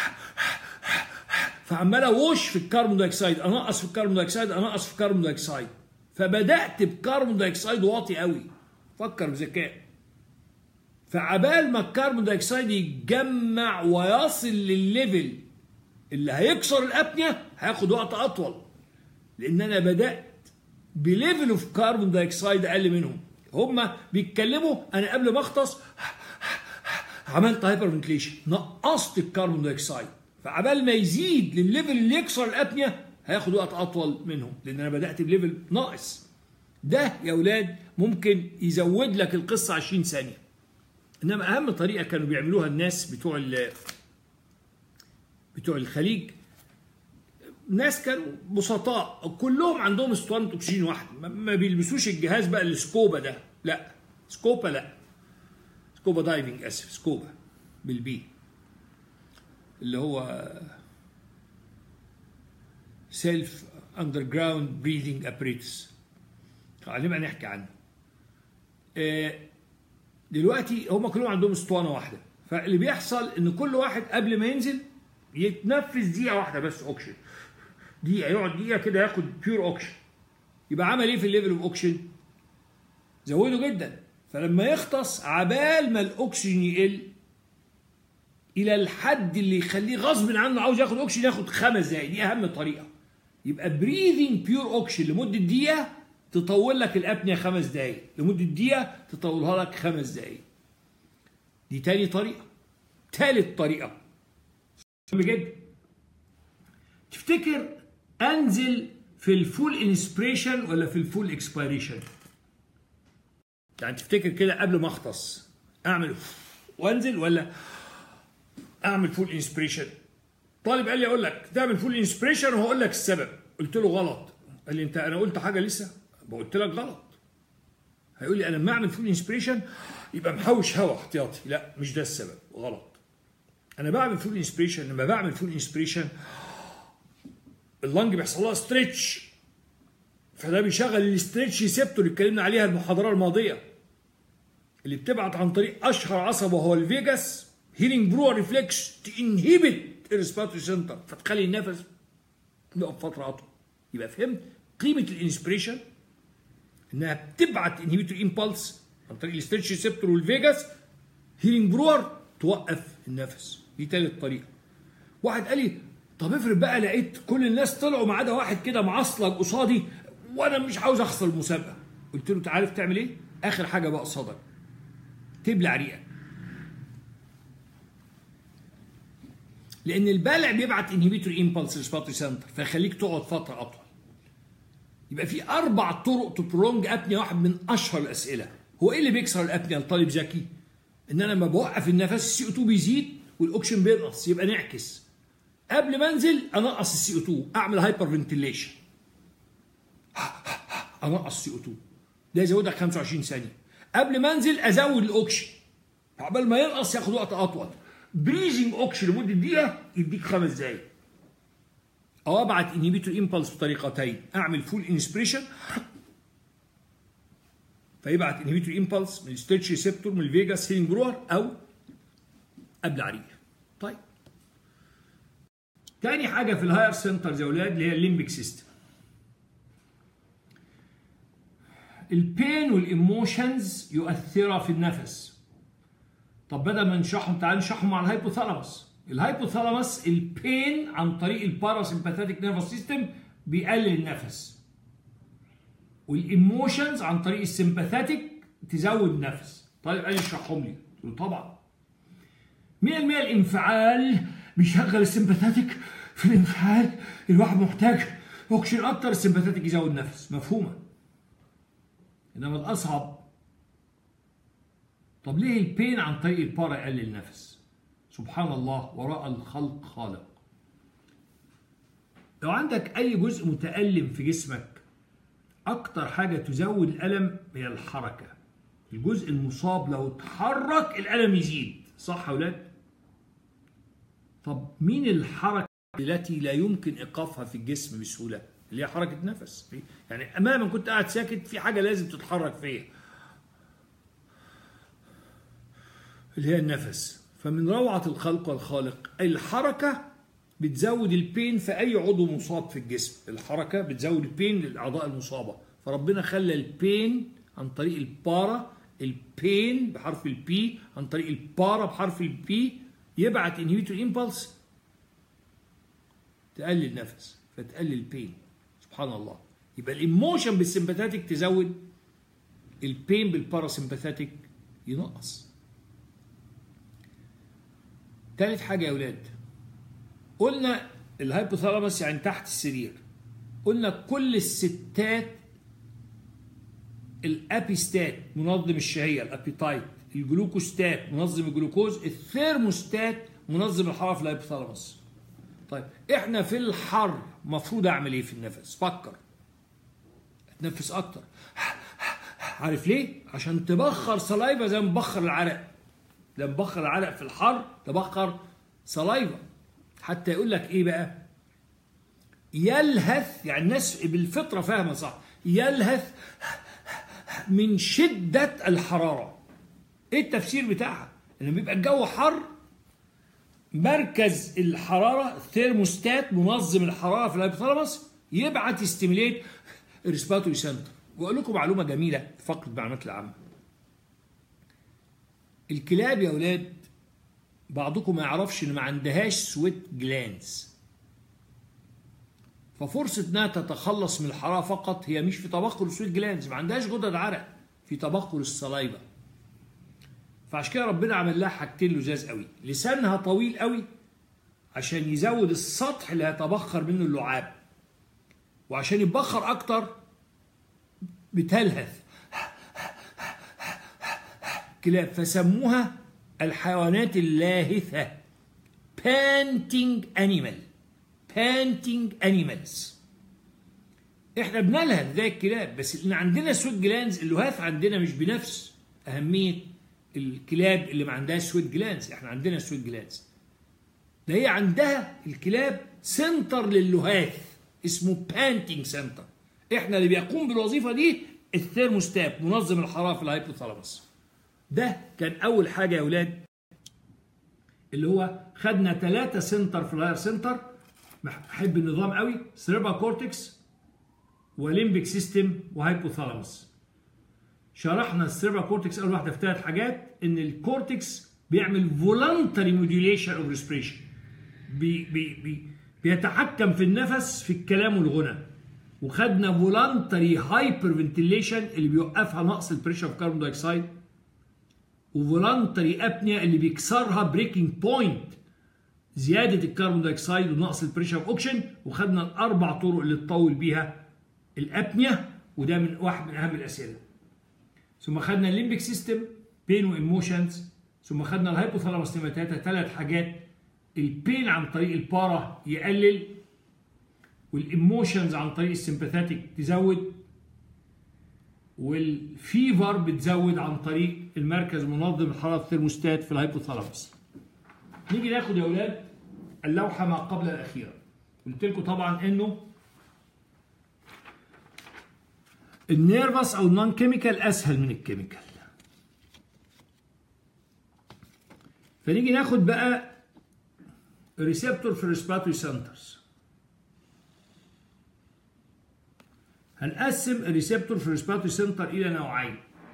A: فعمال اوش في الكربون دايوكسيد، انقص في الكربون دايوكسيد، انقص في الكربون دايوكسيد، فبدات بكربون دايوكسيد واطي قوي. فكر بذكاء. فعبال ما الكربون دايوكسيد يتجمع ويصل للليفل اللي هيكسر الابنيا هياخد وقت اطول، لان انا بدات بليفل اوف كربون دايوكسيد اقل منهم. هم بيتكلموا، انا قبل ما اغطس عملت هايبر فنتليشن، نقصت الكربون دايوكسيد، فعبال ما يزيد للليفل اللي يكسر الابنيا هياخد وقت اطول منهم، لان انا بدات بليفل ناقص. ده يا اولاد ممكن يزود لك القصه عشرين ثانيه. انما اهم طريقه كانوا بيعملوها الناس بتوع بتوع الخليج، ناس كانوا بسطاء كلهم عندهم اسطوانه اكسجين واحده، ما بيلبسوش الجهاز بقى السكوبا ده، لا سكوبا لا سكوبا دايفنج، اسف سكوبا بالبي، اللي هو سيلف اندرجراوند بريذنج ابريتس، غالبا نحكي عنه. دلوقتي هم كلهم عندهم اسطوانه واحده، فاللي بيحصل ان كل واحد قبل ما ينزل يتنفس دقيقه واحده بس اوكسجين، دقيقه، يقعد دقيقه كده ياخد بيور اوكسجين. يبقى عمل ايه في الليفل اوف اوكسجين؟ زوده جدا، فلما يغطس عبال ما الاكسجين يقل الى الحد اللي يخليه غصب عنه عاوز ياخد اكسجين ياخد خمس دقايق. دي اهم طريقه. يبقى بريذنج بيور اوكسجين لمده دقيقه تطول لك الابنيه خمس دقايق، لمده دقيقه تطولها لك خمس دقايق. دي تاني طريقه. تالت طريقه مهم جدا. تفتكر انزل في الفول انسبريشن ولا في الفول اكسبيريشن؟ يعني تفتكر كده قبل ما اغطس اعمل وانزل ولا اعمل فول انسبريشن؟ طالب قال لي اقول لك تعمل فول انسبريشن وهقول لك السبب. قلت له غلط. قال لي انت انا قلت حاجه لسه؟ قلت لك غلط. هيقول لي انا لما اعمل فول انسبريشن يبقى محوش هواء احتياطي. لا، مش ده السبب، غلط. انا بعمل فول انسبريشن، لما بعمل فول انسبريشن اللنج بيحصل لها ستريتش، فده بيشغل الاستريتش ريسبتور اللي اتكلمنا عليها المحاضره الماضيه، اللي بتبعت عن طريق اشهر عصب وهو الفيجاس هيلينج برو ريفلكس تنهبت الريسبيراتوري سنتر، فتخلي النفس يقف فتره اطول. يبقى فهمت قيمه الانسبريشن، انها بتبعت انهبيتور امبلس عن طريق الاستريتش ريسبتور والفيجاس هيلينج برور توقف النفس. دي تالت طريقه. واحد قال لي طب افرض بقى لقيت كل الناس طلعوا ما عدا واحد كده معصلج قصادي وانا مش عاوز اخسر المسابقه. قلت له انت عارف تعمل ايه؟ اخر حاجه بقى قصادك تبلع ريقك، لان البلع بيبعت انهبيتور امبلس ريسبيراتوري سنتر فيخليك تقعد فتره اطول. يبقى في اربع طرق تبرونج ابنيا. واحد من اشهر الاسئله هو ايه اللي بيكسر الابنيا لطالب ذكي؟ ان انا لما بوقف النفس السي او اتنين بيزيد والاكسجين بينقص. يبقى نعكس، قبل ما انزل انقص السي او اتنين، اعمل هايبر فنتيليشن، انقص السي او اتنين، ده يزودك خمسة وعشرين ثانيه. قبل ما انزل ازود الاكسجين، عقبال ما ينقص ياخد وقت اطول. بريزنج اوكسجين لمده دقيقه يديك خمس دقايق. او ابعت انهبيتور امبلس بطريقتين، اعمل فول انسبريشن فيبعت انهبيتور امبلس من الستريتش ريسبتور من الفيجاس هيلينج برور، او ابلع ريق. طيب تاني حاجه في الهاير سنترز يا اولاد اللي هي الليمبيك سيستم. البين والايموشنز يؤثرا في النفس. طب بدل ما نشرحهم تعال نشرحهم مع الهايبوثالاموس. الهايبوثالاموس البين عن طريق الباراسمباثيك نيرفس سيستم بيقلل النفس، والايموشنز عن طريق السمباثيك تزود النفس. طيب قال لي اشرحهم لي. قلت له طبعا مية بالمية الانفعال بيشغل السمباثيك. في الانفعال الواحد محتاج اكسجين اكتر، السمباثيك يزود نفس، مفهومه. انما الاصعب طب ليه البين عن طريق البارا يقلل النفس؟ سبحان الله، وراء الخلق خالق. لو عندك اي جزء متألم في جسمك اكتر حاجه تزود الالم هي الحركه. الجزء المصاب لو اتحرك الالم يزيد، صح يا اولاد؟ طب مين الحركه التي لا يمكن ايقافها في الجسم بسهوله؟ اللي هي حركه نفس. يعني اماما كنت قاعد ساكت في حاجه لازم تتحرك فيها اللي هي النفس. فمن روعه الخلق والخالق الحركه بتزود البين في اي عضو مصاب في الجسم. الحركه بتزود البين للاعضاء المصابه، فربنا خلى البين عن طريق البارا، البين بحرف البي عن طريق البارا بحرف البي يبعت انهبيتور امبلس تقلل النفس فتقلل البين. سبحان الله. يبقى الايموشن بالسمباثيك تزود، البين بالباراسمباثيك ينقص. ثالث حاجه يا اولاد، قلنا الهايبوثالاموس يعني تحت السرير. قلنا كل الستات الابيستات منظم الشهيه الابيتايت، الجلوكوستات منظم الجلوكوز، الثيرموستات منظم الحراره في الهايبوثالاموس. طيب احنا في الحر المفروض اعمل ايه في النفس؟ فكر. اتنفس اكتر. عارف ليه؟ عشان تبخر سلايفا زي ما بخر العرق. لما بخر العرق في الحر تبخر سلايفا. حتى يقول لك ايه بقى؟ يلهث، يعني الناس بالفطره فاهمه صح، يلهث من شده الحراره. ايه التفسير بتاعها؟ لما بيبقى الجو حر مركز الحراره الثيرموستات منظم الحراره في الهايبوثالاموس يبعت يستيميليت الريسبيراتوري سنتر واقول لكم معلومه جميله في فقره المعلومات العامه. الكلاب يا اولاد بعضكم ما يعرفش ان ما عندهاش سويت جلانز، ففرصه انها تتخلص من الحراره فقط هي مش في تبخر السويت جلانز، ما عندهاش غدد عرق، في تبخر الصلايبه. فعشان كده ربنا عمل لها حاجتين لزاز قوي، لسانها طويل قوي عشان يزود السطح اللي هيتبخر منه اللعاب، وعشان يتبخر اكتر بتلهث كلاب، فسموها الحيوانات اللاهثة panting animal panting animals. احنا بنلهث زي الكلاب، بس ان عندنا سويت جلانز، اللهاث عندنا مش بنفس اهمية الكلاب اللي ما عندهاش سويت جلانز. احنا عندنا سويت جلانز، ده هي عندها الكلاب سنتر لللهاث اسمه panting سنتر. احنا اللي بيقوم بالوظيفة دي الثيرموستات، منظم الحرارة في الهايبوثالاموس. ده كان أول حاجة يا أولاد، اللي هو خدنا ثلاثة سنتر في الهاير سنتر. بحب النظام قوي، سيريبرال كورتكس وليمبيك سيستم وهايبوثالاموس. شرحنا السيريبرال كورتكس أول واحدة في ثلاث حاجات، إن الكورتكس بيعمل فولنتري موديوليشن أوف ريسبريشن، بي بي بي بيتحكم في النفس في الكلام والغنى. وخدنا فولنتري هايبر فنتيليشن اللي بيوقفها نقص البريشر في كربون دايوكسيد، وفولنتري ابنيا اللي بيكسرها بريكنج بوينت، زياده الكربون دايوكسيد ونقص البريشر في اوكسجين. وخدنا الاربع طرق اللي تطول بيها الابنيا، وده من واحد من اهم الاسئله. ثم خدنا الليمبيك سيستم بين وايموشنز، ثم خدنا الهايبوثالاموس نيماتاتا. ثلاث حاجات، البين عن طريق البارا يقلل، والايموشنز عن طريق السمباثيك تزود، والفيفر بتزود عن طريق المركز منظم الحراره الثيرموستات في الهايبوثالاموس. نيجي ناخد يا اولاد اللوحه ما قبل الاخيره. قلت لكم طبعا انه النيرفس او النون كيميكال اسهل من الكيميكال. فنيجي ناخد بقى الريسبتور في الريسبيراتوري سنترز. هنقسم الريسبتور في الريسبيراتوري سنتر الى نوعين،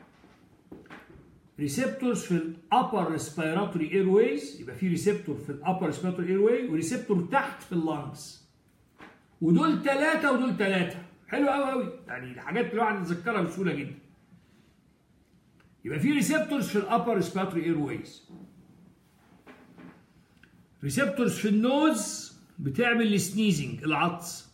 A: ريسبتورز في الابر ريسبيراتوري اير ويز، يبقى في ريسبتور في الابر ريسبيراتوري اير واي وريسبتور تحت في اللانجز، ودول ثلاثه ودول ثلاثه. حلو قوي قوي، يعني الحاجات اللي الواحد يتذكرها بسهوله جدا. يبقى في ريسبتورز في الابر ريسبيراتوري اير ويز، ريسبتورز في النوز بتعمل السنيزنج العطس،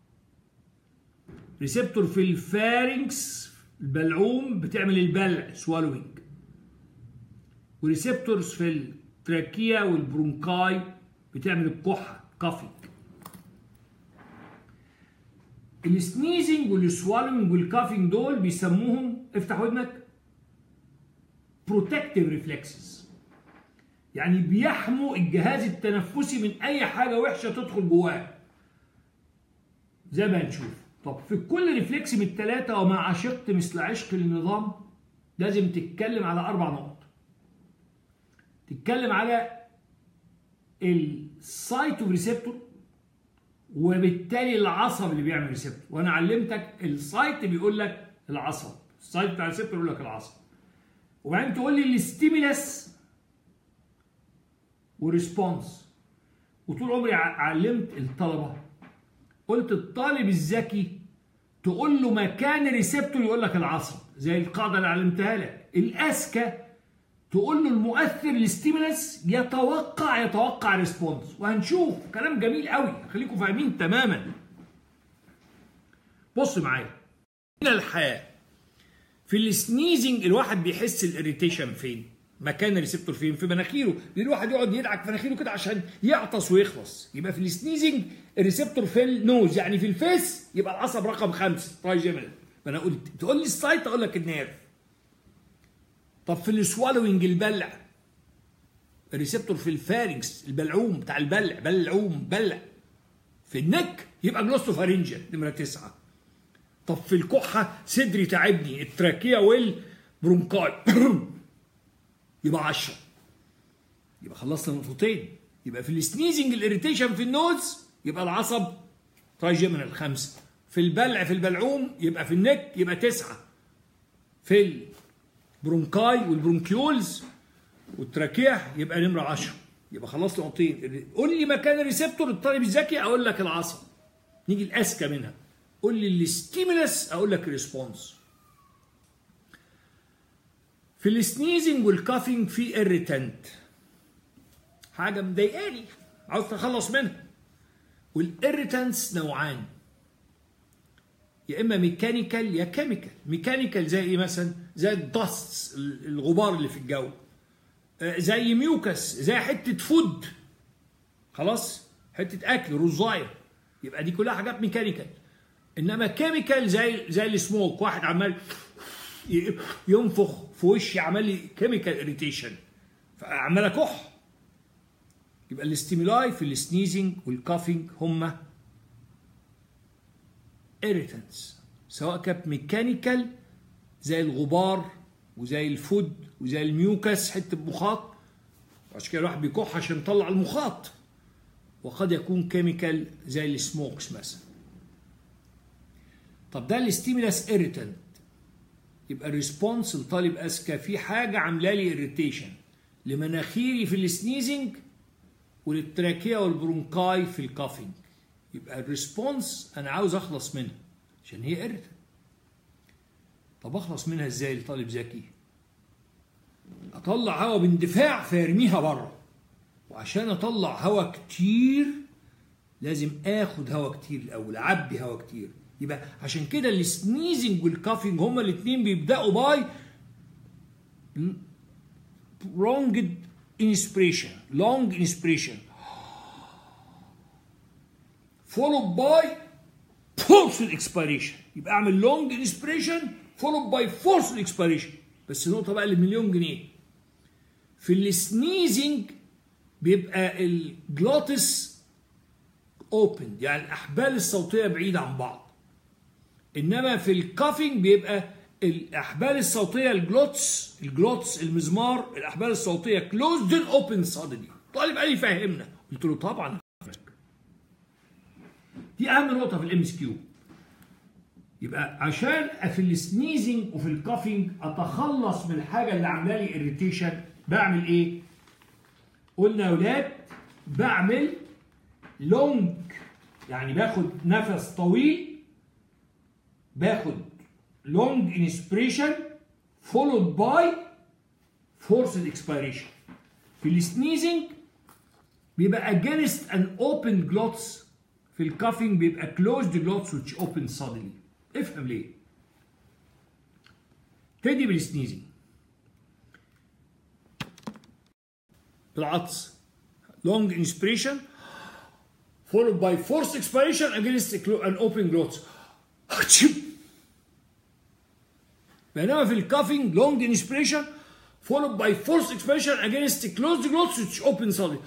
A: ريسبتور في الفارنكس البلعوم بتعمل البلع سوالوينج، وريسبتورز في التراكيا والبرونكاي بتعمل الكحه كافينج. السنيزنج والسوالوينج والكافينج دول بيسموهم، افتح ودنك، بروتكتيف ريفلكسز، يعني بيحموا الجهاز التنفسي من اي حاجه وحشه تدخل جواه زي ما هنشوف. طب في كل ريفلكس من الثلاثه، وما عشقت مثل عشق النظام، لازم تتكلم على اربع نقط. تتكلم على السايت اوف ريسبتور، وبالتالي العصب اللي بيعمل ريسبتور. وانا علمتك السايت بيقول لك العصب، السايت بتاع الريسبتور بيقول لك العصب. وبعدين تقول لي الستيمولس وريسبونس. وطول عمري علمت الطلبه، قلت الطالب الذكي تقول له مكان الريسبتور يقول لك العصب، زي القاعده اللي علمتها لك. الاذكى تقول له المؤثر الستيمولس يتوقع يتوقع ريسبونس. وهنشوف كلام جميل قوي، خليكم فاهمين تماما. بص معايا هنا الحياه في السنيزنج، الواحد بيحس الاريتيشن فين؟ مكان الريسبتور فين؟ في مناخيره. الواحد يقعد يدعك في مناخيره كده عشان يعطس ويخلص. يبقى في السنيزنج الريسبتور في النوز، يعني في الفيس، يبقى العصب رقم خمسه ترايجيمينال. فانا قلت تقول لي السايت اقول لك النيرف. طب في السوالوينج البلع، الريسبتور في الفارنكس البلعوم بتاع البلع، بلعوم بلع. في النك يبقى جلوسوفارينجيال نمره تسعه. طب في الكحه صدري تعبني، التراكيا والبرونكاي يبقى عشرة. يبقى خلصنا نقطتين. يبقى في السنيزنج الاريتيشن في النوز، يبقى العصب ترايجيمينال خمسه. في البلع في البلعوم يبقى في النك يبقى تسعة، في البرونكاي والبرونكيولز والتراكية يبقى نمرة عشرة. يبقى خلصت نقطتين. قول لي مكان الريسبتور الطالب الذكي اقول لك العصب. نيجي الاذكى منها، قول لي الستيمولس اقول لك الريسبونس. في السنيزنج والكافينج في اريتنت، حاجه مضايقاني عاوز اتخلص منها. والاريتنتس نوعان، يا اما ميكانيكال يا كيميكال. ميكانيكال زي ايه مثلا؟ زي الدست، الغبار اللي في الجو، زي ميوكس، زي حته فود، خلاص، حته اكل، رزايه، يبقى دي كلها حاجات ميكانيكال. انما كيميكال زي زي السموك، واحد عمال ينفخ في وشي عمل لي كيميكال اريتيشن فعمال اكح. يبقى الاستيمولاي في السنيزنج والكافينج هم irritants، سواء كانت ميكانيكال زي الغبار وزي الفود وزي الميوكس، حته مخاط، عشان كده الواحد بيكح عشان يطلع المخاط. وقد يكون كيميكال زي السموكس مثلا. طب ده الستيمولاس irritant. يبقى الريسبونس الطالب اذكى في حاجه عامله لي اريتيشن لمناخيري في السنيزنج وللتراكيه والبرونكاي في الكافينج. يبقى الريسبونس انا عاوز اخلص منها عشان هي irritant. طب اخلص منها ازاي لطالب ذكي؟ اطلع هواء باندفاع فيرميها بره، وعشان اطلع هواء كتير لازم اخد هواء كتير الاول، اعبي هواء كتير. يبقى عشان كده السنيزنج والكافينج هما الاثنين بيبداوا باي prolonged inspiration long inspiration followed by forced expiration. يبقى اعمل long inspiration followed by forced expiration. بس نقطه بقى للمليون جنيه، في السنيزنج بيبقى الجلوتس اوبن، يعني الاحبال الصوتيه بعيده عن بعض. انما في الكافينج بيبقى الاحبال الصوتيه الجلوتس الجلوتس المزمار الاحبال الصوتيه كلوزد اوبن صادلي. طالب قال لي فهمنا، قلت له طبعا. دي اهم نقطه في الام اس كيو. يبقى عشان في السنيزنج وفي الكافينج اتخلص من الحاجه اللي عامله لي اريتيشن بعمل ايه؟ قلنا يا اولاد بعمل لونج، يعني باخد نفس طويل، باخد long inspiration followed by forced expiration. في السنيزنج بيبقى against an open glots، في الكافينج بيبقى closed glots which open suddenly. افهم ليه. تدي بالسنيزنج بالعطس long inspiration followed by forced expiration against an open glots. بينما في الكافينج long inspiration followed by forced expiration against closed glots which open suddenly.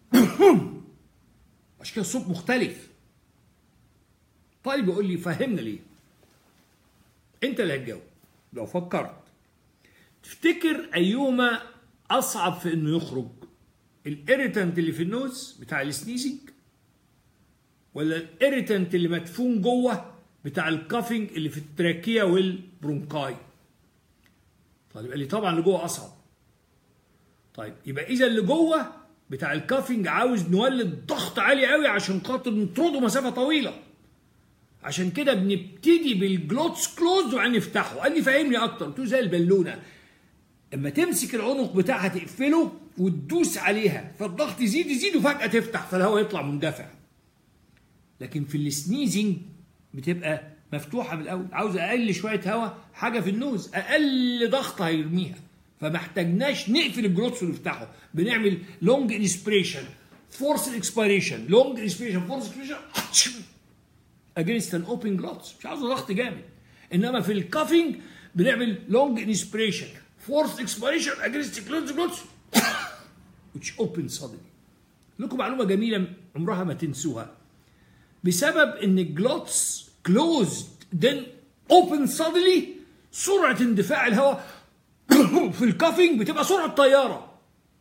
A: عشان كده الصوت مختلف. طيب يقول لي فهمنا ليه؟ انت اللي هتجاوب. لو فكرت تفتكر ايهما اصعب في انه يخرج؟ الاريتنت اللي في النوز بتاع السنيزنج، ولا الاريتنت اللي مدفون جوه بتاع الكافينج اللي في التراكيه والبرونكاي؟ طيب قال لي طبعا اللي جوه اصعب. طيب يبقى اذا اللي جوه بتاع الكافينج عاوز نولد ضغط عالي قوي عشان خاطر نطرده مسافه طويله. عشان كده بنبتدي بالجلوتس كلوز وبعدين نفتحه. قال لي فهمني اكتر. قلت له زي البالونه، اما تمسك العنق بتاعها تقفله وتدوس عليها فالضغط يزيد يزيد وفجاه تفتح فالهواء يطلع مندفع. لكن في السنيزنج بتبقى مفتوحه من الاول، عاوز اقل شويه هواء، حاجه في النوز اقل ضغط هيرميها، فما احتاجناش نقفل الجلوتس ونفتحه. بنعمل لونج انسبريشن فورس اكسبيريشن، لونج انسبريشن فورس اكسبيريشن اجينست ان اوبن جلوتس، مش عاوز ضغط جامد. انما في الكافينج بنعمل لونج انسبريشن فورس اكسبيريشن اجينست كلوز جلوتس which open suddenly. لكم معلومه جميله عمرها ما تنسوها. بسبب ان الجلوتس كلوزد then open suddenly، سرعه اندفاع الهواء في الكافينج بتبقى سرعه طياره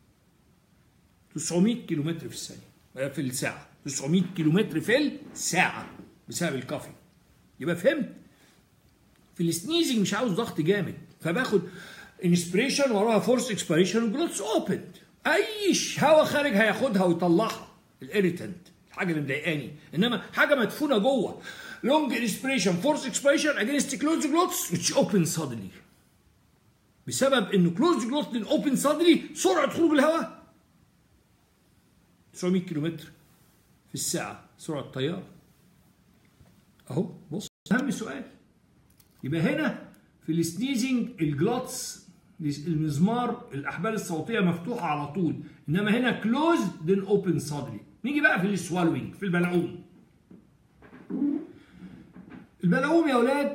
A: تسعمية كيلومتر في الثانيه في الساعه، تسعمية كيلومتر في الساعه بسبب الكافينج. يبقى فهمت؟ في السنيزنج مش عاوز ضغط جامد، فباخد انسبريشن وراها فورس اكسبيريشن وجلوتس اوبن. اي هواء خارج هياخدها ويطلعها الاريتنت، الحاجه اللي مضايقاني. انما حاجه مدفونه جوه، لونج انسبريشن فورس اكسبيريشن اجينست كلوز جلوتس which open suddenly. بسبب انه كلوز جلوتس اوبن suddenly سرعه خروج الهواء تسعمية كيلومتر في الساعه، سرعه الطياره. اهو بص اهم سؤال. يبقى هنا في السنيزنج الجلوتس المزمار الاحبال الصوتيه مفتوحه على طول، انما هنا كلوز then open suddenly. نيجي بقى في السوالوينج في البلعوم. البلعوم يا اولاد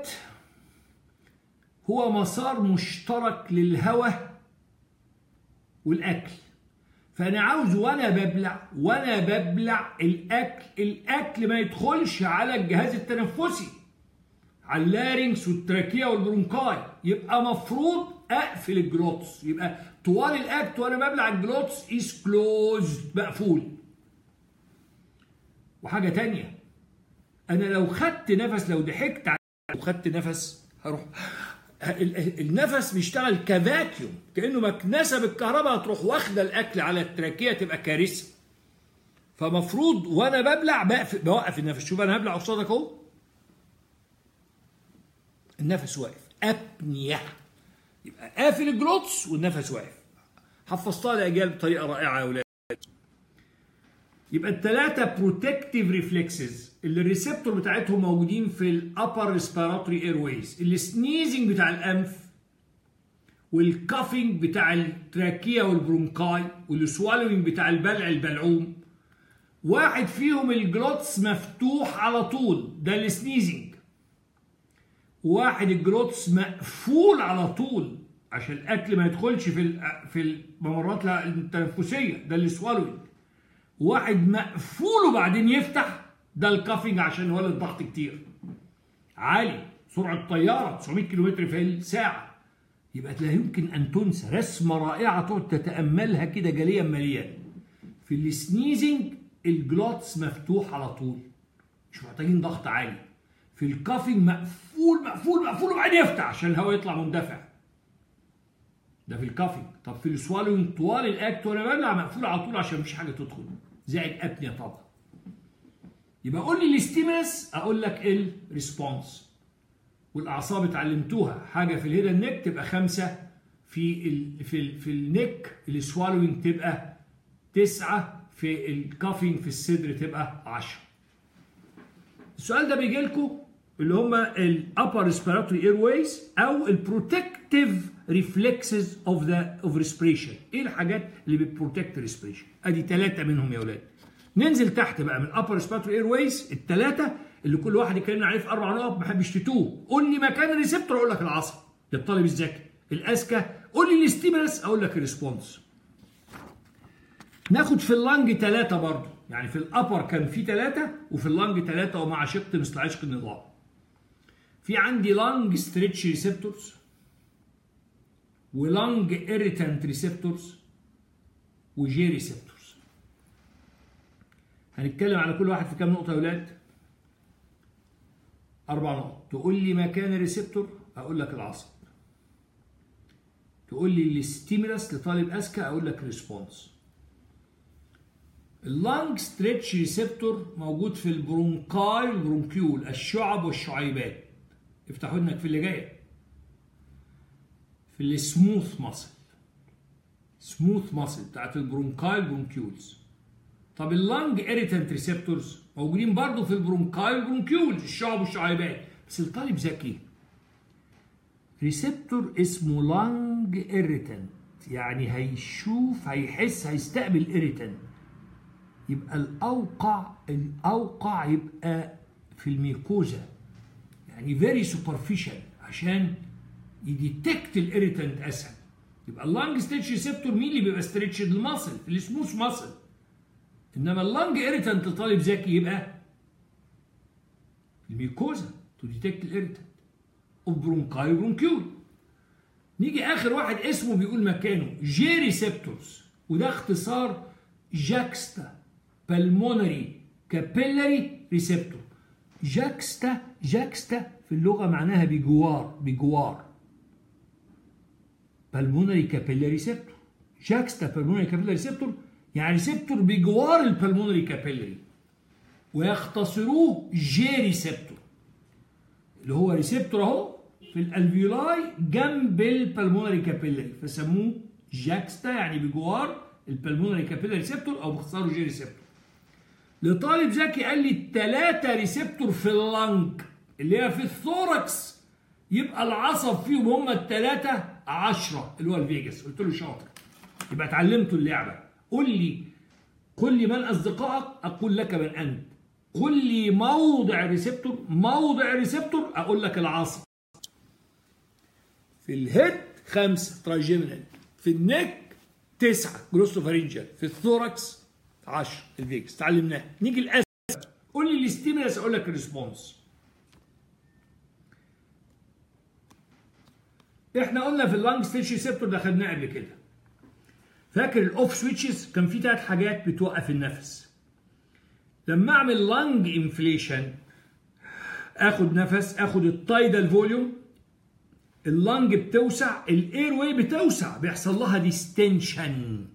A: هو مسار مشترك للهواء والاكل، فانا عاوز وانا ببلع وانا ببلع الاكل الاكل ما يدخلش على الجهاز التنفسي، على اللارynx والتراكيه والبرونكاي. يبقى مفروض اقفل الجلوتس، يبقى طوال الاكت وانا ببلع الجلوتس از كلوزد مقفول. وحاجه تانية، انا لو خدت نفس، لو ضحكت لو خدت نفس هروح النفس بيشتغل كفاكيوم، كانه مكنسه بالكهرباء هتروح واخده الاكل على التراكيه، تبقى كارثه. فمفروض وانا ببلع بقف بوقف النفس. شوف انا هبلع قصادك اهو، النفس واقف، ابنيه. يبقى قافل الجلوتس والنفس واقف. حفظتها لاجيال بطريقه رائعه يا اولاد. يبقى الثلاثه بروتكتيف ريفلكسز اللي الريسبتور بتاعتهم موجودين في الابر ريسبيراتوري اير ويز، السنيزنج بتاع الانف، والكافينج بتاع التراكيه والبرونكاي، والسوالوينج بتاع البلع البلعوم. واحد فيهم الجلوتس مفتوح على طول، ده السنيزنج. واحد الجلوتس مقفول على طول عشان الاكل ما يدخلش في في الممرات التنفسيه، ده السوالوينج. واحد مقفول وبعدين يفتح، ده الكافينج عشان يولد ضغط كتير عالي، سرعه طياره تسعمية كيلومتر في الساعه. يبقى لا يمكن ان تنسى، رسمه رائعه تقعد تتاملها كده جليا مليان. في السنيزنج الجلوتس مفتوح على طول، مش محتاجين ضغط عالي. في الكافينج مقفول مقفول مقفول وبعدين يفتح عشان الهواء يطلع مندفع، ده في الكافينج. طب في السوالوينج طوال الاكت وانا ببلع مقفول على طول عشان مفيش حاجه تدخل، زائد ابنيه طبعا. يبقى قول لي الستيمولس، اقول لك الريسبونس. والاعصاب اتعلمتوها، حاجه في الهيد النك تبقى خمسه، في ال في ال في النك السوالوينج تبقى تسعه، في الكافينج في الصدر تبقى عشرة. السؤال ده بيجي لكم اللي هم الابر ريسبيراتوري اير ويز او البروتكتيف ريفلكسز اوف ذا اوف ريسبريشن. ايه الحاجات اللي بتبروتكت ريسبريشن؟ ادي ثلاثه منهم يا اولاد. ننزل تحت بقى من الابر ريسبيراتوري اير ويز، الثلاثه اللي كل واحد يكلمنا عليه في اربع نقط، ما بحبش تتوه. قول لي مكان الريسبتور اقول لك العصب للطالب الذكي، الاذكى قول لي الستيمولس اقول لك الريسبونس. ناخد في اللنج ثلاثه برضه، يعني في الابر كان في ثلاثه وفي اللنج ثلاثه، ومع شق مثل عشق النظام. في عندي لانج ستريتش ريسبتورز، ولانج ايريتانت ريسبتورز، وجي ريسبتورز. هنتكلم على كل واحد في كام نقطه يا اولاد؟ اربع نقط. تقول لي مكان الريسبتور اقول لك العصب. تقول لي الستيمولس لطالب اذكى اقول لك ريسبونس. اللانج ستريتش ريسبتور موجود في البرونكاي والبرونكيول، الشعب والشعيبات. افتحوا لنا في اللي جايه. في السموث ماسل، سموث ماسل بتاعت البرونكاي والبرونكيولز. طب اللانج ايريتانت ريسبتورز موجودين برضه في البرونكاي والبرونكيولز، الشعب والشعيبات. بس الطالب ذكي، ريسبتور اسمه لانج ايريتانت، يعني هيشوف هيحس هيستقبل ايريتانت. يبقى الاوقع الاوقع يبقى في الميكوزا، يعني فيري سوبرفيشال عشان يديتكت الايريتانت اسهل. يبقى اللانج ستريتش ريسبتور مين اللي بيبقى ستريتشد؟ الماسل، السموث ماسل. انما اللانج ايريتانت لطالب ذكي يبقى الميكوزا تو ديتكت الايريتانت اوف برونكاي برونكيول. نيجي اخر واحد اسمه بيقول مكانه جي ريسبتورز، وده اختصار جاكستا بالمونري كابيلاري ريسبتور. جاكستا جاكستا في اللغة معناها بجوار بجوار بالمونري كابيلاري ريسبتور. جاكستا بالمونري كابيلاري ريسبتور يعني ريسبتور بجوار البالمونري كابيلاري، ويختصروه جي ريسبتور اللي هو ريسبتور اهو في الالفيولاي جنب البالمونري كابيلاري، فسموه جاكستا يعني بجوار البالمونري كابيلاري ريسبتور او باختصاره جي ريسبتور. لطالب ذكي قال لي الثلاثه ريسبتور في اللنج اللي هي في الثوركس يبقى العصب فيهم هم الثلاثه عشرة اللي هو الفيجاس. قلت له شاطر، يبقى اتعلمتوا اللعبه. قل لي قل لي من اصدقائك اقول لك من انت. قل لي موضع ريسبتور موضع ريسبتور اقول لك العصب. في الهيد خمسه تراجيمينال، في النك تسعه جلوسوفارينجال، في الثوركس عشرة الفيجاس. تعلمناها. نيجي الاسف. قول لي الاستيمولس اقول لك الريسبونس. احنا قلنا في اللانج ستيتش ريسبتور ده خدناه قبل كده. فاكر الاوف سويتشز كان في ثلاث حاجات بتوقف النفس. لما اعمل لانج انفليشن اخد نفس، اخد التايدال فوليوم، اللانج بتوسع، الاير واي بتوسع، بيحصل لها ديستنشن،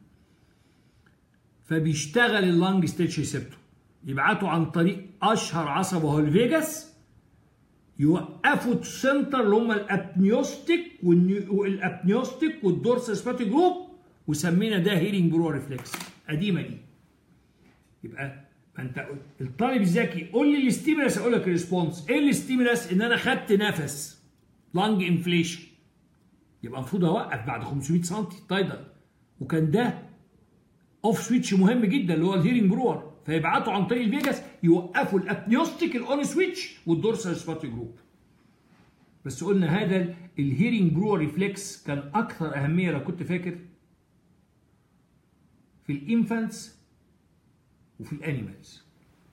A: فبيشتغل اللانج ستيتش ريسبتور. يبعتوا عن طريق اشهر عصب وهو الفيجاس، يوقفوا السنتر اللي هم الابنيوستيك والابنيوستيك والدورسال سباتيك جروب، وسمينا ده هيرنج برو ريفلكس. قديمه دي. يبقى انت الطالب الذكي قول لي الاستيمولس اقول لك الريسبونس. ايه الاستيمولس؟ ان انا خدت نفس لانج انفليشن، يبقى المفروض اوقف بعد خمسمية سم تايدل، وكان ده اوف سويتش مهم جدا اللي هو الهيرنج برور، فيبعتوا عن طريق الفيجاس يوقفوا الابنيوستيك الاون سويتش والدورسال سباتيك جروب. بس قلنا هذا الهيرنج برور ريفلكس كان اكثر اهميه لو كنت فاكر في الانفانتس وفي الانيمالز.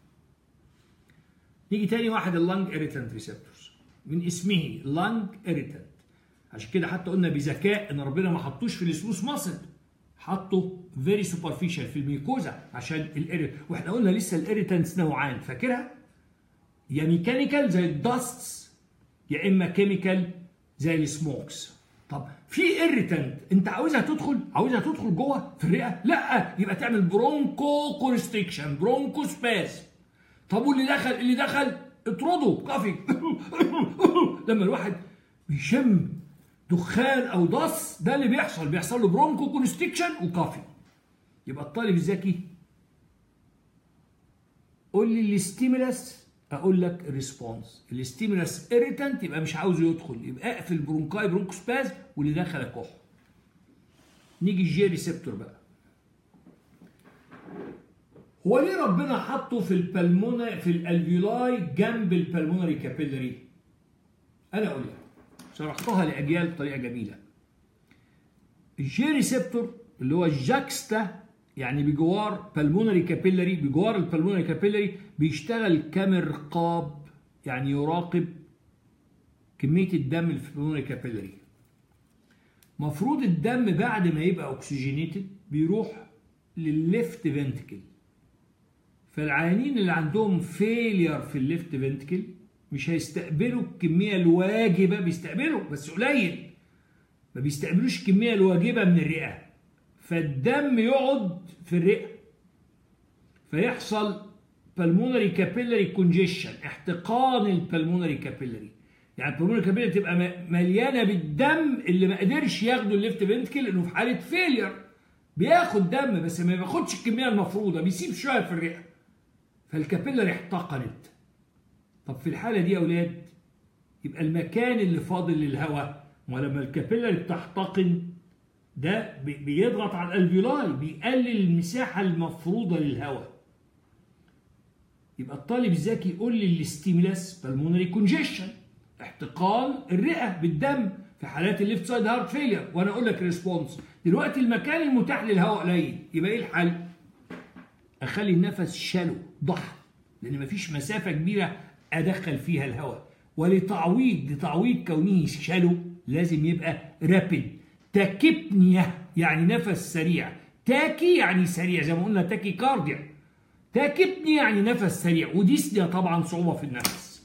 A: نيجي تاني واحد اللانج اريتنت ريسبتورز، من اسمه لانج اريتنت، عشان كده حتى قلنا بذكاء ان ربنا ما حطوش في السموث ماسل، حطوا فيري سوبرفيشال في الميكوزا عشان الاريت. واحنا قلنا لسه الاريتنتس نوعان، فاكرها؟ يا ميكانيكال زي الداستس، يا اما كيميكال زي السموكس. طب في اريتنت انت عاوزها تدخل عاوزها تدخل جوه في الرئه؟ لا، يبقى تعمل برونكو كونستريكشن، برونكو سباز. طب واللي دخل اللي دخل اطرده كافي. لما الواحد بيشم دخان او ضص ده اللي بيحصل بيحصل له برونكو كونستريكشن وكافي. يبقى الطالب الذكي قول لي الاستيمولس اقول لك الريسبونس. الاستيمولس اريتنت يبقى مش عاوزه يدخل، يبقى اقفل برونكاي برونكوسباز واللي دخل كح. نيجي الجي ريسبتور بقى. هو ليه ربنا حطه في البلمونة في الالفيولاي جنب البلمونري كابيلاري؟ انا اقول لك، شرحتها لاجيال بطريقه جميله. الجي ريسبتور اللي هو الجاكستا يعني بجوار بالمونري كابيلاري، بجوار البلمونري كابيلاري، بيشتغل كمرقاب، يعني يراقب كميه الدم اللي في البلمونري كابيلاري. مفروض الدم بعد ما يبقى اوكسجينيتد بيروح للليفت فنتكل، فالعيانين اللي عندهم فيلير في الليفت فنتكل مش هيستقبلوا الكميه الواجبه، بيستقبلوا بس قليل، ما بيستقبلوش الكميه الواجبه من الرئه، فالدم يقعد في الرئه، فيحصل pulmonary capillary congestion، احتقان البلمونري كابيلاري. يعني البلمونري كابيلاري تبقى مليانه بالدم اللي ما قدرش ياخده الليفت فنتكل، لانه في حاله فيلير بياخد دم بس ما بياخدش الكميه المفروضه، بيسيب شويه في الرئه، فالكابيلاري احتقنت. طب في الحاله دي يا اولاد يبقى المكان اللي فاضل للهواء، ولما الكابيلاري بتحتقن ده بيضغط على الالفيولاي، بيقلل المساحه المفروضه للهواء. يبقى الطالب الذكي يقول لي الاستيمولاس بالمونري كونجيشن، احتقان الرئه بالدم في حالات الليفت سايد هارت فيلير، وانا اقول لك ريسبونس. دلوقتي المكان المتاح للهواء قليل، يبقى ايه الحل؟ اخلي النفس شالو ضح، لان مفيش مسافه كبيره ادخل فيها الهواء، ولتعويض لتعويض كونه شالو لازم يبقى رابيد. تاكيبنيا يعني نفس سريع، تاكي يعني سريع زي ما قلنا تاكي كارديا، تاكيبنيا يعني نفس سريع، وديسنيا طبعا صعوبه في النفس.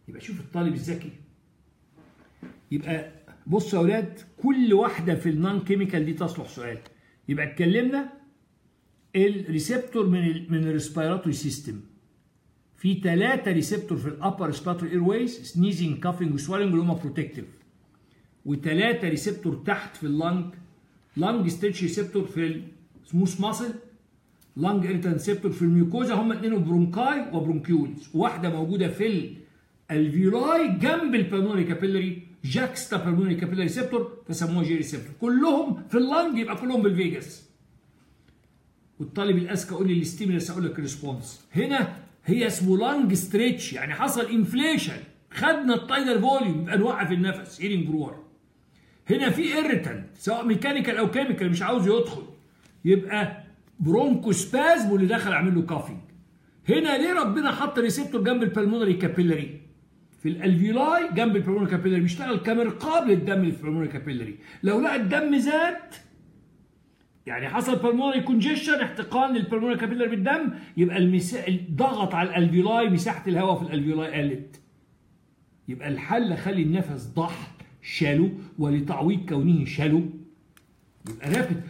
A: يبقى شوف الطالب الذكي. يبقى بصوا يا اولاد، كل واحده في النون كيميكال دي تصلح سؤال. يبقى اتكلمنا الريسبتور من ال من الريسبيراتوري سيستم. في ثلاثه ريسبتور في الابر ريسبيراتوري اير ويز، سنيزنج كافينج وسوالنج اللي هم بروتكتيف. وثلاثه ريسبتور تحت في اللنج، لانج ستريتش ريسبتور في السموث ماسل، لانج اريتان ريسبتور في الميوكوزا، هم اثنين برونكاي وبرونكيولز. واحده موجوده في الفيولاي جنب البلمونري كابيلاري، جاكستا بلمونري كابيلاري ريسبتور، فسموها جي ريسبتور. كلهم في اللنج يبقى كلهم بالفيجاس. والطالب الاذكى يقول لي الستيمولس، اقول لك الريسبونس. هنا هي اسمه لانج ستريتش، يعني حصل انفليشن، خدنا التايدال فوليوم، يبقى نوقف النفس، هيلينج برور. هنا في اريتنت سواء ميكانيكال او كيميكال مش عاوز يدخل، يبقى برونكو سبازم واللي دخل عامل له كافينج. هنا ليه ربنا حط ريسبتور جنب البلمونري كابيلاري؟ في الالفيولاي جنب البلمونري كابيلاري بيشتغل كمرقاب للدم اللي في البلمونري كابيلاري. لو لقى الدم زاد، يعني حصل بالمونري كونجيشن، احتقان للبلمونري كابيلاري بالدم، يبقى المسا... ضغط على الالفيولاي، مساحه الهواء في الالفيولاي قلت. يبقى الحل خلي النفس ضح شالو، ولتعويض كونه شالو يبقى رابد.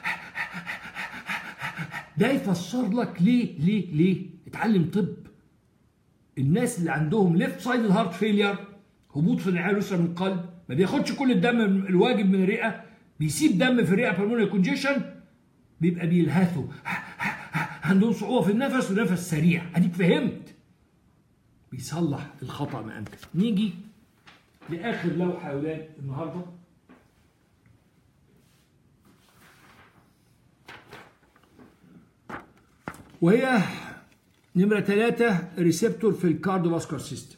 A: ده يفسر لك ليه ليه ليه اتعلم طب. الناس اللي عندهم ليفت سايد هارت فيلير، هبوط في النعال اليسرى من القلب، ما بياخدش كل الدم الواجب من الرئه، بيسيب دم في الرئه بالمونري كونجيشن، بيبقى بيلهثوا، عندهم صعوبه في النفس ونفس سريع. اديك فهمت؟ بيصلح الخطا ما امكن. نيجي لاخر لوحه يا اولاد النهارده، وهي نمره ثلاثة، ريسبتور في الكارديوفاسكولار سيستم.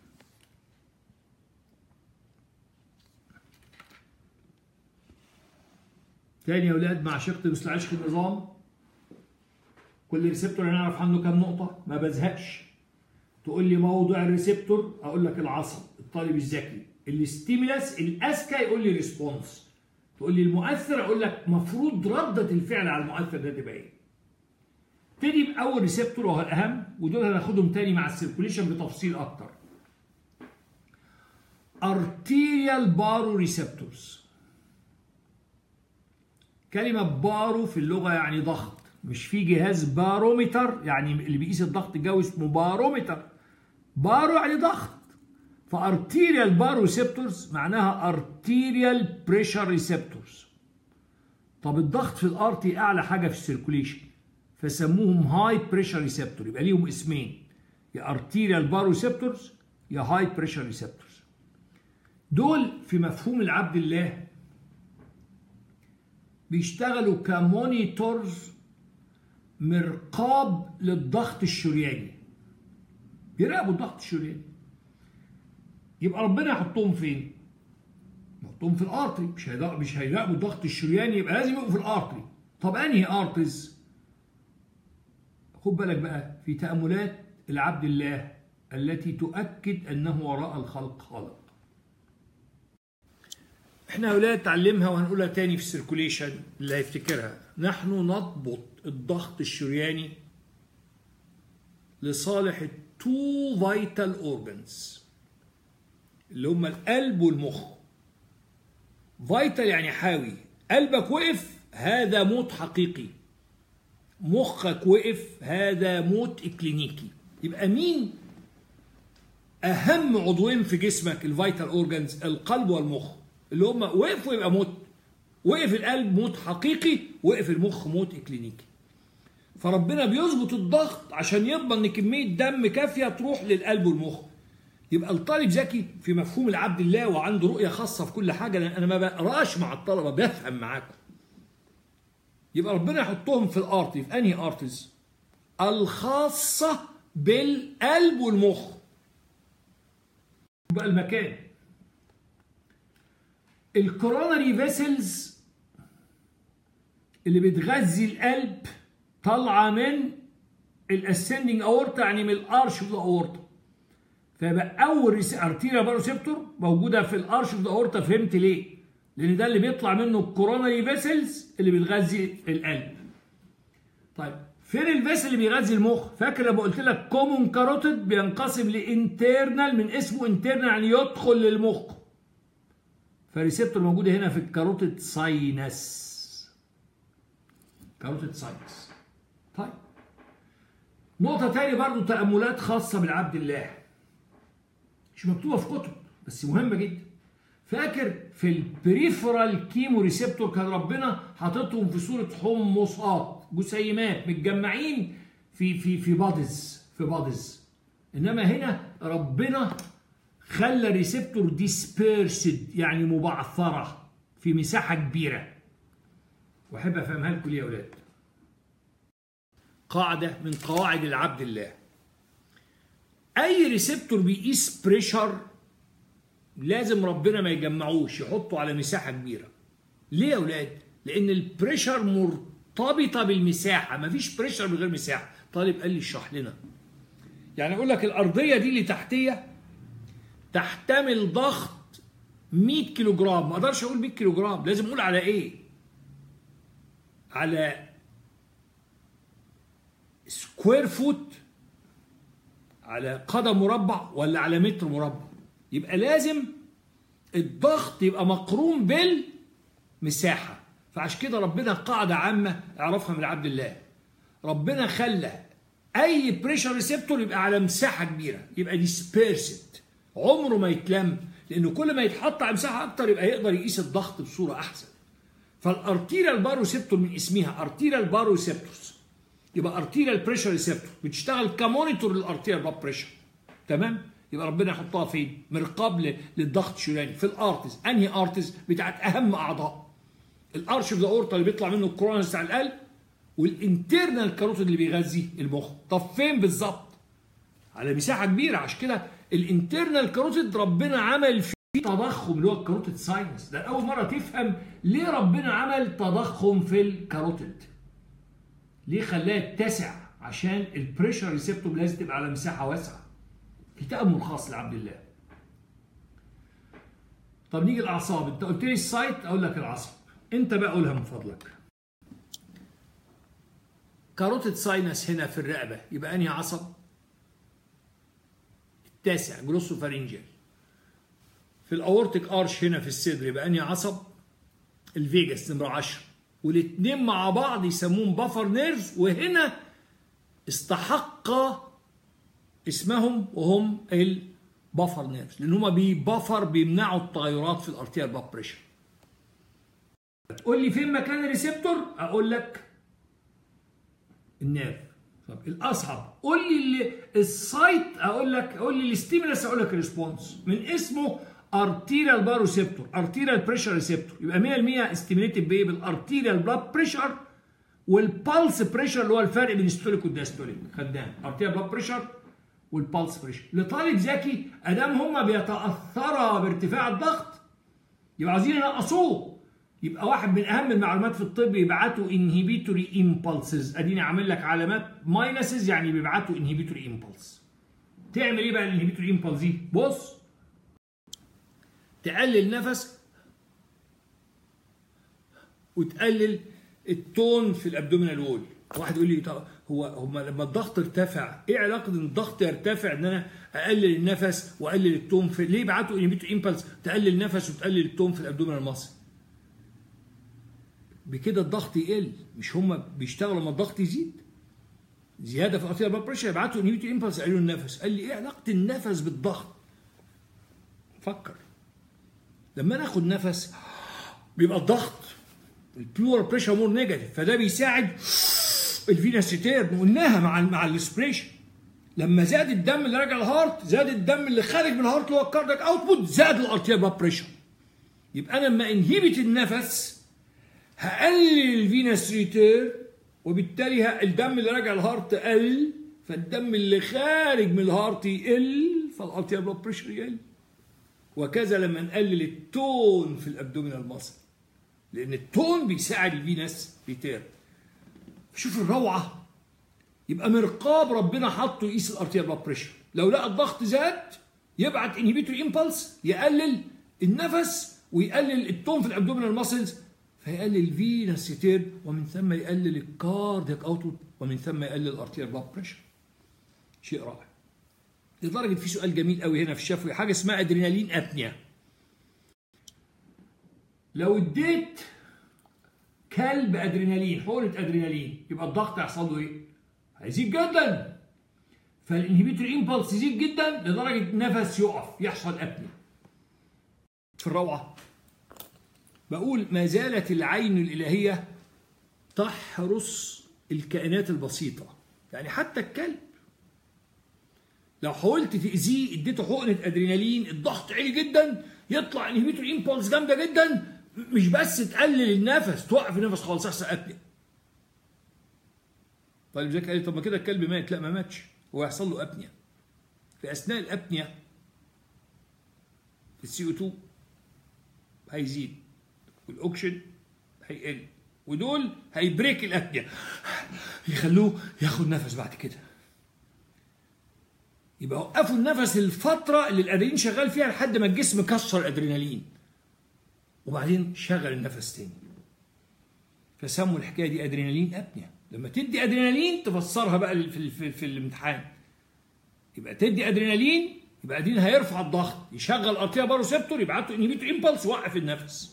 A: تاني يا اولاد، مع شق مثل عشق النظام، كل ريسبتور هنعرف عنه كام نقطه، ما بزهقش. تقول لي موضوع الريسبتور، اقول لك العصب. الطالب الذكي الستيمولس الاذكى يقول لي ريسبونس. تقول لي المؤثر، اقول لك مفروض رده الفعل على المؤثر ده تبقى ايه. ابتدي باول ريسبتور وهو الاهم، ودول هناخدهم تاني مع السيركوليشن بتفصيل اكتر. ارتيريال بارو ريسبتورز. كلمه بارو في اللغه يعني ضغط، مش في جهاز بارومتر يعني اللي بيقيس الضغط الجوي اسمه بارومتر. بارو يعني ضغط. فارتيريال بارو ريسبتورز معناها ارتيريال بريشر ريسبتورز. طب الضغط في الارتي اعلى حاجه في السيركوليشن، فسموهم هاي بريشر ريسبتور. يبقى ليهم اسمين، يا ارتيريال بارو ريسبتورز يا هاي بريشر ريسبتورز. دول في مفهوم العبد الله بيشتغلوا كمونيتورز، مرقاب للضغط الشرياني، بيراقبوا الضغط الشرياني. يبقى ربنا يحطهم فين؟ يحطهم في الارتري. مش مش هيراقبوا الضغط الشرياني، يبقى لازم يبقوا في الارتري. طب انهي ارتريز؟ خد بالك بقى في تأملات العبد الله التي تؤكد انه وراء الخلق خالق. احنا اولاد تعلمها وهنقولها تاني في السيركوليشن اللي هيفتكرها. نحن نضبط الضغط الشرياني لصالح التو فايتال اورجنز اللي هم القلب والمخ. فايتال يعني حاوي. قلبك وقف هذا موت حقيقي، مخك وقف هذا موت اكلينيكي. يبقى مين اهم عضوين في جسمك الفايتال اورجنز؟ القلب والمخ، اللي هم وقفوا يبقى موت. وقف القلب موت حقيقي، وقف المخ موت اكلينيكي. فربنا بيظبط الضغط عشان يضمن ان كميه دم كافيه تروح للقلب والمخ. يبقى الطالب ذكي في مفهوم العبد الله وعنده رؤيه خاصه في كل حاجه، لان انا ما بقراش مع الطلبه، بفهم معاكم. يبقى ربنا يحطهم في الارتي. في انهي ارتيز؟ الخاصه بالقلب والمخ. يبقى المكان الكوروناري فيسلز اللي بتغذي القلب طالعه من الاسندنج اورتا، يعني من الارش اوف ذا اورتا. فيبقى اول ارتيريال بارو ريسبتور موجوده في الارش اوف ذا اورتا. فهمت ليه؟ لان ده اللي بيطلع منه الكوروناري فيسلز اللي بتغذي القلب. طيب فين الفيسل اللي بيغذي المخ؟ فاكر لما قلت لك كومون كاروتيد بينقسم لانترنال، من اسمه انترنال يعني يدخل للمخ. فريسبتور موجوده هنا في الكاروتيد ساينس. كاروتيد ساينس. طيب نقطة تانية برضو، تأملات خاصة بالعبد الله مش مكتوبة في كتب بس مهمة جدا. فاكر في البريفرال كيمو ريسبتور كان ربنا حاططهم في صورة حمصات جسيمات متجمعين في في في بادز في بادز انما هنا ربنا خلى ريسبتور ديسبيرسد يعني مبعثرة في مساحة كبيرة. واحب افهمها لكم يا اولاد. قاعدة من قواعد العبد الله، اي ريسبتور بيقيس بريشر لازم ربنا ما يجمعوش، يحطه على مساحة كبيرة. ليه يا اولاد؟ لان البريشر مرتبطة بالمساحة، مفيش بريشر من غير مساحة. طالب قال لي اشرح لنا. يعني اقول لك الارضية دي اللي تحتية تحتمل ضغط مية كيلو جرام، ما اقدرش اقول مية كيلو جرام، لازم اقول على ايه؟ على سكوير فوت، على قدم مربع، ولا على متر مربع. يبقى لازم الضغط يبقى مقرون بالمساحة. فعشان كده ربنا قاعدة عامة اعرفها من عبد الله، ربنا خلى اي بريشر ريسبتور يبقى على مساحة كبيرة، يبقى ديسبيرسد، عمره ما يتلم، لانه كل ما يتحط على مساحة اكتر يبقى يقدر يقيس الضغط بصورة احسن. فالارتيريال باروسيبتور من اسمها ارتيريال باروسيبتورز، يبقى ارتيريال بريشر ريسبتور بتشتغل كمونيتور للارتيريال بلاد بريشر. تمام؟ يبقى ربنا يحطها فين؟ مرقاب للضغط الشرياني في الارتز. انهي ارتز؟ بتاعت اهم اعضاء، الارش اوف ذا اورتا اللي بيطلع منه الكورونس بتاع القلب، والانترنال كاروتيد اللي بيغذي المخ. طب فين بالظبط؟ على مساحه كبيره. عشان كده الانترنال كاروتيد ربنا عمل فيه تضخم اللي هو الكاروتيد ساينس. ده اول مره تفهم ليه ربنا عمل تضخم في الكاروتيد، ليه خلاه يتسع؟ عشان البريشر ريسبتور لازم تبقى على مساحه واسعه. في تأمل خاص لعبد الله. طب نيجي الاعصاب. انت قلت لي السايت، اقول لك العصب. انت بقى قولها من فضلك. كاروتيد ساينس هنا في الرقبه، يبقى انهي عصب؟ التاسع، جلوسوفارينجيال. في الاورتيك ارش هنا في الصدر، يبقى انهي عصب؟ الفيجاس نمره عشرة. والاثنين مع بعض يسموهم بافر نيرفز، وهنا استحق اسمهم وهم البافر نيرفز، لان هم بيبافر، بيمنعوا التغيرات في الارتيريال بلاد بريشر. تقول لي فين مكان الريسبتور؟ اقول لك النيرف. طب الاصعب قول لي السايت، اقول لك قول لي الستيمولس، اقول لك الريسبونس. من اسمه ارتيريال باروسيبتور، ارتيريال بريشر ريسبتور، يبقى مية بالمية استيميليتد بايه؟ بالارتيريال بلاد بريشر والبالس بريشر، اللي هو الفرق بين الستوليك والداستوليك. خدام ارتيريال بلاد بريشر والبالس بريشر. لطالب ذكي ادام هما بيتاثرا بارتفاع الضغط يبقى عايزين ينقصوه، يبقى واحد من اهم المعلومات في الطب يبعتوا انهبيتوري امبلسز. اديني عامل لك علامات ماينسز، يعني بيبعتوا انهبيتوري امبلس. تعمل ايه بقى الانهبيتوري امبلس دي؟ بص، تقلل نفس وتقلل التون في الابدومينال وول. واحد يقول لي طب هو هم لما الضغط ارتفع ايه علاقه ان الضغط يرتفع ان انا اقلل النفس واقلل التون في ليه بعتوا انهبيتوري امبلس تقلل النفس وتقلل التون في الابدومينال ماسل؟ بكده الضغط يقل، مش هم بيشتغلوا لما الضغط يزيد؟ زياده في الارتيريال بلاد بريشر يبعتوا انهبيتوري امبلس يقللوا النفس. قال لي ايه علاقه النفس بالضغط؟ فكر، لما ناخد نفس بيبقى الضغط البلورال بريشر مور نيجاتيف، فده بيساعد الفينس ريتيرن. قلناها مع مع الاسبريشن، لما زاد الدم اللي راجع الهارت زاد الدم اللي خارج من الهارت اللي هو الكاردياك اوتبوت، زاد الارتيريال بلاد بريشر. يبقى انا لما انهبت النفس هقلل الفينس ريتيرن، وبالتالي الدم اللي راجع الهارت قل، فالدم اللي خارج من الهارت يقل، فالارتيريال بلاد بريشر يقل. وكذا لما نقلل التون في الابدومينال ماسل، لان التون بيساعد الفينس ريتيرن. شوف الروعه، يبقى مرقاب ربنا حطه يقيس الارتيريال بلاد بريشر. لو لقى الضغط زاد يبعت انهبيتوري امبلس يقلل النفس ويقلل التون في الابدومينال ماسلز، فيقلل الفينس ريتيرن، ومن ثم يقلل الكاردياك اوتبوت ومن ثم يقلل الارتيريال بلاد بريشر. شيء رائع. لدرجه في سؤال جميل قوي هنا في الشفوي، حاجه اسمها ادرينالين ابنيا. لو اديت كلب ادرينالين، حقنه ادرينالين، يبقى الضغط هيحصل له ايه؟ هيزيد جدا. فالانهبيتوري امبلس يزيد جدا لدرجه نفس يقف، يحصل ابنيا. في الروعه بقول ما زالت العين الالهيه تحرس الكائنات البسيطه، يعني حتى الكلب لو حاولت تاذيه اديته حقنه ادرينالين الضغط عالي جدا، يطلع انهبيتوري امبلس جامده جدا، مش بس تقلل النفس، توقف النفس خالص، يحصل ابنيا. طيب زي قال لي طب ما كده الكلب مات. لا ما ماتش، هو هيحصل له ابنيا. في اثناء الابنيا السي او اتنين هيزيد والاكسجين هيقل، ودول هيبريك الابنيا، يخلوه ياخد نفس بعد كده. يبقى وقفوا النفس الفتره اللي الادرينالين شغال فيها لحد ما الجسم كسر الادرينالين، وبعدين شغل النفس تاني. فسموا الحكايه دي ادرينالين ابنيا. لما تدي ادرينالين تفسرها بقى في, في, في الامتحان، يبقى تدي ادرينالين يبقى ادرينالين هيرفع الضغط، يشغل ارتيريال باروسيبتور، يبعت له انهبيتور امبلس، يوقف النفس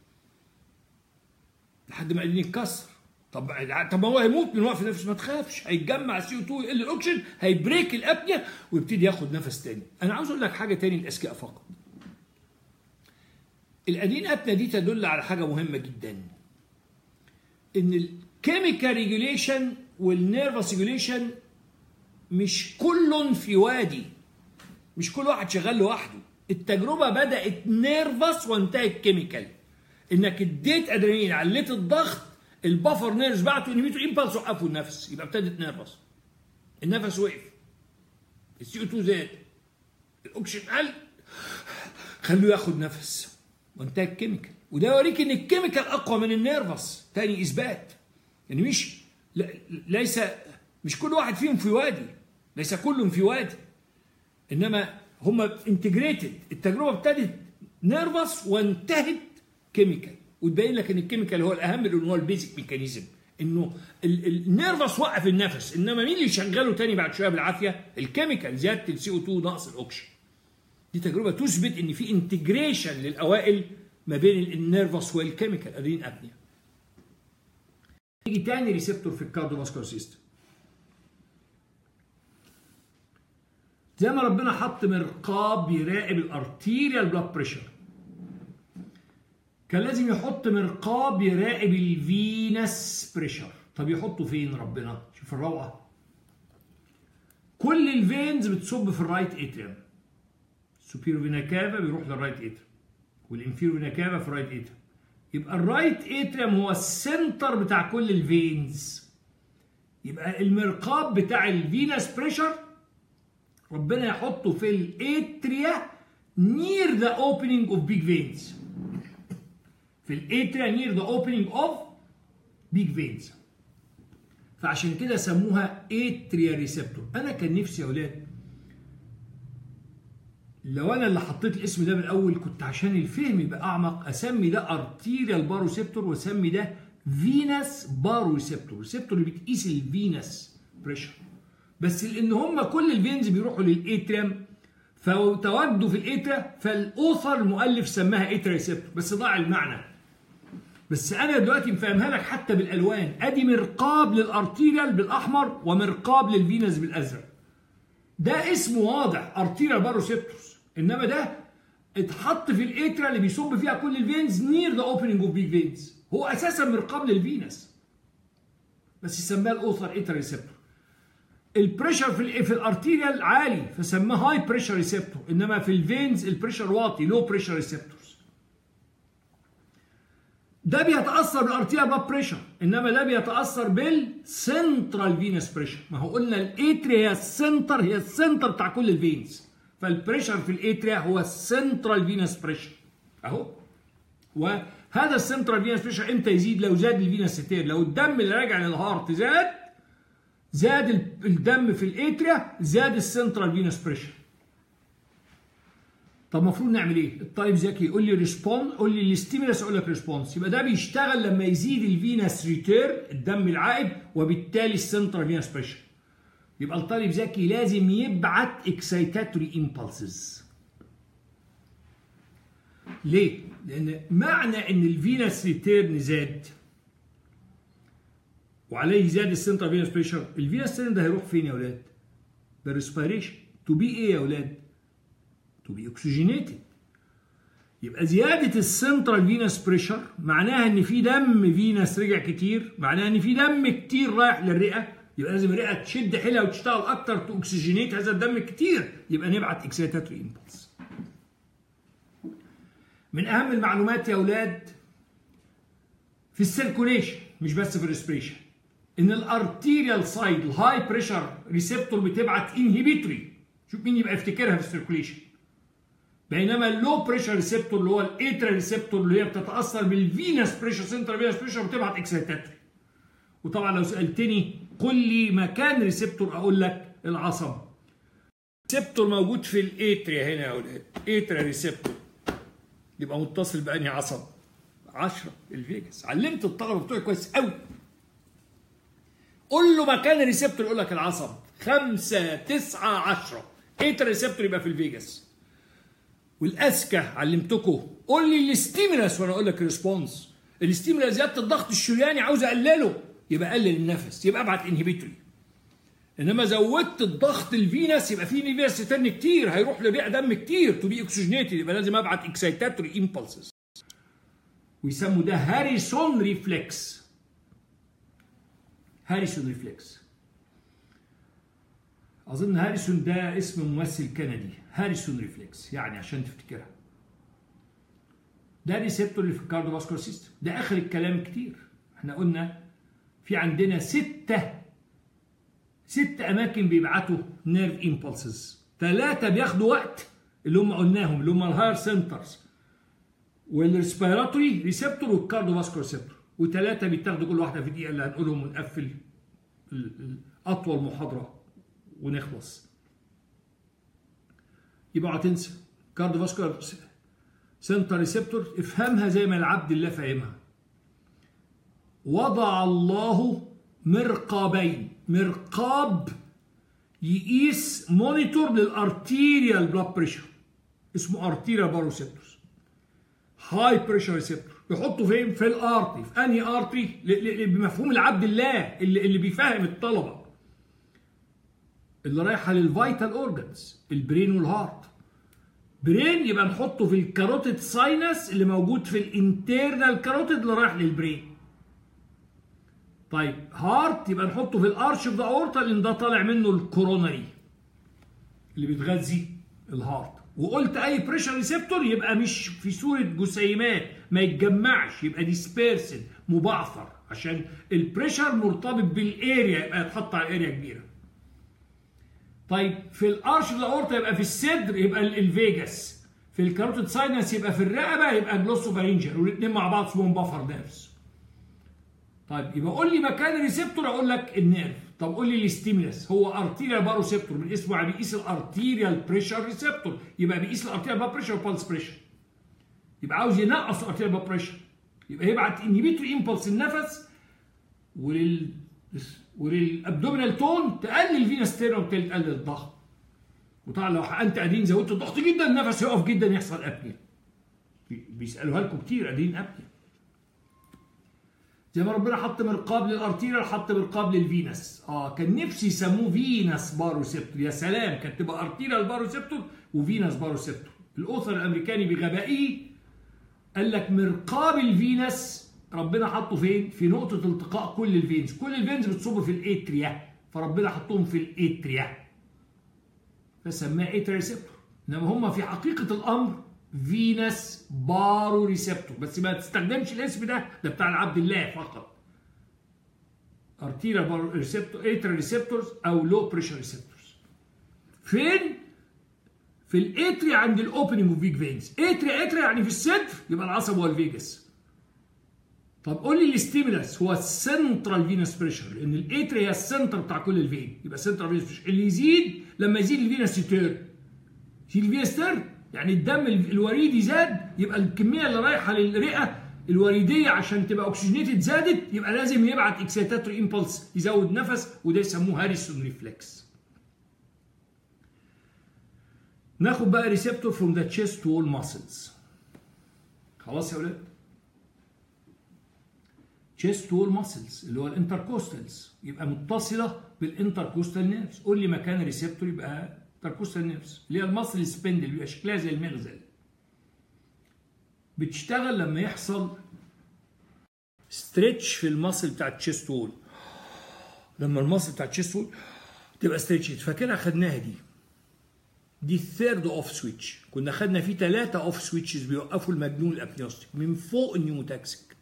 A: لحد ما الادرينالين يتكسر. طب طب ما هو هيموت من وقف النفس، ما تخافش، هيتجمع سي او اتنين، يقل الاكسجين، هيبريك الابنيا ويبتدي ياخد نفس تاني. انا عاوز اقول لك حاجه تاني للاذكياء فقط. الادرينالين ابنيا دي تدل على حاجه مهمه جدا، ان الكيميكال ريجوليشن والنيرفس ريجوليشن مش كل في وادي، مش كل واحد شغال لوحده. التجربه بدات نيرفس وانتهت كيميكال. انك اديت ادرينالين، عليت الضغط، البفر نيرفز بعتوا انهبيتور امبلس، وقفوا النفس، يبقى ابتدت نيرفس. النفس وقف، السي او اتنين زاد، الاكسجين قل، خلوه ياخد نفس، وانتهى الكيميكال. وده يوريك ان الكيميكال اقوى من النيرفس. تاني اثبات، يعني مش ليس مش كل واحد فيهم في وادي، ليس كلهم في وادي، انما هم انتجريتد. التجربه ابتدت نيرفس وانتهت كيميكال، وتبين لك ان الكيميكال هو الاهم، لانه هو البيزك ميكانيزم. انه النيرفس وقف النفس، انما مين اللي يشغله تاني بعد شويه بالعافيه؟ الكيميكال، زياده السي او اتنين، نقص الاكسجين. دي تجربه تثبت ان في انتجريشن للاوائل ما بين النيرفس والكيميكال ادرينالين ابنيا. يجي تاني ريسبتور في الكارديوفاسكولار سيستم. زي ما ربنا حط مرقاب بيراقب الارتيريال بلاد بريشر، كان لازم يحط مرقاب يراقب الفينس بريشر. طب يحطه فين ربنا؟ شوف الروعه. كل الفينز بتصب في الرايت اتريم. السوبيرو فينا كافا بيروح للرايت اتريم، والانفيرو فينا كافا في الرايت اتريم. يبقى الرايت اتريم هو السنتر بتاع كل الفينز. يبقى المرقاب بتاع الفينس بريشر ربنا يحطه في الاتريا near the opening of big veins. في الاتريا near the opening of big veins. فعشان كده سموها اتريا ريسبتور. انا كان نفسي يا اولاد لو انا اللي حطيت الاسم ده من الاول، كنت عشان الفهم يبقى اعمق اسمي ده ارتيريال باروسيبتور، واسمي ده فينس باروسيبتور، ريسبتور اللي بتقيس الفينس بريشر. بس لان هم كل الفينز بيروحوا للاتريم، فتواجدوا في الاتريا، فالاوثر المؤلف سماها اتريا ريسبتور، بس ضاع المعنى. بس انا دلوقتي مفهمها لك حتى بالالوان. ادي مرقاب للارتيريال بالاحمر، ومرقاب للفينس بالازرق. ده اسمه واضح، ارتيريال باروسيبتورز. انما ده اتحط في الاتريا اللي بيصب فيها كل الفينز نير ذا اوبننج اوف بيج فينز. هو اساسا مرقاب للفينس، بس يسميها الاوثر اتريا ريسبتور. البريشر في في الارتيريال عالي فسماه هاي بريشر ريسبتور، انما في الفينز البريشر واطي، لو بريشر ريسبتورز. ده بيتاثر بالارتيريال بلاد بريشر، انما ده بيتاثر بالسنترال فينس بريشر. ما هو قلنا الاتريا هي السنتر، هي السنتر بتاع كل الفينز، فالبريشر في الاتريا هو السنترال فينس بريشر اهو. وهذا السنترال فينس بريشر امتى يزيد؟ لو زاد الفينس ستير، لو الدم اللي راجع للهارت زاد، زاد الدم في الاتريا، زاد السنترال فينس بريشر. طب المفروض نعمل ايه؟ الطالب ذكي يقول لي ريسبونس، قول لي الستيمولس اقول لك ريسبونس. يبقى ده بيشتغل لما يزيد الفينس ريتيرن الدم العائد وبالتالي السنترال فينس بريشر. يبقى الطالب ذكي لازم يبعت اكسايتاتوري امبلسز. ليه؟ لان معنى ان الفينس ريتيرن زاد وعليه زاد السنترال فينس بريشر، الفينس ريتيرن ده هيروح فين يا اولاد؟ بالريسبيريشن. تو بي ايه يا اولاد؟ تو بي اوكسجينيتد. يبقى زياده السنترال فينس بريشر معناها ان في دم فينس رجع كتير، معناها ان في دم كتير رايح للرئه، يبقى لازم الرئه تشد حيلها وتشتغل اكتر تو اوكسجينيت هذا الدم الكتير، يبقى نبعت اكسيتاتوري امبلس. من اهم المعلومات يا اولاد في السيركوليشن مش بس في الريسبريشن ان الارتيريال سايد الهاي بريشر ريسبتور بتبعت انهبيتوري. شوف مين يبقى يفتكرها في السيركوليشن. بينما اللو بريشر ريسبتور اللي هو الاترا ريسبتور اللي هي بتتاثر بالفينس بريشر سنترال فينس بريشر بتبعت اكسيتاتوري. وطبعا لو سالتني قل لي مكان ريسبتور اقول لك العصب. ريسبتور موجود في الاتريا هنا يا اولاد، اترا ريسبتور يبقى متصل بأنهي عصب؟ عشرة الفيجاس. علمت الطلبه بتوعي كويس قوي. قول له مكان الريسبتور يقول لك العصب. خمسة تسعة عشرة اترا ريسبتور يبقى في الفيجاس. والاذكى علمتكم قول لي الستيمولس وانا اقول لك ريسبونس. الستيمولس زياده الضغط الشرياني عاوز اقلله يبقى قلل النفس يبقى ابعت انهبيتوري. انما زودت الضغط الفينس يبقى في فينس ريتيرن كتير هيروح لرئه دم كتير تو بي اوكسجينيتد يبقى لازم ابعت اكسايتاتوري امبلسز. ويسموا ده هاريسون ريفلكس. هاريسون ريفلكس. اظن هاريسون ده اسم ممثل كندي. هاريسون ريفلكس يعني عشان تفتكرها. ده ريسبتور اللي في الكارديوفاسكولار سيستم. ده اخر الكلام كتير. احنا قلنا في عندنا ستة ست اماكن بيبعتوا نيرف امبلسز. ثلاثة بياخدوا وقت اللي هم قلناهم اللي هم الهاير سنترز والريسبيراتوري ريسبتور والكارديوفاسكولار ريسبتور. وثلاثة بيتاخدوا كل واحدة في دقيقة اللي هنقولهم ونقفل اطول محاضرة ونخلص. يبقى اوعى تنسى كارديوفاسكولار سنتر ريسبتور افهمها زي ما العبد الله فاهمها. وضع الله مرقابين. مرقاب يقيس مونيتور للارتيريال بلاد بريشر اسمه ارتيريال باروسيبتورز. هاي بريشر ريسبتور يحطه فين؟ في الارتري. في انهي ارتري؟ بمفهوم العبد الله اللي, اللي بيفهم الطلبه اللي رايحه للفيتال اورجانز البرين والهارت. برين يبقى نحطه في الكاروتيد ساينس اللي موجود في الانترنال كاروتيد اللي رايح للبرين. طيب هارت يبقى نحطه في الارش اوف ذا اورتا لان ده طالع منه الكوروناري اللي بتغذي الهارت. وقلت اي بريشر ريسبتور يبقى مش في صوره جسيمات ما يتجمعش يبقى ديسبيرسد مبعثر عشان البريشر مرتبط بالاريا يبقى يتحط على اريا كبيره. طيب في الارش اوف ذا اورتا يبقى في الصدر يبقى الفيجاس. في الكاروتيد ساينس يبقى في الرقبه يبقى جلوسوفارينجر والاثنين مع بعض اسمهم بافر نيرفز. طيب يبقى قول لي مكان الريسبتور اقول لك النيرف. طب قول لي الستيمولس هو ارتيريال باروسيبتور من اسمه يعني بيقيس الارتيريال بريشر ريسبتور يبقى بيقيس الارتيريال بلاد بريشر وبالس بريشر. يبقى عاوز ينقص الارتيريال بلاد بريشر يبقى يبعت انهبيتوري امبلس النفس ولل وللابدومينال تون تقلل الفينس تيرن وبالتالي تقلل الضغط. وطبعا لو حقنت ادين زودت الضغط جدا النفس يقف جدا يحصل ابنيا. بيسالوها لكم كتير ادين ابنيا. زي ما ربنا حط مرقاب للارتيريال حط مرقاب للفينس. اه كان نفسي يسموه فينس باروسيبتور. يا سلام كانت تبقى ارتيريال باروسيبتور وفينس باروسيبتور. الاوثر الامريكاني بغبائه قال لك مرقاب الفينس ربنا حطه فين؟ في نقطه التقاء كل الفينز. كل الفينز بتصب في الاتريا فربنا حطهم في الاتريا فسماه اتريا ريسبتور. انما هم في حقيقه الامر فينس بارو ريسبتور بس ما تستخدمش الاسم ده ده بتاع العبد الله فقط. ارتيريال بارو ريسبتور اتريا ريسبتورز او لو بريشر ريسبتورز. فين؟ في الاتريا عند الاوبننج اوف فيج فينز. اتريا اتريا يعني في الصدر يبقى العصب هو الفيجاس. طب قول لي الستيمولس هو السنترال فينس بريشر لان الاتريا هي السنتر بتاع كل الفين يبقى سنترال فينس بريشر اللي يزيد لما يزيد الفينس تيرن. يزيد الفينس تيرن يعني الدم الوريدي زاد، يبقى الكميه اللي رايحه للرئه الوريديه عشان تبقى اوكسجينيتد زادت، يبقى لازم يبعت اكسيتاتوري امبلس يزود نفس، وده يسموه هاريسون ريفلكس. ناخد بقى ريسبتور فروم ذا تشيست وول ماسلز. خلاص يا ولاد؟ تشيست وول ماسلز اللي هو الانتركوستالز، يبقى متصله بالانتركوستال نيرفز. قول لي مكان الريسبتور، يبقى انتركوستال نيرفز اللي هي الماسل سبندل، بيبقى شكلها زي المغزل. بتشتغل لما يحصل ستريتش في الماسل بتاع التشيست وول. لما الماسل بتاع التشيست وول تبقى ستريتش، فاكرها خدناها دي. دي الثيرد اوف سويتش. كنا خدنا فيه ثلاثه اوف سويتشز بيوقفوا المجنون الابنيوستيك. من فوق النيوموتاكسيك،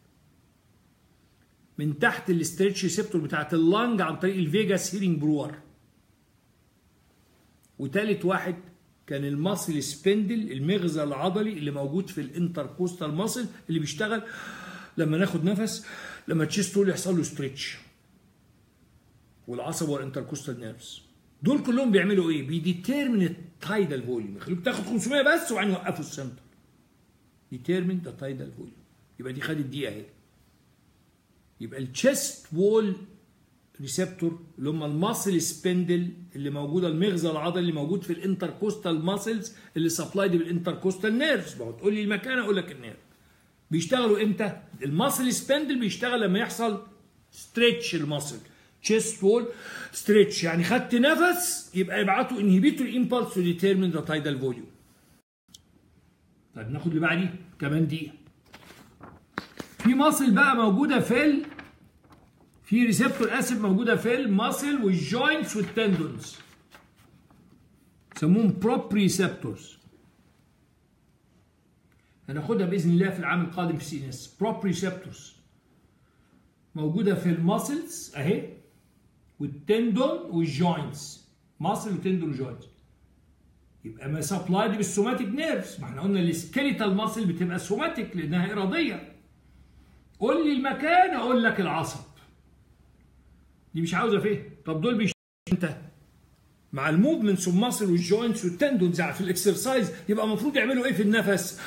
A: من تحت الاستريتش ريسبتور بتاعت اللانج عن طريق الفيجاس هيرنج برور. وثالث واحد كان الماسل سبندل، المغزى العضلي اللي موجود في الانتركوستال ماسل، اللي بيشتغل لما ناخد نفس، لما التشيست وول يحصل له ستريتش. والعصب والانتركوستال نيرفز دول كلهم بيعملوا ايه؟ بيديتيرمن التايدال فوليوم، يخليك تاخد خمسمية بس وبعدين يوقفوا السنتر. ديتيرمن ذا تايدال فوليوم. يبقى دي خدت دقيقه اهي. يبقى التشيست وول ريسبتور اللي هم الماسل سبندل اللي موجوده، المغزى العضلي اللي موجود في الانتركوستال ماسلز اللي سبلايد بالانتركوستال نيرفز. ما هو تقول لي المكان اقول لك النيرف. بيشتغلوا امتى؟ الماسل سبندل بيشتغل لما يحصل ستريتش الماسل. تشيست وول ستريتش يعني خدت نفس، يبقى يبعتوا انهبيتوري امبلس تو ديتيرمين ذا تايدال فوليوم. طيب ناخد اللي بعديه كمان دقيقه. في ماسل بقى موجوده في ال في ريسبتور اسف موجوده في الماسل والجوينتس والتندونز، يسموهم بروبريسبتورز. هناخدها باذن الله في العام القادم في سي ان اس. بروبريسبتورز موجوده في الماسلز اهي، والتندون والجوينتس. ماسل وتندون وجوينتس. يبقى ما سبلايد بالسوماتيك نيرفز. ما احنا قلنا السكيليتال ماسل بتبقى سوماتيك لانها اراديه. قول لي المكان اقول لك العصب. دي مش عاوزه فهم. طب دول بيشتغلوا امتى؟ مع الموفمنتس والماسل والجوينتس والتندونز في الاكسرسايز. يبقى المفروض يعملوا ايه في النفس؟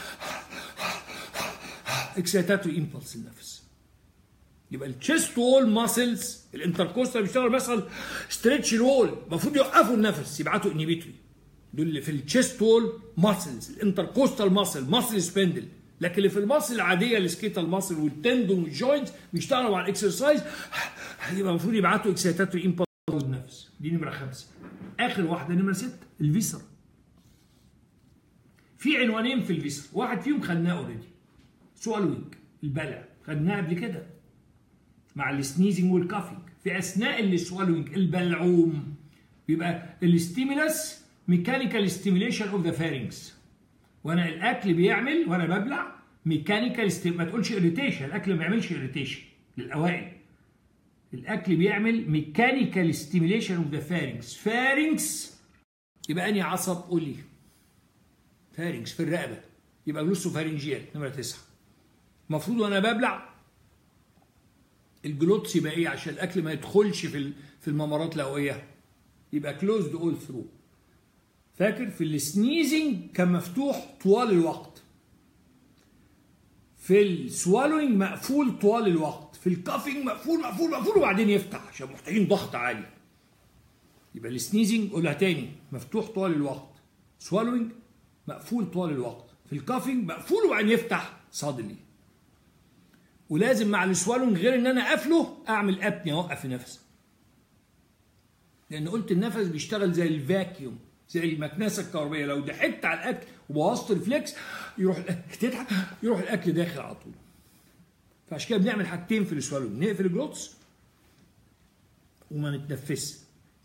A: اكسيتاتوري امبلس النفس. يبقى التشيست وول ماسلز الانتركوستال بيشتغل مثلا ستريتش الوول، المفروض يوقفوا النفس، يبعتوا انهبيتوري. دول اللي في التشيست وول ماسلز الانتركوستال ماسل ماسل سبندل. لكن اللي في الماسل العاديه السكيتال ماسل والتندون والجوينت بيشتغلوا مع الاكسرسايز، يبقى المفروض يبعتوا اكسيتاتوري امبلس النفس. دي نمره خمسه. اخر واحده نمره سته الفيسرا. في عنوانين في الفيسرا، واحد فيهم خدناه اوريدي، سوالوينج البلع، خدناه قبل كده مع السنيزنج والكافينج. في اثناء السوالوينج البلعوم بيبقى الستيمولس ميكانيكال ستيميليشن اوف ذا فارنكس. وانا الاكل بيعمل وانا ببلع ميكانيكال ستيم... ما تقولش اريتيشن، الاكل ما بيعملش اريتيشن للاوائل. الاكل بيعمل ميكانيكال ستيميليشن اوف ذا فارنكس. فارنكس يبقى انهي عصب؟ قول لي. فارنكس في الرقبه، يبقى جلوسوفارنجيال نمره تسعه. المفروض وانا ببلع الجلوتس يبقى ايه عشان الاكل ما يدخلش في في الممرات الهوائيه؟ يبقى كلوزد اول ثرو. فاكر في السنيزنج كان مفتوح طوال الوقت، في السوالوينج مقفول طوال الوقت، في الكافينج مقفول مقفول مقفول وبعدين يفتح عشان محتاجين ضغط عالي. يبقى السنيزنج قولها تاني مفتوح طوال الوقت، سوالوينج مقفول طوال الوقت، في الكافينج مقفول وبعدين يفتح صادلي. ولازم مع السوالوينج غير ان انا قافله اعمل ابني اوقف النفس، لان قلت النفس بيشتغل زي الفاكيوم، زي المكنسه الكهربائيه. لو ضحكت على الاكل وبوظت الفليكس يروح تضحك يروح الاكل داخل على طول. فعشان كده بنعمل حاجتين في السوالوينج، نقفل الجلوتس وما نتنفسش.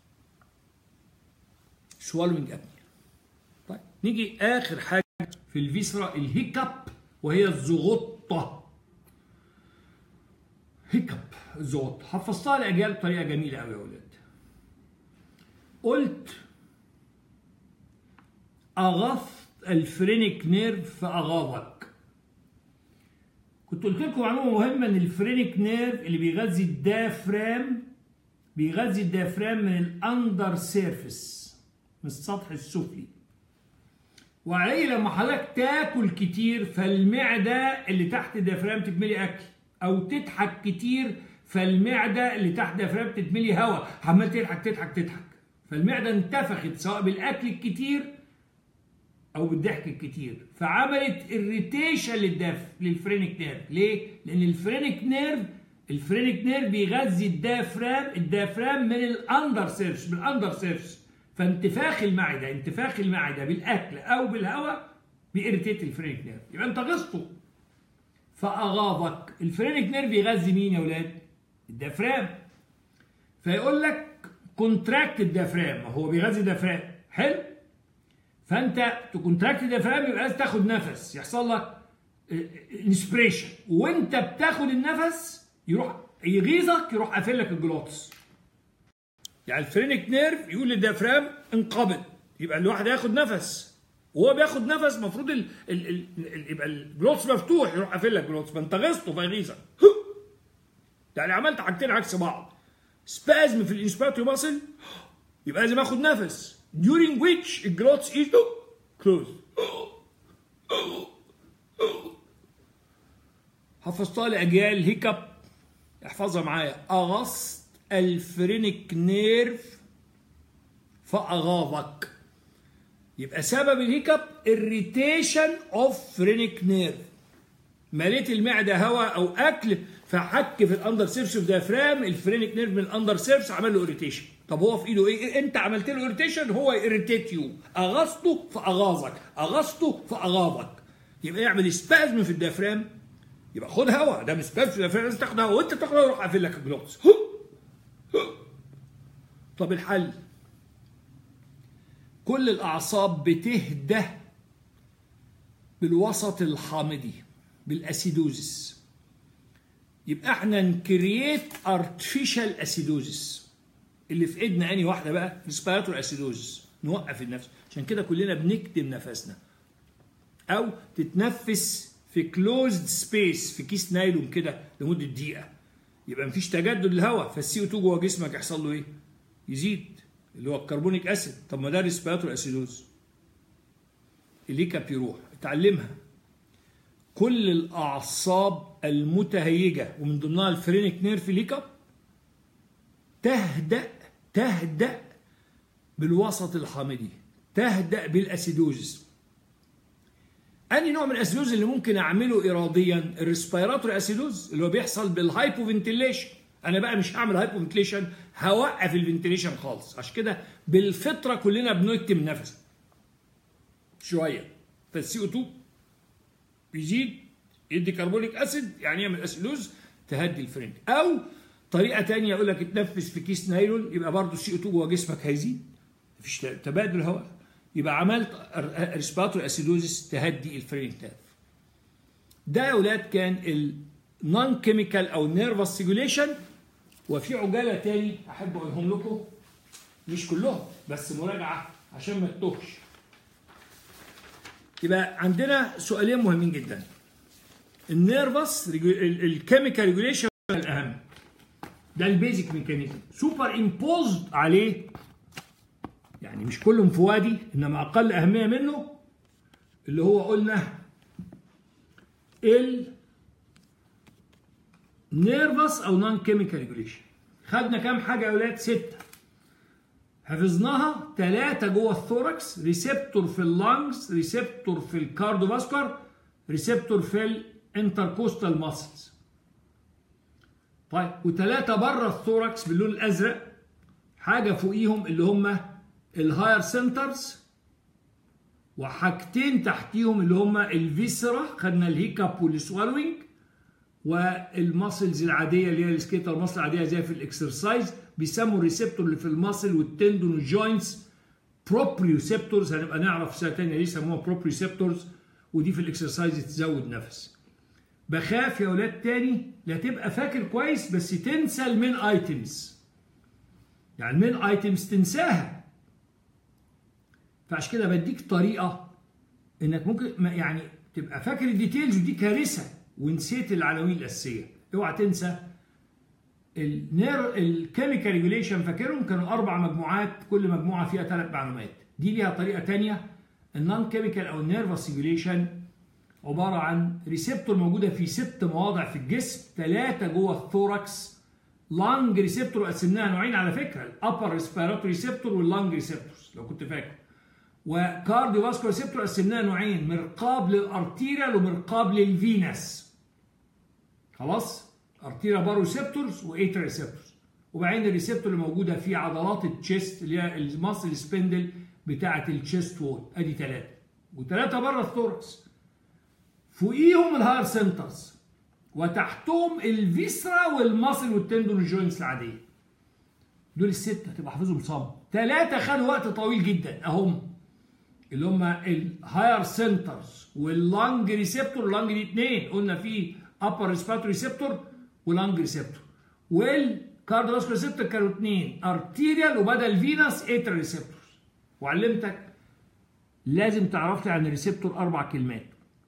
A: سوالوينج ابني. طيب نيجي اخر حاجه في الفيسرا الهيكب، وهي الزغطه. هيكب الزغط، حفظتها لاجيال بطريقه جميله قوي يا اولاد. قلت اغث الفرينيك نيرف فاغاظك. كنت قلت لكم معلومه مهمه ان الفرينيك نيرف اللي بيغذي الدافرام بيغذي الدافرام من الاندر سيرفيس، من السطح السفلي. وعليه لما حضرتك تاكل كتير فالمعده اللي تحت الديافرام تتملي اكل، او تضحك كتير فالمعده اللي تحت الديافرام تتملي هواء، عمال تضحك تضحك تضحك فالمعده انتفخت سواء بالاكل الكتير او بالضحك الكتير، فعملت اريتيشن للداف للفرينك نيرف. ليه؟ لان الفرينك نيرف الفرينك نيرف بيغذي الديافرام الديافرام من الاندر سيرفس من الاندر سيرفس، فانتفاخ المعده انتفاخ المعده بالاكل او بالهواء بيريتيت الفرينك نيرف، يبقى انت غصته فاغاظك. الفرينك نيرف بيغذي مين يا اولاد؟ الديافرام. فيقول لك كونتراكت الديافرام، هو بيغذي الديافرام حلو، فانت تكونتراكت الديافرام يبقى لازم تاخد نفس، يحصل لك انسبريشن، وانت بتاخد النفس يروح يغيظك يروح قافل لك الجلوتس. يعني الفرينك نيرف يقول للديافرام انقبض، يبقى الواحد هياخد نفس وهو بياخد نفس المفروض ال ال ال ال يبقى الجلوتس مفتوح يروح قافل لك الجلوتس، فانت غيظته فيغيظك. يعني عملت حاجتين عكس بعض، سبازم في الانسبيراتوري ماسل يبقى لازم اخد نفس during which الجلوتس is closed. حفظتها لاجيال هيكب، احفظها معايا. اغصت الفرينك نيرف فاغاظك، يبقى سبب الهيكب irritation of فرينك نيرف. مليت المعده هواء او اكل فحك في الاندر سيرفس اوف ديافرام، الفرينك نيرف من الاندر سيرفس عمل له اريتيشن. طب هو في ايده ايه؟ انت عملت له اريتيشن هو يريتيت يو، اغصته فاغاظك اغصته فاغاظك، يبقى يعمل سبازم في الديافرام، يبقى خد هواء، ده مش سبازم في الديافرام لازم تاخد هواء، وانت تاخد هواء يروح قافل لك الجلوتس. طب الحل؟ كل الاعصاب بتهدى بالوسط الحامضي بالاسيدوزس، يبقى احنا نكرييت ارتفيشال اسيدوزس. اللي في ايدنا انهي واحده بقى؟ ريسبيراتوري اسيدوزس، نوقف النفس. عشان كده كلنا بنكتم نفسنا، او تتنفس في كلوزد سبيس في كيس نايلون كده لمده دقيقه، يبقى مفيش تجدد للهواء، فالسي او اتنين جوه جسمك يحصل له ايه؟ يزيد، اللي هو الكربونيك اسيد. طب ما ده ريسبيراتوري اسيدوز. الليكاب يروح اتعلمها. كل الاعصاب المتهيجه ومن ضمنها الفرينك نيرف ليكاب تهدأ تهدأ بالوسط الحامضي، تهدأ بالاسيدوزس. أنهي نوع من الاسيدوز اللي ممكن اعمله اراديا؟ الريسبيراتوري اسيدوز اللي هو بيحصل بالهايبوفنتيليشن. انا بقى مش هعمل هايبوفنتيليشن، هوقف الفنتيليشن خالص. عشان كده بالفطره كلنا بنكتم نفس شويه، فالسي او اتنين بيزيد يدي كربونيك اسيد، يعني يعمل اسيدوز تهدي الفرينك. او طريقه ثانيه يقول لك اتنفس في كيس نايلون، يبقى برضه السي او اتنين جوه جسمك هيزيد، مفيش تبادل هواء، يبقى عملت ريسبيراتوري اسيدوزس تهدي الفرينك نيرف. ده يا اولاد كان النون كيميكال او نيرفس سيجوليشن. وفي عجاله تاني احب اقولهم لكم، مش كلهم بس مراجعه عشان ما تتوهش. يبقى عندنا سؤالين مهمين جدا. النيرفس الكيميكال ريجوليشن الاهم، ده البيزك ميكانيزم، سوبر امبوزد عليه، يعني مش كله انفوادي انما اقل اهميه منه، اللي هو قلنا ال نيرفس او نون كيميكال ريجوليشن. خدنا كام حاجه يا اولاد؟ سته حفظناها. ثلاثه جوه الثوركس، ريسبتور في اللانجز، ريسبتور في الكارديوفاسكولار، ريسبتور في الانتركوستال ماسلز. طيب وثلاثه بره الثوركس باللون الازرق، حاجه فوقيهم اللي هم الهاير سنترز، وحاجتين تحتيهم اللي هم الفيسرا، خدنا الهيكاب والسوالوينج، والماسلز العاديه اللي هي السكيتر ماسل العاديه زي في الاكسرسايز، بيسموا الريسبتور اللي في الماسل والتندون والجوينتس بروبريوسبتورز. هنبقى نعرف سنه ثانيه ليه يسموها بروبريوسبتورز، ودي في الاكسرسايز تزود نفس. بخاف يا اولاد تاني لا تبقى فاكر كويس بس تنسى المين ايتمز، يعني المين ايتمز تنساها. فعشان كده بديك طريقه انك ممكن يعني تبقى فاكر الديتيلز، ودي كارثه ونسيت العناوين الاساسيه. اوعى تنسى النير الكيميكال ريجوليشن، فاكرهم كانوا اربع مجموعات، كل مجموعه فيها ثلاث معلومات. دي ليها طريقه ثانيه النون كيميكال او النيرفس سيجوليشن عباره عن ريسبتور موجوده في ست مواضع في الجسم، ثلاثه جوه الثوركس. لانج ريسبتور قسمناها نوعين على فكره، الابر ريسبيراتوري ريسبتور واللانج ريسبتورز لو كنت فاكر. وكارديو فاسكولار ريسبتور قسمناها نوعين، مرقاب للارتيريال ومرقاب للفينس. خلاص؟ ارتيريال بارو ريسبتورز وايتر ريسبتورز. وبعدين الريسبتور اللي موجوده في عضلات التشيست اللي هي الماسل سبندل بتاعه التشيست وول، ادي ثلاثه. وثلاثه بره الثوركس. فوقيهم الهاير سنترز، وتحتهم الفيسرا والماسل والتندون والجوينتس العاديه. دول السته تبقى حافظهم صم. ثلاثه خدوا وقت طويل جدا اهم، اللي هم الهاير سنترز واللانج ريسبتور. اللانج دي اثنين قلنا في ابر ريسبيراتوري ريسبتور ولانج ريسبتور، والكارديوفاسكولار ريسبتور كانوا اثنين، ارتيريال وبدل فينس ايتر ريسبتور. وعلمتك لازم تعرف لي عن الريسبتور اربع كلمات.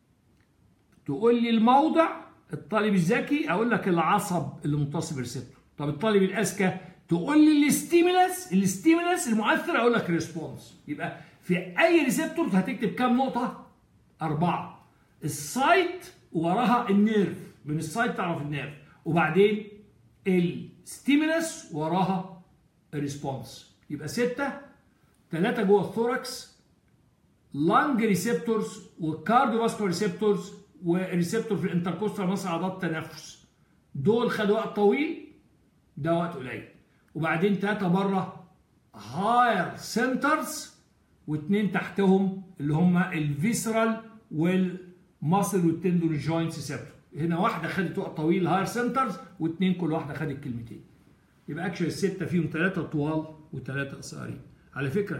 A: تقول لي الموضع، الطالب الذكي اقول لك العصب اللي متصل بالريسبتور. طب الطالب الاذكى تقول لي الاستيمولاس، الاستيمولاس المؤثر اقول لك ريسبونس. يبقى في اي ريسبتور هتكتب كام نقطه؟ اربعه. السايت وراها النيرف، من السايت تعرف النيرف، وبعدين الستيمولاس وراها الريسبونس. يبقى سته، ثلاثه جوه الثوركس، لانج ريسبتورز وكارديو فاسكولار ريسبتورز وريسبتور في الانتركوستال مصر عضلات التنفس. دول خدوا وقت طويل، ده وقت قليل. وبعدين ثلاثه بره هاير سنترز، واثنين تحتهم اللي هم الفيسرال والماسل والتندون والجوينتس ريسبتور. هنا واحده خدت وقت طويل هاير سنترز، واثنين كل واحده خدت كلمتين. يبقى اكشن السته فيهم ثلاثه طوال وثلاثه قصيرين. على فكره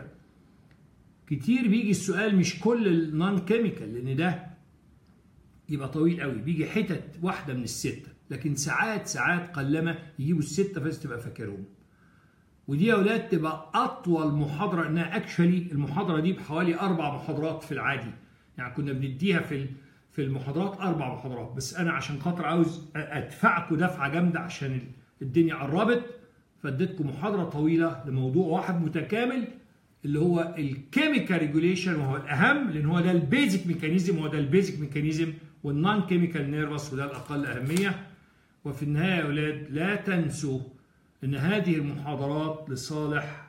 A: كتير بيجي السؤال مش كل النون كيميكال، لان ده يبقى طويل قوي، بيجي حتت واحده من السته، لكن ساعات ساعات قلما يجيبوا السته بس تبقى فاكرهم. ودي يا اولاد تبقى اطول محاضره، انها اكشولي المحاضره دي بحوالي اربع محاضرات في العادي، يعني كنا بنديها في في المحاضرات اربع محاضرات، بس انا عشان خاطر عاوز ادفعكم دفعه جامده عشان الدنيا قربت، فاديتكم محاضره طويله لموضوع واحد متكامل اللي هو الكيميكال ريجوليشن، وهو الاهم لان هو ده البيزك ميكانيزم، وهو ده البيزك ميكانيزم والنون كيميكال نيرفس، وده الاقل اهميه. وفي النهايه يا اولاد لا تنسوا ان هذه المحاضرات لصالح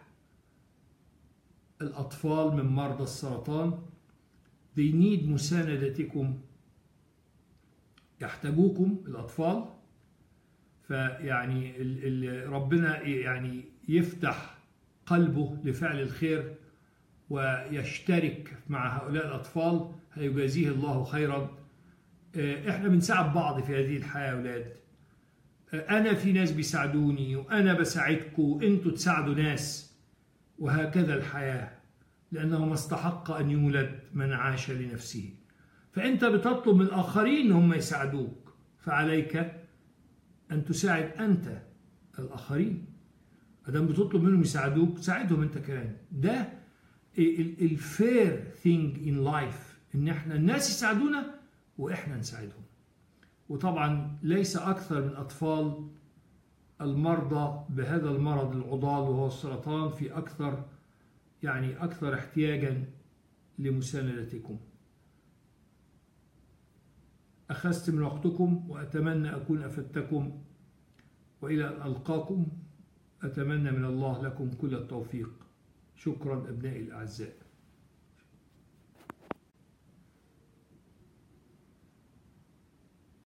A: الاطفال من مرضى السرطان. they need مساندتكم، يحتاجوكم الاطفال. فيعني ربنا يعني يفتح قلبه لفعل الخير ويشترك مع هؤلاء الأطفال، هيجازيه الله خيرا. احنا بنساعد بعض في هذه الحياة يا أولاد. أنا في ناس بيساعدوني وأنا بساعدكم، أنتوا تساعدوا ناس، وهكذا الحياة، لأنه ما استحق أن يولد من عاش لنفسه. فأنت بتطلب من الآخرين أن هم يساعدوك، فعليك أن تساعد أنت الآخرين. ادام بتطلب منهم يساعدوك ساعدهم انت كمان. ده الفير ثينج ان لايف، ان احنا الناس يساعدونا واحنا نساعدهم. وطبعا ليس اكثر من اطفال المرضى بهذا المرض العضال وهو السرطان في اكثر يعني اكثر احتياجا لمساندتكم. اخذت من وقتكم واتمنى اكون افدتكم، والى ان القاكم. أتمنى من الله لكم كل التوفيق. شكرا أبنائي الأعزاء.